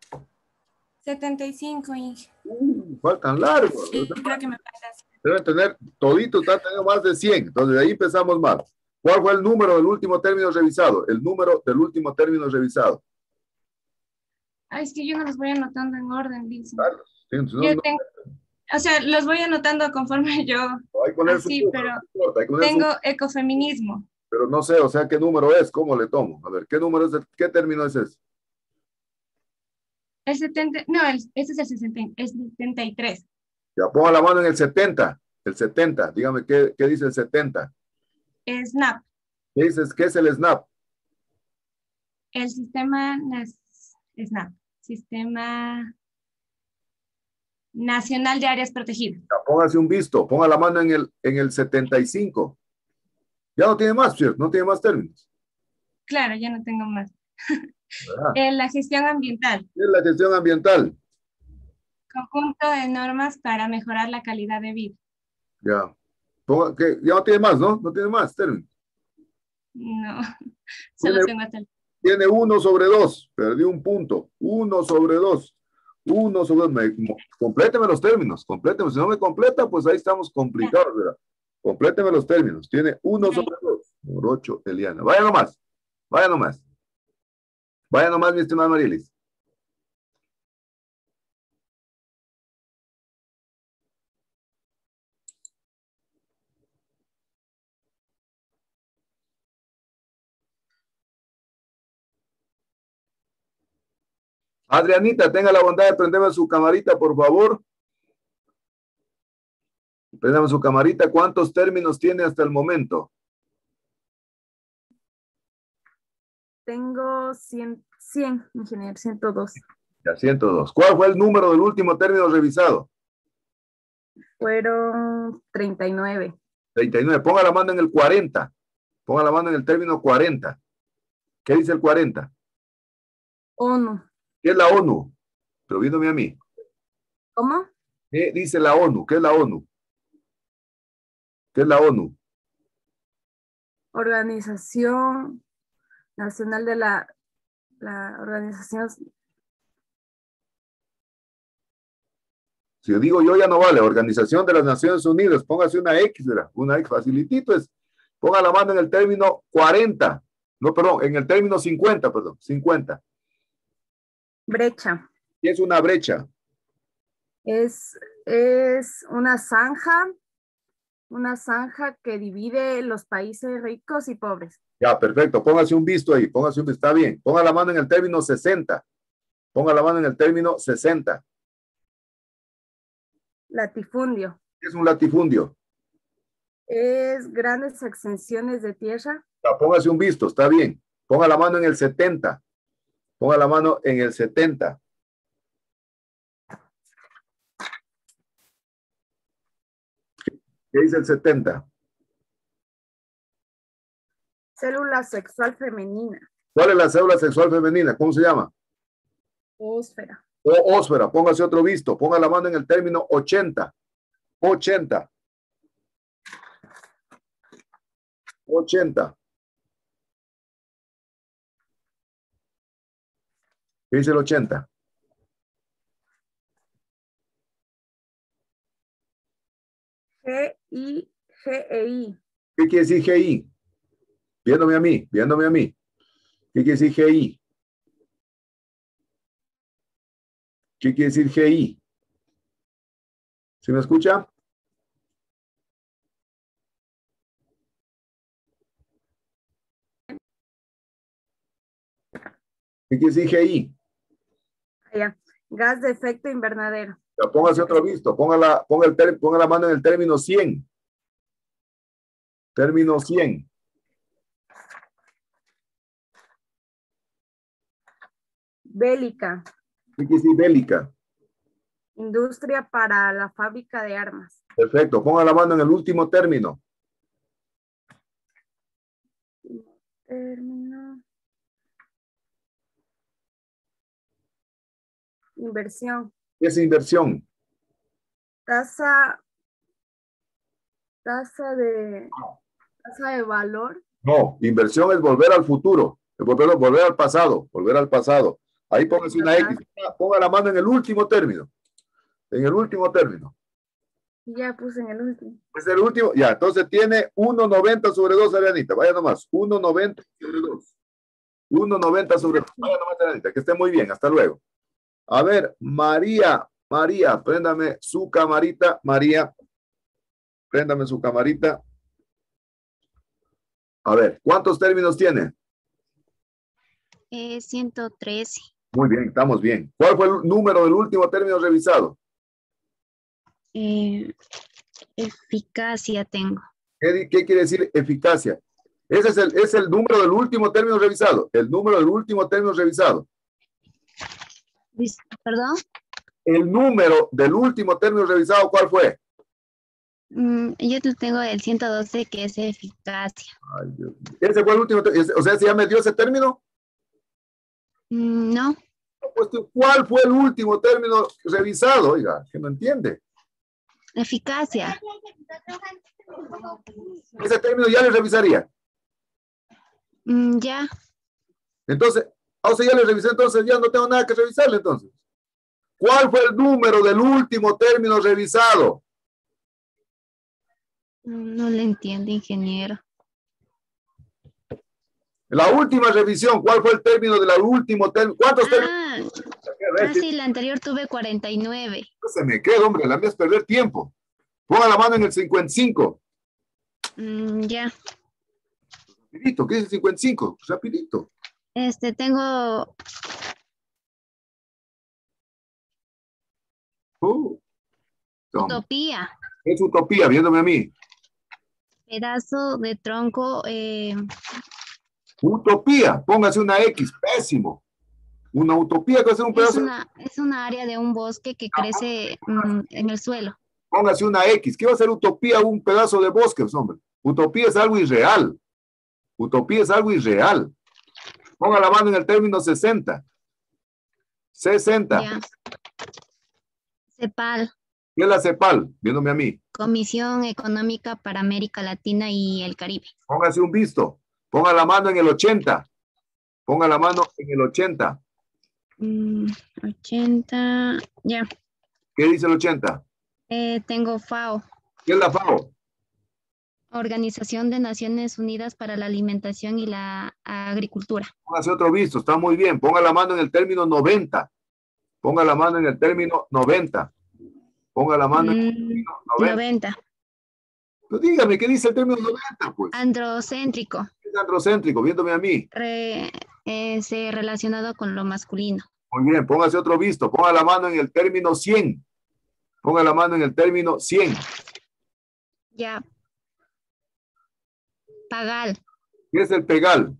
75, Inge. Faltan largos. Creo que me falta. Deben tener, toditos están teniendo más de 100. Entonces, de ahí empezamos mal. ¿Cuál fue el número del último término revisado? El número del último término revisado. Ay, es que yo no los voy anotando en orden, dice. Claro, sí, no, Yo tengo, o sea, los voy anotando conforme yo. hay que poner así, su pero no importa, hay que poner tengo ecofeminismo. pero no sé, o sea, ¿qué número es? ¿Cómo le tomo? A ver, ¿qué número es? ¿Qué término es ese? El 70, no, este es el 60, es 73. Ya, ponga la mano en el 70. El 70. Dígame, ¿qué dice el 70? SNAP. ¿Qué dices? ¿Qué es el SNAP? El sistema SNAP. Sistema Nacional de Áreas Protegidas. Ya, póngase un visto. Ponga la mano en el 75. Ya no tiene más, ¿cierto? No tiene más términos. Claro, ya no tengo más. La gestión ambiental. ¿Qué es la gestión ambiental? Conjunto de normas para mejorar la calidad de vida. Ya. Ya no tiene más, ¿no? No tiene más términos. No, solo tengo hasta el... Tiene 1/2. Perdí un punto. 1/2. 1/2. Compléteme los términos. Compléteme. Si no me completa, pues ahí estamos complicados, ¿verdad? Compléteme los términos. Tiene 1/2. Por 8, Eliana. Vaya nomás. Vaya nomás. Vaya nomás, mi estimada Marielis. Adrianita, tenga la bondad de prenderme su camarita, por favor. Prendame su camarita. ¿Cuántos términos tiene hasta el momento? Tengo 100, ingeniero, 102. Ya, 102. ¿Cuál fue el número del último término revisado? Fueron 39. 39. Ponga la mano en el 40. Ponga la mano en el término 40. ¿Qué dice el 40? ONU. ¿Qué es la ONU? Pero viéndome a mí. ¿Cómo? ¿Qué dice la ONU? ¿Qué es la ONU? ¿Qué es la ONU? Organización Nacional de la Organización. Si yo digo yo ya no vale. Organización de las Naciones Unidas. Póngase una X, ¿verdad? Una X facilitito es. Ponga la mano en el término 40. No, perdón, en el término 50, perdón. 50. Brecha. ¿Qué es una brecha? Es una zanja que divide los países ricos y pobres. Ya, perfecto. Póngase un visto ahí. Póngase un visto. Está bien. Ponga la mano en el término 60. Ponga la mano en el término 60. Latifundio. ¿Qué es un latifundio? Es grandes extensiones de tierra. Ya, póngase un visto. Está bien. Ponga la mano en el 70. Ponga la mano en el 70. ¿Qué dice el 70? Célula sexual femenina. ¿Cuál es la célula sexual femenina? ¿Cómo se llama? Ósfera. Ósfera. Póngase otro visto. Ponga la mano en el término 80. 80. 80. ¿Qué dice el 80? G-I-G-E-I. ¿Qué quiere decir GI? Viéndome a mí, viéndome a mí. ¿Qué quiere decir GI? ¿Qué quiere decir GI? ¿Sí me escucha? ¿Qué quiere decir GI? Allá. Gas de efecto invernadero. Ya, póngase otro visto. Ponga la mano en el término 100. Término 100. Bélica. ¿Qué quiere decir bélica? Industria para la fábrica de armas. Perfecto. Ponga la mano en el último término. Término. Inversión. ¿Qué es inversión? Tasa de valor. No, inversión es volver al futuro. Es volver al pasado. Volver al pasado. Ahí póngase una X. Ponga la mano en el último término. En el último término. Ya puse en el último. Es el último. Ya, entonces tiene 1,90 sobre 2, Arianita. Vaya nomás. 1,90 sobre 2. 1,90 sobre 2. Vaya nomás, Arianita. Que esté muy bien. Hasta luego. A ver, María, préndame su camarita. María, préndame su camarita. A ver, ¿cuántos términos tiene? 113. Muy bien, estamos bien. ¿Cuál fue el número del último término revisado? Eficacia tengo. ¿Qué quiere decir eficacia? Ese es el número del último término revisado. El número del último término revisado. ¿Perdón? El número del último término revisado, ¿cuál fue? Yo tengo el 112, que es eficacia. Ay, Dios mío. ¿Ese fue el último? O sea, ¿se ya me dio ese término? No. Pues, ¿cuál fue el último término revisado? Oiga, que no entiende. Eficacia. Ese término ya le revisaría. Ya. Entonces, o sea, ya le revisé, entonces ya no tengo nada que revisarle entonces. ¿Cuál fue el número del último término revisado? No le entiendo, ingeniero. La última revisión, ¿cuál fue el término de la última término? ¿Cuántos términos? Sí, la anterior tuve 49. No se me queda, hombre, la mía es perder tiempo. Ponga la mano en el 55. Ya. Rapidito, ¿qué es el 55? Rapidito. Tengo... Utopía. Es utopía, viéndome a mí. Pedazo de tronco. Utopía, póngase una X, pésimo. Una utopía que es un pedazo. Es una área de un bosque que crece en el suelo. Póngase una X. ¿Qué va a ser utopía? Un pedazo de bosque, hombre. Utopía es algo irreal. Utopía es algo irreal. Ponga la mano en el término 60. 60. Ya. CEPAL. ¿Qué es la CEPAL? Viéndome a mí. Comisión Económica para América Latina y el Caribe. Póngase un visto. Ponga la mano en el 80. Ponga la mano en el 80. 80. Ya. ¿Qué dice el 80? Tengo FAO. ¿Qué es la FAO? Organización de Naciones Unidas para la Alimentación y la Agricultura. Póngase otro visto. Está muy bien. Ponga la mano en el término 90. Ponga la mano en el término 90. Ponga la mano en el término 90. Pero dígame, ¿qué dice el término 90, pues? Androcéntrico. Es androcéntrico, viéndome a mí. Relacionado con lo masculino. Muy bien, póngase otro visto. Ponga la mano en el término 100. Ponga la mano en el término 100. Ya. Pagal. ¿Qué es el pegal?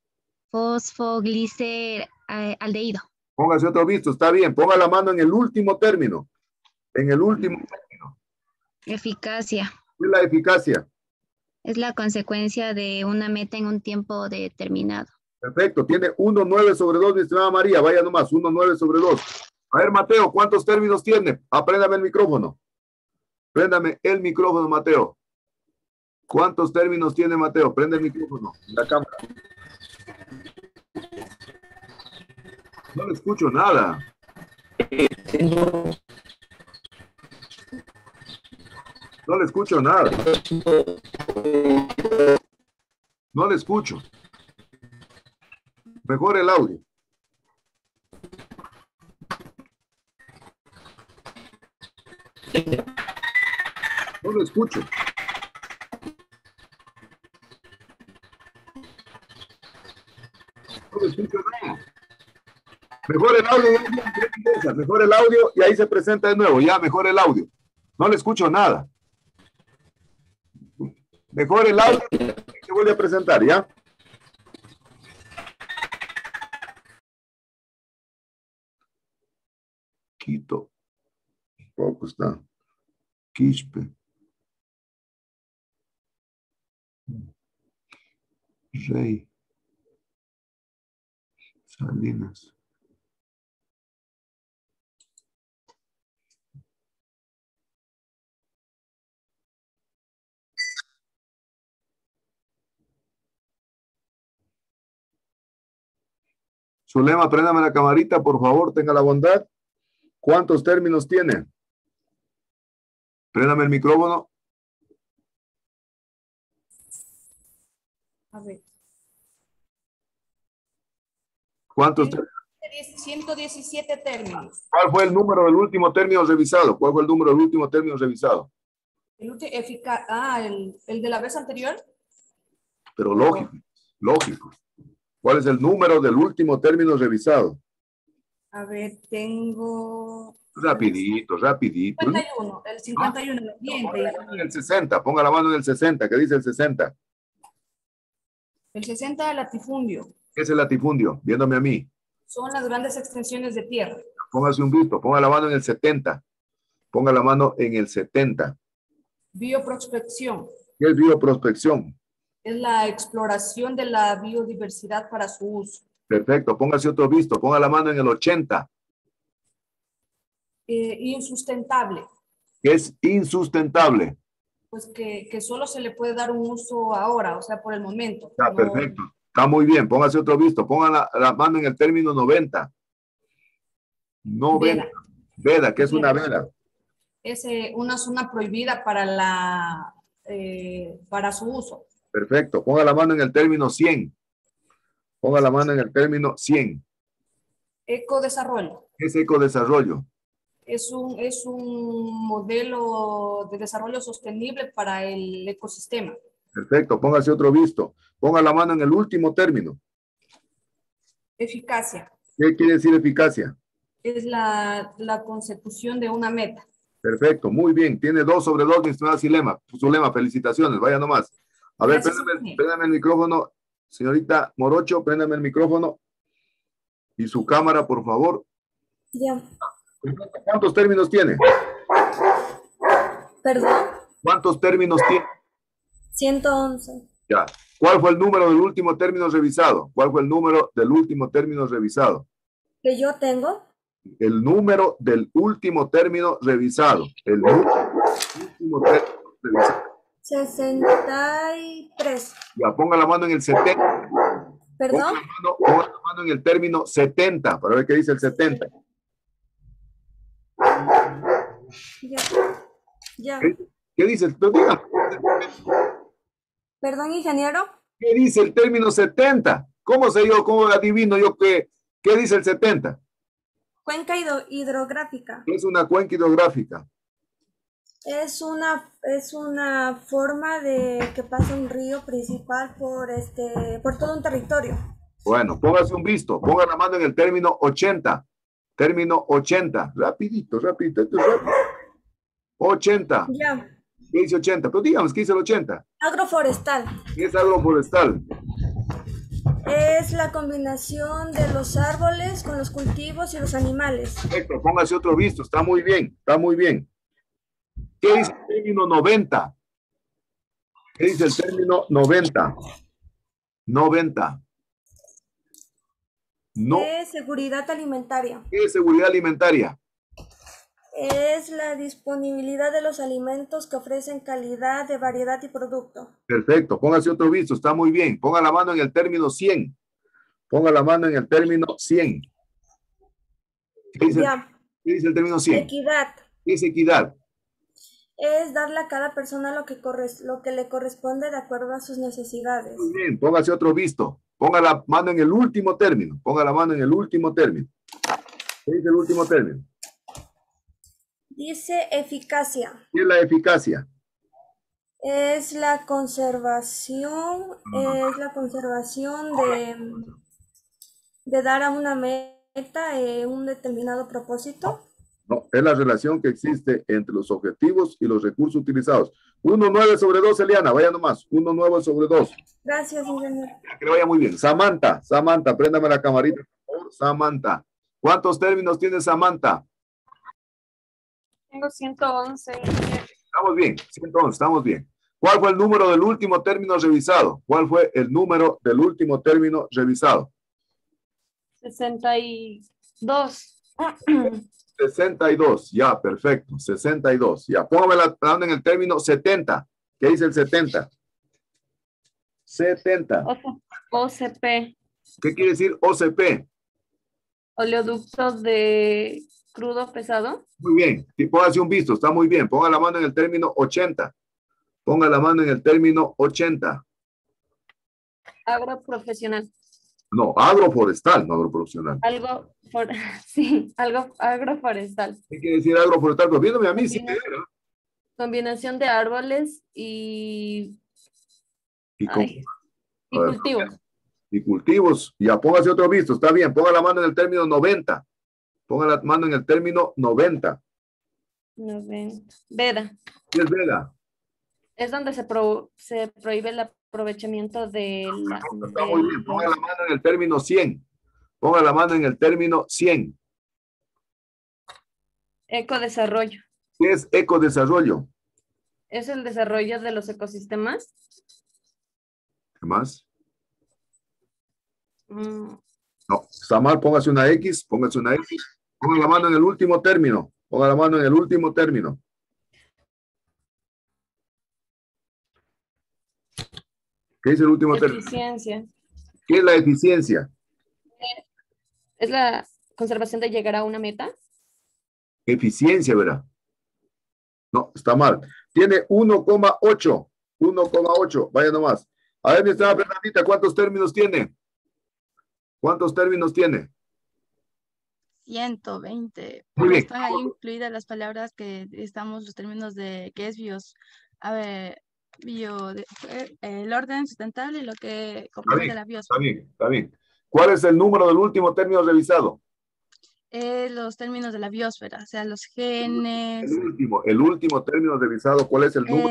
Fosfogliceraldehído. Póngase otro visto, está bien. Ponga la mano en el último término. En el último término. Eficacia. ¿Qué es la eficacia? Es la consecuencia de una meta en un tiempo determinado. Perfecto, tiene 1,9 sobre 2, mi estimada María. Vaya nomás, 1,9 sobre 2. A ver, Mateo, ¿cuántos términos tiene? Préndame el micrófono. Préndame el micrófono, Mateo. ¿Cuántos términos tiene Mateo? Prende el micrófono, la cámara. No le escucho nada. No le escucho nada. No le escucho. Mejor el audio. No lo escucho. No lo escucho nada. Mejor el audio, mejor el audio y ahí se presenta de nuevo. Ya, mejor el audio. No le escucho nada. Mejor el audio y se vuelve a presentar, ¿ya? Quito. Poco está. Quispe. Rey. Salinas. Zulema, préndame la camarita, por favor, tenga la bondad. ¿Cuántos términos tiene? Préndame el micrófono. A ver. ¿Cuántos términos? 117 términos. ¿Cuál fue el número del último término revisado? ¿Cuál fue el número del último término revisado? El de la vez anterior. Pero lógico, lógico. ¿Cuál es el número del último término revisado? A ver, tengo... Rapidito, rapidito. 51, el 51. Ponga la mano en el 60, ponga la mano en el 60. ¿Qué dice el 60? El 60 del latifundio. ¿Qué es el latifundio? Viéndome a mí. Son las grandes extensiones de tierra. Póngase un visto, ponga la mano en el 70. Ponga la mano en el 70. Bioprospección. ¿Qué es bioprospección? Es la exploración de la biodiversidad para su uso. Perfecto, póngase otro visto, ponga la mano en el 80. Insustentable. ¿Qué es insustentable? Pues que solo se le puede dar un uso ahora, o sea, por el momento. Ya, no... perfecto. Está muy bien, póngase otro visto, ponga la mano en el término 90. 90. Veda, ¿qué es una veda? Es una zona prohibida para su uso. Perfecto, ponga la mano en el término 100. Ponga la mano en el término 100. Ecodesarrollo. ¿Qué es ecodesarrollo? Es un modelo de desarrollo sostenible para el ecosistema. Perfecto, póngase otro visto. Ponga la mano en el último término. Eficacia. ¿Qué quiere decir eficacia? Es la consecución de una meta. Perfecto, muy bien. Tiene 2 sobre 2, mi estimada Zulema. Felicitaciones, vaya nomás. A ver, préndame el micrófono. Señorita Morocho, préndame el micrófono. Y su cámara, por favor. Ya. ¿Cuántos términos tiene? ¿Perdón? ¿Cuántos términos tiene? 111. Ya. ¿Cuál fue el número del último término revisado? ¿Cuál fue el número del último término revisado? ¿Que yo tengo? El número del último término revisado. El número del último término revisado. 63. Ya, ponga la mano en el 70. ¿Perdón? Ponga la mano en el término 70, para ver qué dice el 70. Ya. Ya. ¿Qué dice? Diga. ¿Perdón, ingeniero? ¿Qué dice el término 70? ¿Cómo sé yo, cómo adivino yo qué dice el 70? Cuenca hidrográfica. Es una cuenca hidrográfica. Es una forma de que pasa un río principal por todo un territorio. Bueno, póngase un visto, ponga la mano en el término 80. Término 80. Rapidito, rapidito. Esto es rápido. 80. Ya. ¿Qué dice 80? Pero dígame, ¿qué dice el 80? Agroforestal. ¿Qué es agroforestal? Es la combinación de los árboles con los cultivos y los animales. Perfecto, póngase otro visto, está muy bien, está muy bien. ¿Qué dice el término 90? ¿Qué dice el término 90? 90. No. Es seguridad alimentaria. ¿Qué es seguridad alimentaria? Es la disponibilidad de los alimentos que ofrecen calidad de variedad y producto. Perfecto, póngase otro visto, está muy bien. Ponga la mano en el término 100. Ponga la mano en el término 100. ¿Qué dice el término 100? Equidad. ¿Qué es equidad? Es darle a cada persona lo que le corresponde de acuerdo a sus necesidades. Muy bien, póngase otro visto. Ponga la mano en el último término. Ponga la mano en el último término. ¿Qué dice el último término? Dice eficacia. ¿Qué es la eficacia? Es la conservación de dar a una meta meta un determinado propósito. No, es la relación que existe entre los objetivos y los recursos utilizados. 1,9 sobre 2, Eliana, vaya nomás. 1,9 sobre 2. Gracias, ingeniero. Que le vaya muy bien. Samantha, préndame la camarita, por favor. Samantha. ¿Cuántos términos tiene Samantha? Tengo 111. Estamos bien, 111, estamos bien. ¿Cuál fue el número del último término revisado? ¿Cuál fue el número del último término revisado? 62. 62, ya, perfecto. 62, ya. Póngame la mano en el término 70. ¿Qué dice el 70? 70. OCP. ¿Qué quiere decir OCP? Oleoductos de crudo pesado. Muy bien. Póngase un visto, está muy bien. Ponga la mano en el término 80. Ponga la mano en el término 80. Agroprofesional. No, agroforestal, no agroprofesional. Algo agroforestal. ¿Qué quiere decir agroforestal? Pues viéndome a mí, sí. Combinación de árboles y cultivos. Y cultivos. Ya, póngase otro visto, está bien. Ponga la mano en el término 90. Ponga la mano en el término 90. 90. Veda. ¿Qué es veda? Es donde se prohíbe el aprovechamiento de la... Está muy bien. Ponga la mano en el término 100. Ponga la mano en el término 100. Ecodesarrollo. ¿Qué es ecodesarrollo? Es el desarrollo de los ecosistemas. ¿Qué más? No, está mal, póngase una X, póngase una X. Ponga la mano en el último término. Ponga la mano en el último término. ¿Qué es el último término? Eficiencia. ¿Qué es la eficiencia? Es la conservación de llegar a una meta. Eficiencia, ¿verdad? No, está mal. Tiene 1,8. 1,8. Vaya nomás. A ver, mi estimada Fernandita, ¿cuántos términos tiene? ¿Cuántos términos tiene? 120. Muy bien. Están ahí incluidas las palabras que estamos, los términos de qué es a ver, el orden sustentable y lo que comprende la biosfera. Está bien, está bien. ¿Cuál es el número del último término revisado? Los términos de la biosfera, o sea, los genes. El último término revisado, ¿cuál es el número?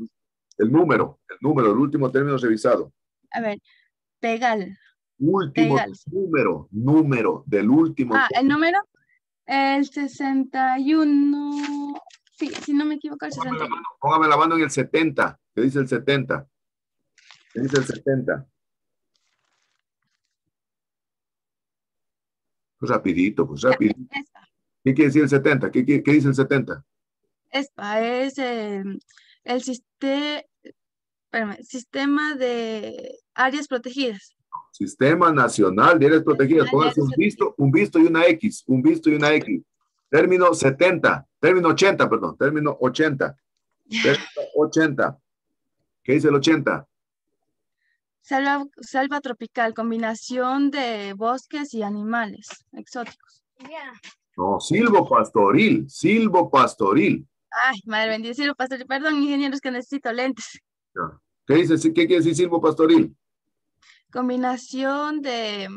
El último término revisado. A ver, pegal. Último número del último. El número, el 61. Sí, si no me equivoco, el 61. Póngame la mano en el 70. ¿Qué dice el 70? ¿Qué dice el 70? Pues rapidito, pues rapidito. ¿Qué quiere decir el 70? ¿Qué dice el 70? Es el sistema de áreas protegidas. Sistema Nacional de Áreas Protegidas. Póngase un visto y una X. Un visto y una X. Término 70. Término 80, perdón. Término 80. Término 80. ¿Qué dice el 80? Selva tropical, combinación de bosques y animales exóticos. No, silvopastoril. Silvopastoril. Ay, madre bendita, silvopastoril. Perdón, ingenieros, que necesito lentes. ¿Qué quiere decir silvopastoril? Combinación de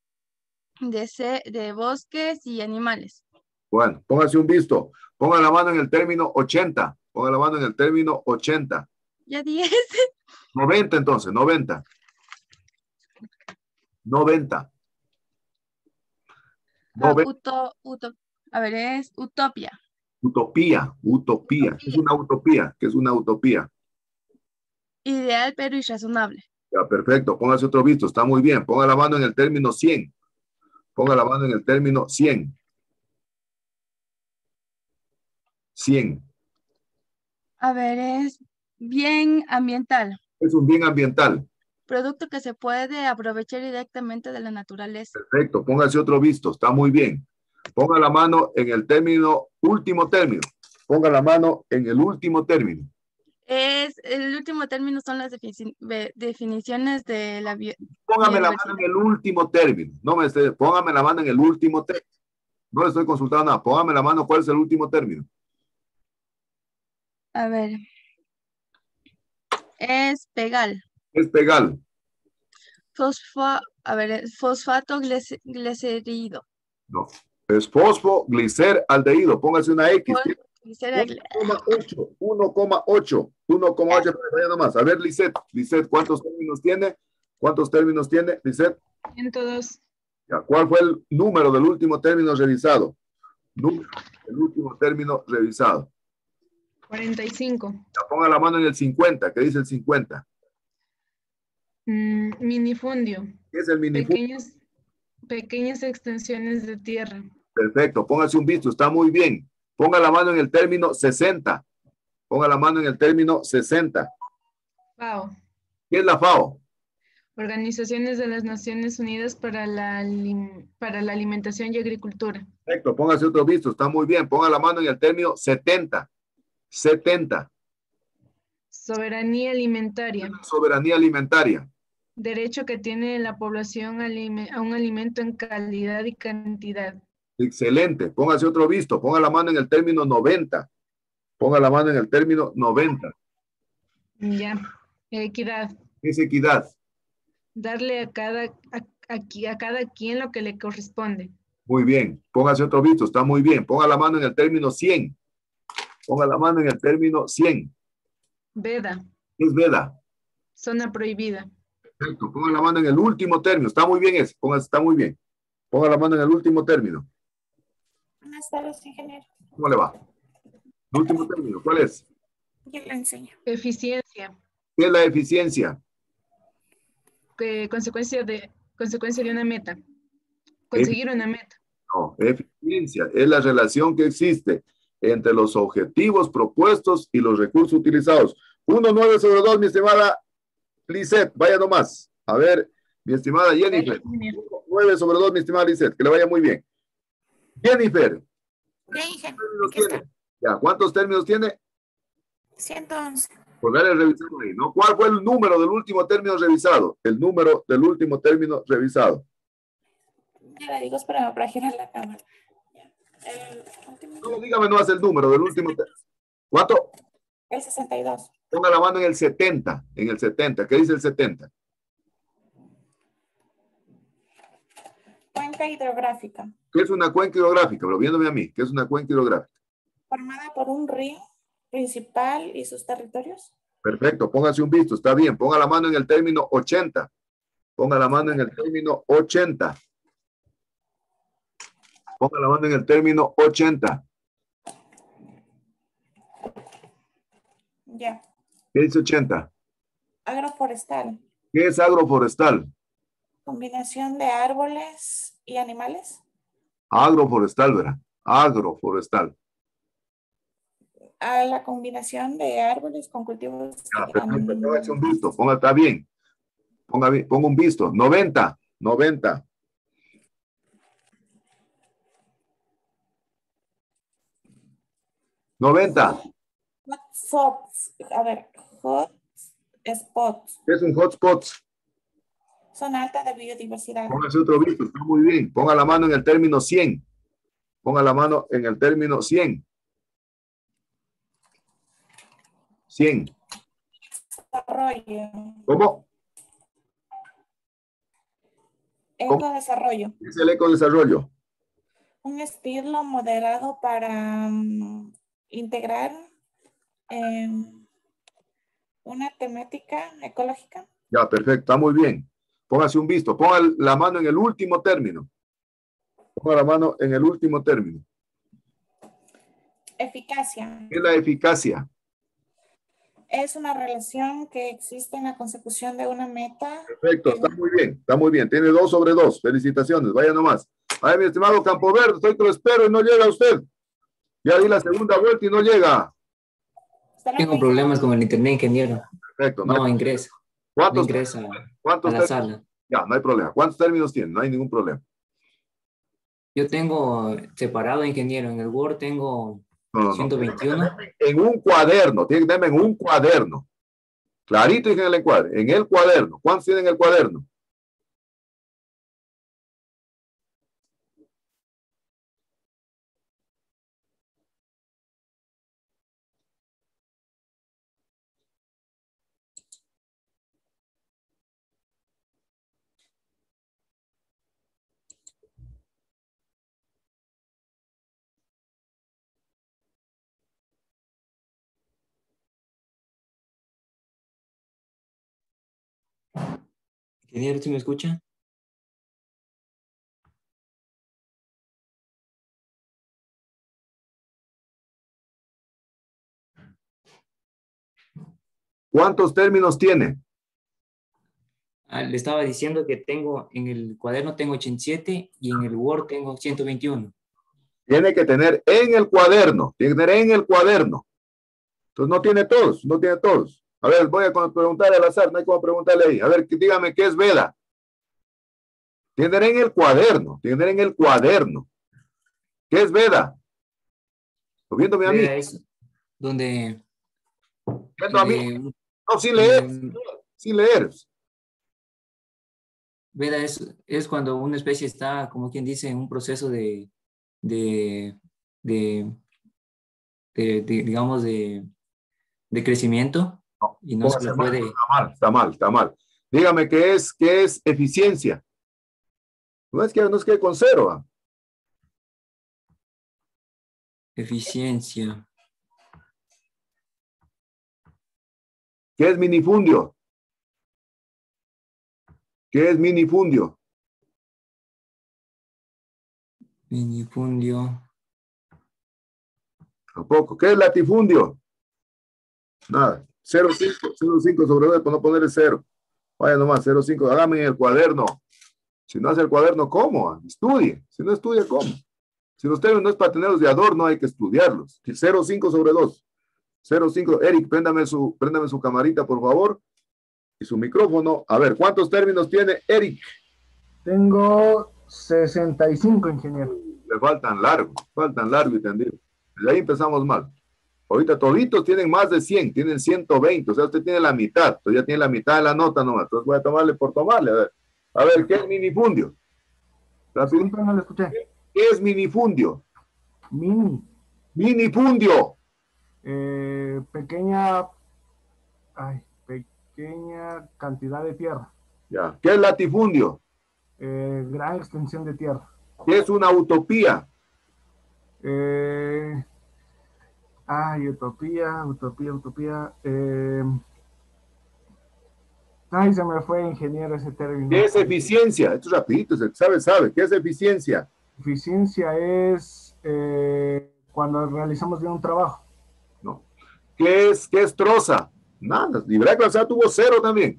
bosques y animales. Bueno, póngase un visto. Ponga la mano en el término 80. Ponga la mano en el término 80. Ya 10. 90 entonces, 90. 90. A ver, es utopia. Utopía. ¿Qué es una utopía? ¿Qué es una utopía? Ideal, pero irrazonable. Ya, perfecto. Póngase otro visto. Está muy bien. Ponga la mano en el término 100. Ponga la mano en el término 100. 100. A ver, es bien ambiental. Es un bien ambiental. Producto que se puede aprovechar directamente de la naturaleza. Perfecto. Póngase otro visto. Está muy bien. Ponga la mano en el término, último término. Ponga la mano en el último término. El último término son las definiciones de la Póngame la mano en el último término. Póngame la mano en el último término. No le estoy consultando nada. Póngame la mano. ¿Cuál es el último término? A ver. Es pegal. Es pegal. Fosfato glicerido. No. Es fosfoglicerdehído. Póngase una X. 1,8. 1,8. 1,8. Vaya nomás. A ver, Lisette. Lisette, ¿cuántos términos tiene? ¿Cuántos términos tiene, Lisette? 102. Ya, ¿cuál fue el número del último término revisado? Número del último término revisado. 45. Ya, ponga la mano en el 50. ¿Qué dice el 50? Minifundio. ¿Qué es el minifundio? Pequeñas extensiones de tierra. Perfecto, póngase un visto, está muy bien. Ponga la mano en el término 60. Ponga la mano en el término 60. FAO. ¿Qué es la FAO? Organizaciones de las Naciones Unidas para la Alimentación y Agricultura. Perfecto, póngase otro visto, está muy bien. Ponga la mano en el término 70. 70. Soberanía alimentaria. Soberanía alimentaria. Derecho que tiene la población a un alimento en calidad y cantidad. Excelente, póngase otro visto. Ponga la mano en el término 90. Ponga la mano en el término 90. Ya. Equidad. ¿Qué es equidad? Darle a cada quien lo que le corresponde. Muy bien, póngase otro visto, está muy bien. Ponga la mano en el término 100. Ponga la mano en el término 100. Veda. ¿Qué es veda? Zona prohibida. Perfecto, ponga la mano en el último término. Está muy bien ese, está muy bien. Ponga la mano en el último término. Buenas tardes, ingeniero. ¿Cómo le va? El último término, ¿cuál es? Yo le enseño. Eficiencia. ¿Qué es la eficiencia? Consecuencia de una meta. Conseguir una meta. No, eficiencia es la relación que existe entre los objetivos propuestos y los recursos utilizados. 1,9 sobre 2, mi estimada Lisette, vaya nomás. A ver, mi estimada Jennifer. 9 sobre 2, mi estimada Lisette, que le vaya muy bien. Jennifer. Ya, ¿cuántos términos tiene? 111. Pues dale revisado ahí, ¿no? ¿Cuál fue el número del último término revisado? El número del último término revisado. Ya le digo, espérame para girar la cámara. No, dígame no hace el número del último término. ¿Cuánto? El 62. Ponga la mano en el 70. En el 70. ¿Qué dice el 70? Cuenca hidrográfica. ¿Qué es una cuenca hidrográfica? Pero viéndome a mí, ¿qué es una cuenca hidrográfica? Formada por un río principal y sus territorios. Perfecto, póngase un visto, está bien. Ponga la mano en el término 80. Ponga la mano en el término 80. Ponga la mano en el término 80. Ya. ¿Qué dice 80? Agroforestal. ¿Qué es agroforestal? Combinación de árboles y animales. Agroforestal, ¿verdad? Agroforestal. A la combinación de árboles con cultivos. Ya, perfecto, póngase un visto. Ponga, está bien. Ponga un visto. 90. 90. Hotspots. A ver, hotspots. ¿Qué es un hotspot? Zona alta de biodiversidad. Póngase otro visto, está muy bien. Ponga la mano en el término 100. Ponga la mano en el término 100. 100. Desarrollo. ¿Cómo? Ecodesarrollo. ¿Qué es el ecodesarrollo? Un estilo moderado para integrar una temática ecológica. Ya, perfecto, está muy bien. Póngase un visto. Ponga la mano en el último término. Ponga la mano en el último término. Eficacia. ¿Qué es la eficacia? Es una relación que existe en la consecución de una meta. Perfecto, está muy bien, está muy bien. Tiene 2 sobre 2. Felicitaciones, vaya nomás. Ay, mi estimado Campoverde, estoy que lo espero y no llega usted. Ya di la segunda vuelta y no llega. Tengo problemas con el internet, ingeniero. Perfecto. No ingresa. ¿Cuántos? No ingresa a la sala. Ya, no hay problema. ¿Cuántos términos tiene? No hay ningún problema. Yo tengo separado, ingeniero. En el Word tengo 121. En un cuaderno. Tiene que tenerme en un cuaderno. Clarito en el encuadre. En el cuaderno. ¿Cuántos tienen en el cuaderno? Ingeniero, ¿sí me escucha? ¿Cuántos términos tiene? Le estaba diciendo que tengo, en el cuaderno tengo 87 y en el Word tengo 121. Tiene que tener en el cuaderno, tiene que tener en el cuaderno. Entonces no tiene todos, no tiene todos. A ver, voy a preguntarle al azar, no hay como preguntarle ahí. A ver, dígame qué es Veda. Tiene que tener en el cuaderno, tiene que tener en el cuaderno. ¿Qué es Veda? ¿Lo viéndome a mí? Veda es donde... ¿Viendo a mí? No, sin leer, sin leer. Veda es cuando una especie está, como quien dice, en un proceso digamos, de crecimiento y no se le puede... Está mal. Dígame qué es eficiencia. No es que con cero. ¿Ah? Eficiencia. ¿Qué es minifundio? ¿Qué es minifundio? Minifundio. Tampoco. ¿Qué es latifundio? Nada. 0,5 sobre 2, para no ponerle 0. Vaya nomás, 0,5. Hágame en el cuaderno. Si no hace el cuaderno, ¿cómo? Estudie. Si no estudia, ¿cómo? Si los términos no es para tenerlos de adorno, hay que estudiarlos. 0,5 sobre 2. 0,5. Eric, préndame su camarita, por favor. Y su micrófono. A ver, ¿cuántos términos tiene Eric? Tengo 65, ingeniero. Le faltan largo y tendido. Desde ahí empezamos mal. Ahorita toditos tienen más de 100, tienen 120, o sea, usted tiene la mitad, entonces ya tiene la mitad de la nota nomás, entonces voy a tomarle por tomarle, a ver, ¿qué es minifundio? Siempre no lo escuché. ¿Qué es minifundio? Minifundio. Pequeña cantidad de tierra. Ya. ¿Qué es latifundio? Gran extensión de tierra. ¿Qué es una utopía? Utopía. Se me fue, ingeniero, ese término. ¿Qué es eficiencia? Esto es rapidito, sabe. ¿Qué es eficiencia? Eficiencia es cuando realizamos bien un trabajo. No. ¿Qué es troza? Nada. Libre clase tuvo 0 también.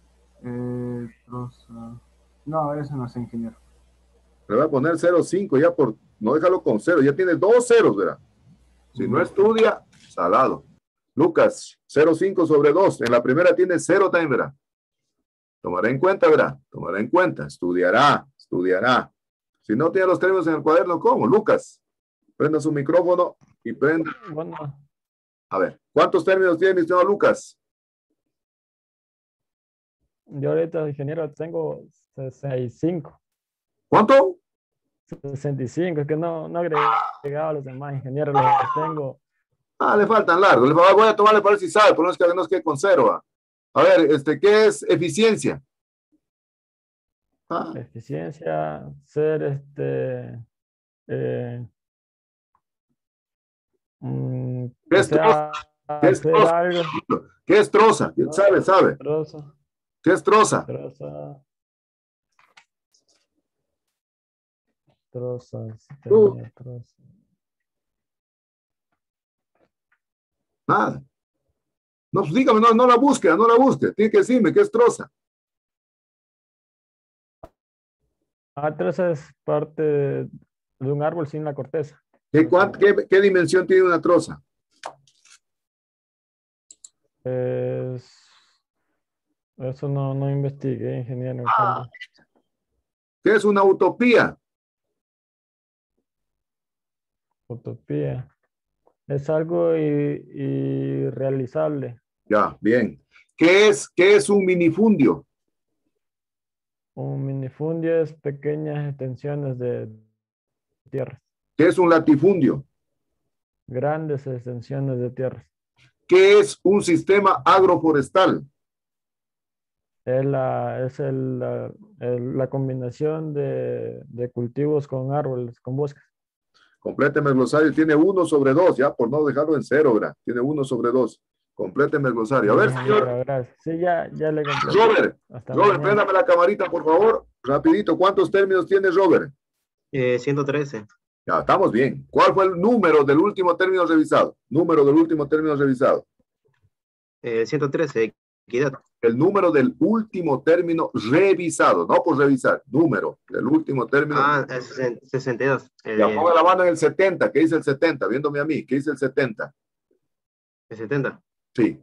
Troza. No, eso no es, ingeniero. Le voy a poner 0,5 ya por... No déjalo con 0. Ya tiene 2 ceros, ¿verdad? Si no estudia, salado. Lucas, 0,5 sobre 2. En la primera tiene 0 también, ¿verdad? Tomará en cuenta, ¿verdad? Tomará en cuenta. Estudiará. Si no tiene los términos en el cuaderno, ¿cómo? Lucas, prenda su micrófono y prenda. Bueno. A ver, ¿cuántos términos tiene mi señor Lucas? Yo ahorita, ingeniero, tengo 65. ¿Cuánto? 65, es que no agregaba a los demás ingenieros, los tengo. Le faltan largos. Voy a tomarle para ver si sabe, por no es que no es que conserva. A ver, ¿qué es eficiencia? Eficiencia, ser ¿Qué es troza? ¿Qué es troza? ¿Sabe? Troza. ¿Qué es troza? Trozas. Nada. No, pues dígame, no la busque. Tiene que decirme qué es troza. Troza es parte de un árbol sin la corteza. ¿Qué dimensión tiene una troza? Eso no investigué, ingeniero. ¿Qué es una utopía? Utopía. Es algo irrealizable. Ya, bien. ¿Qué es un minifundio? Un minifundio es pequeñas extensiones de tierra. ¿Qué es un latifundio? Grandes extensiones de tierra. ¿Qué es un sistema agroforestal? Es la combinación de cultivos con árboles, con bosques. Compléteme el glosario. Tiene 1 sobre 2, ya, por no dejarlo en 0, ¿verdad? Tiene 1 sobre 2. Compléteme el glosario. A ver, señor. Gracias. Sí, ya le completé. Robert, Hasta Robert, mañana. préndame la camarita, por favor. Rapidito, ¿cuántos términos tiene Robert? 113. Ya, estamos bien. ¿Cuál fue el número del último término revisado? Número del último término revisado. 113, equidad. El número del último término revisado, no por revisar, número del último término. Ah, es 62. Ya, ponga la mano en el 70. ¿Qué dice el 70? Viéndome a mí, ¿qué dice el 70? ¿El 70? Sí.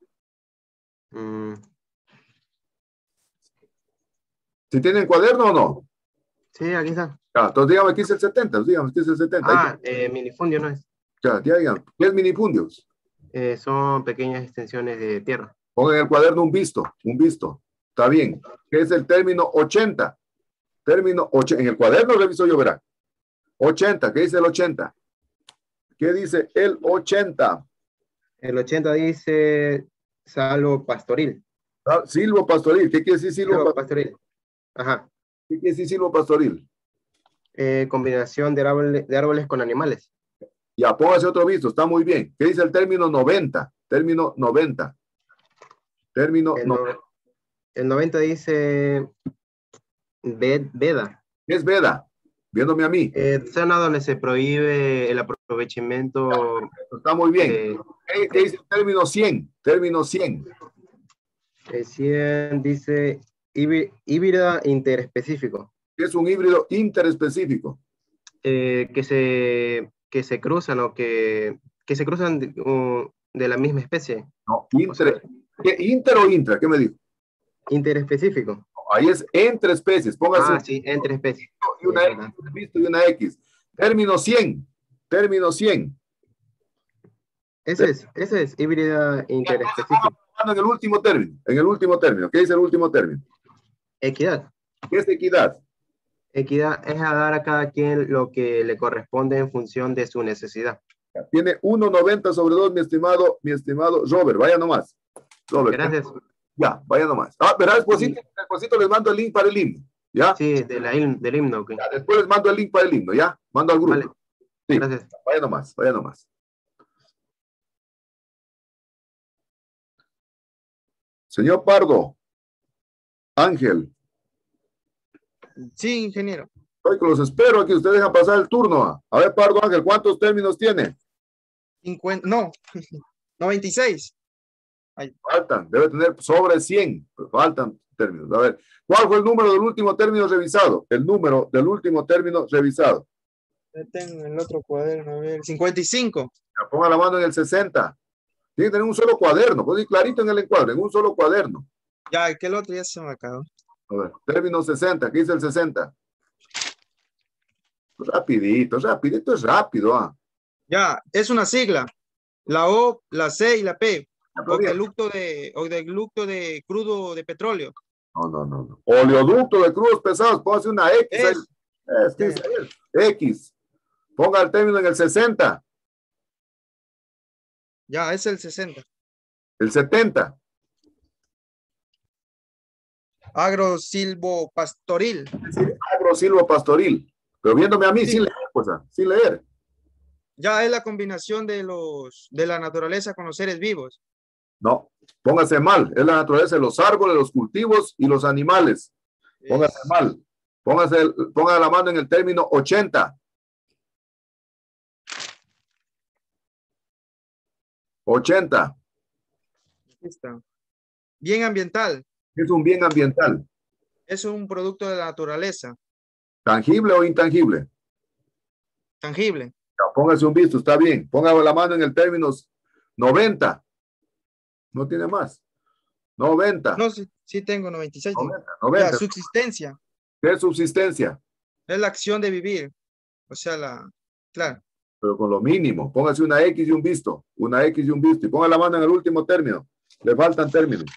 ¿Sí tienen cuaderno o no? Sí, aquí está. Ya, entonces dígame qué dice el 70. Dígame qué dice el 70. Ah, minifundio no es. Ya, digan, ¿qué es minifundios? Son pequeñas extensiones de tierra. Pongan en el cuaderno un visto, un visto. Está bien. ¿Qué es el término 80? Término 80. En el cuaderno reviso yo, verá. 80. ¿Qué dice el 80? ¿Qué dice el 80? El 80 dice salvo pastoril. Silvo pastoril. ¿Qué quiere decir silvo pastoril? Ajá. ¿Qué quiere decir silvo pastoril? Combinación de árboles con animales. Ya, póngase otro visto. Está muy bien. ¿Qué dice el término 90? Término 90. Término el 90 dice veda. ¿Qué es veda? Viéndome a mí. Zona donde se prohíbe el aprovechamiento. Está muy bien. ¿Qué dice el término 100? Término 100. El 100 dice híbrida interespecífico. ¿Qué es un híbrido interespecífico? Que se cruzan o que se cruzan de la misma especie. No, ¿qué, inter o intra? ¿Qué me dijo? Interespecífico. Ahí es entre especies. Póngase sí, entre especies. Y una X, visto y una X. Término 100. Término 100. Ese es híbrida interespecífico. En el último término. En el último término. ¿Qué dice el último término? Equidad. ¿Qué es equidad? Equidad es a dar a cada quien lo que le corresponde en función de su necesidad. Tiene 1.90 sobre 2, mi estimado Robert. Vaya nomás. Robert. Gracias. Ya, vaya nomás. Verá, despuésito les mando el link para el himno. ¿Ya? Sí, del himno. Okay. Ya, después les mando el link para el himno, ¿ya? Mando al grupo. Vale. Sí, gracias. Vaya nomás, vaya nomás. Señor Pardo. Ángel. Sí, ingeniero. Hoy que los espero aquí, ustedes dejan pasar el turno. A ver, Pardo Ángel, ¿cuántos términos tiene? 50, no, 96. Ahí. Faltan, debe tener sobre 100, pero faltan términos. A ver, ¿cuál fue el número del último término revisado? El número del último término revisado. Ya tengo el otro cuaderno, a ver, 55. Ya, ponga la mano en el 60. Tiene que tener un solo cuaderno, puede ir clarito en el encuadre, en un solo cuaderno. Ya, que el otro ya se me acabó. A ver, término 60, ¿qué dice el 60? Rapidito es rápido. Ya, es una sigla. La O, la C y la P. Oleoducto de crudo de petróleo. No. Oleoducto de crudos pesados, póngase una X. X. Ponga el término en el 60. Ya, es el 60. El 70. Agrosilvopastoril. Agrosilvopastoril. Pero viéndome a mí, sí. Sin leer. Ya es la combinación de la naturaleza con los seres vivos. No, póngase mal. Es la naturaleza de los árboles, los cultivos y los animales. Póngase mal. Ponga la mano en el término 80. 80. Aquí está. Bien ambiental. Es un bien ambiental. Es un producto de la naturaleza. ¿Tangible o intangible? Tangible. No, póngase un visto, está bien. Ponga la mano en el término 90. No tiene más. 90. No, sí tengo 96. 90. La subsistencia. ¿Qué es subsistencia? Es la acción de vivir. O sea, claro. Pero con lo mínimo. Póngase una X y un visto. Una X y un visto. Y ponga la mano en el último término. Le faltan términos.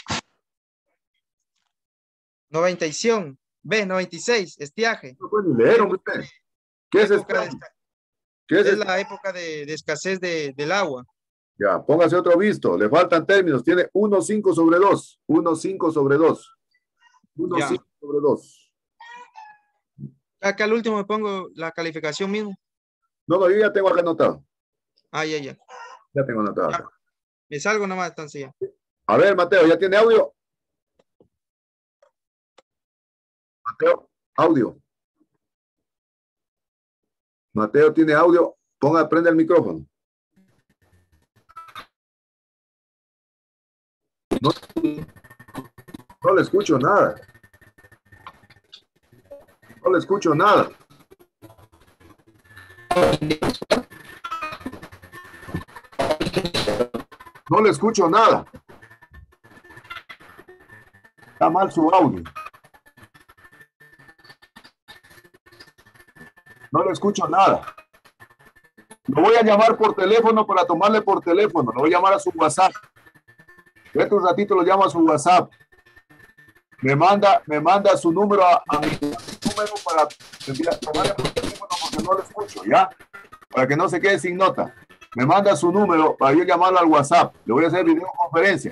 91. B, 96. Estiaje. No puede ni leer, hombre. ¿Qué es estiaje? Es la época de escasez del agua. Ya, póngase otro visto. Le faltan términos. Tiene 1,5 sobre 2. 1,5 sobre 2. 1,5 sobre 2. Acá al último me pongo la calificación mismo. No, yo ya tengo acá anotado. Ya. Ya tengo anotado. Me salgo nomás, entonces ya. A ver, Mateo, ¿ya tiene audio? Mateo, audio. Mateo tiene audio. Prende el micrófono. No le escucho nada. No le escucho nada. No le escucho nada. Está mal su audio. No le escucho nada. Lo voy a llamar por teléfono para tomarle por teléfono. Lo voy a llamar a su WhatsApp. Este un ratito lo llamo a su WhatsApp. Me manda su número a mi número para tomarle por teléfono porque no lo escucho, ¿ya? Para que no se quede sin nota. Me manda su número para yo llamarlo al WhatsApp. Le voy a hacer videoconferencia.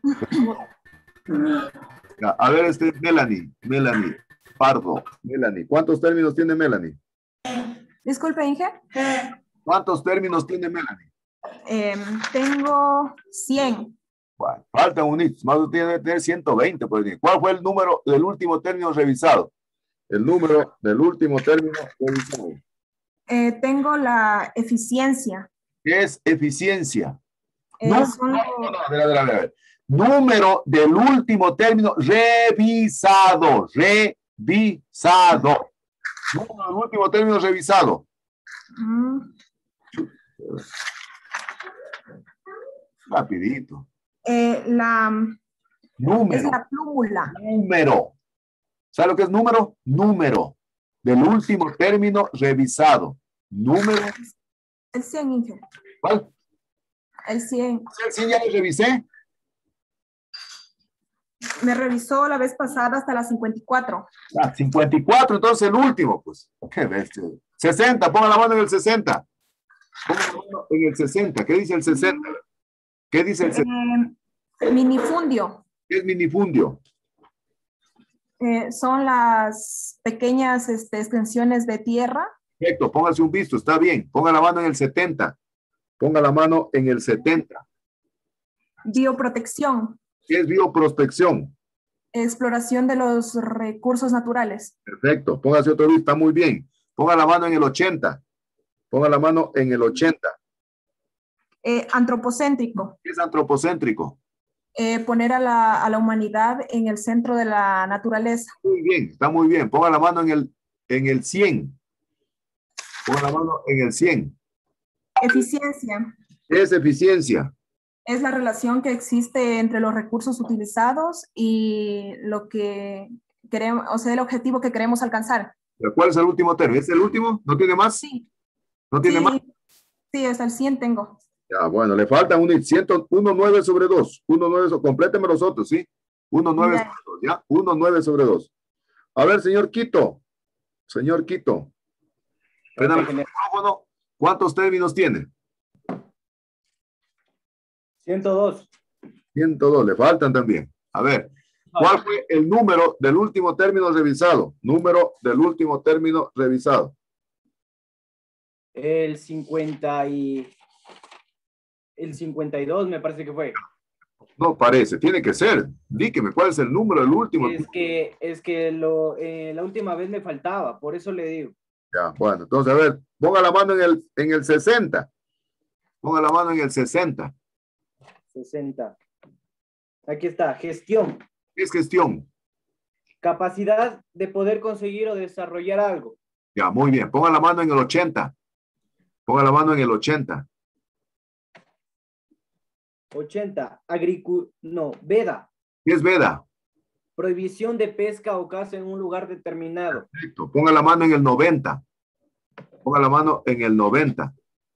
Ya, a ver, Melanie Pardo. Melanie, ¿cuántos términos tiene Melanie? Disculpe, Inge. ¿Cuántos términos tiene Melanie? Tengo 100. Bueno, falta un hito. Más tiene que tener 120. Pues. ¿Cuál fue el número del último término revisado? El número del último término revisado. Tengo la eficiencia. ¿Qué es eficiencia? A ver. Número del último término revisado. Revisado. Número del último término revisado. Rapidito. Número. Es la plúmula. Número. ¿Sabe lo que es número? Número. Del último término revisado. Número. El 100, Inge. ¿Cuál? El 100. ¿El 100 ya lo revisé? Me revisó la vez pasada hasta la 54. 54, entonces el último, pues. Qué bestia. 60, ponga la mano en el 60. Ponga la mano en el 60. ¿Qué dice el 60? ¿Qué dice el 60? Minifundio. ¿Qué es minifundio? Son las pequeñas extensiones de tierra. Perfecto, póngase un visto, está bien. Ponga la mano en el 70. Ponga la mano en el 70. Bioprotección. ¿Qué es bioprospección? Exploración de los recursos naturales. Perfecto, póngase otro visto, está muy bien. Ponga la mano en el 80. Ponga la mano en el 80. Antropocéntrico. ¿Qué es antropocéntrico? Poner a la humanidad en el centro de la naturaleza. Muy bien, está muy bien. Ponga la mano en el 100. Ponga la mano en el 100. Eficiencia. ¿Qué es eficiencia? Es la relación que existe entre los recursos utilizados y lo que queremos, o sea, el objetivo que queremos alcanzar. ¿Cuál es el último término? ¿Es el último? ¿No tiene más? Sí. ¿No tiene más? Sí, hasta el 100 tengo. Ya, bueno, le faltan 1,9 sobre 2. 1,9, compléteme los otros, ¿sí? 1,9 sobre 2, ¿ya? 1,9 sobre 2. A ver, señor Quito. Señor Quito. ¿Cuántos términos tiene? 102. 102, le faltan también. A ver, ¿cuál fue el número del último término revisado? Número del último término revisado. El 52 me parece que fue. No parece, tiene que ser. Dígame, ¿cuál es el número del último? Es que la última vez me faltaba, por eso le digo. Ya, bueno, entonces, a ver, ponga la mano en el 60. Ponga la mano en el 60. 60. Aquí está, gestión. ¿Qué es gestión? Capacidad de poder conseguir o desarrollar algo. Ya, muy bien. Ponga la mano en el 80. Ponga la mano en el 80. 80. Veda. ¿Qué es veda? Prohibición de pesca o caza en un lugar determinado. Perfecto. Ponga la mano en el 90. Ponga la mano en el 90.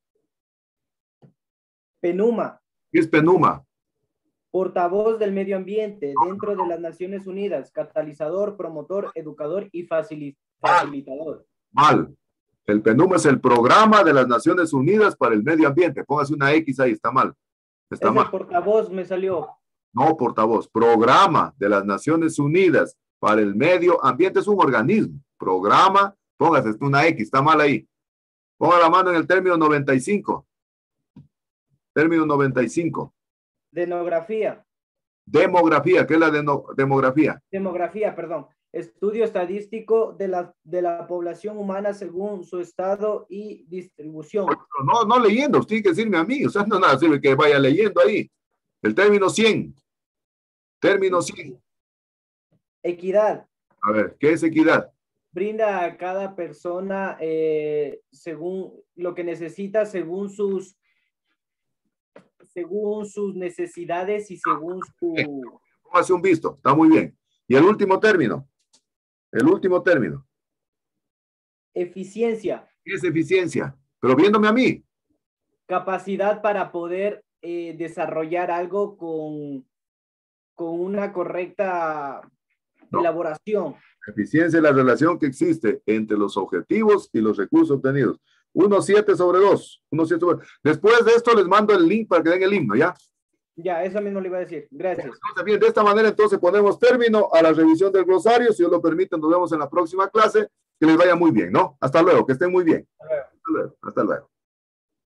Penuma. ¿Qué es penuma? Portavoz del medio ambiente dentro de las Naciones Unidas, catalizador, promotor, educador y facilitador. Mal. El PNUMA es el Programa de las Naciones Unidas para el Medio Ambiente. Póngase una X ahí, está mal. Está mal. Portavoz me salió. No, portavoz. Programa de las Naciones Unidas para el Medio Ambiente es un organismo. Programa, póngase una X, está mal ahí. Ponga la mano en el término 95. Término 95. Demografía. Demografía, ¿qué es la demografía? Demografía, perdón. Estudio estadístico de la población humana según su estado y distribución. No leyendo, usted tiene que decirme a mí. O sea, no nada sirve que vaya leyendo ahí. El término 100. Término 100. Equidad. A ver, ¿qué es equidad? Brinda a cada persona según lo que necesita, según sus necesidades y según su... Hace un visto, está muy bien. Y el último término. El último término. Eficiencia. ¿Qué es eficiencia? Pero viéndome a mí. Capacidad para poder desarrollar algo con una correcta elaboración. Eficiencia es la relación que existe entre los objetivos y los recursos obtenidos. 1/7/2. 1/7/2. Después de esto les mando el link para que den el himno, ¿ya? Ya, eso mismo le iba a decir. Gracias. Entonces, bien, de esta manera entonces ponemos término a la revisión del glosario. Si Dios lo permite, nos vemos en la próxima clase. Que les vaya muy bien, ¿no? Hasta luego, que estén muy bien. Hasta luego. Hasta luego.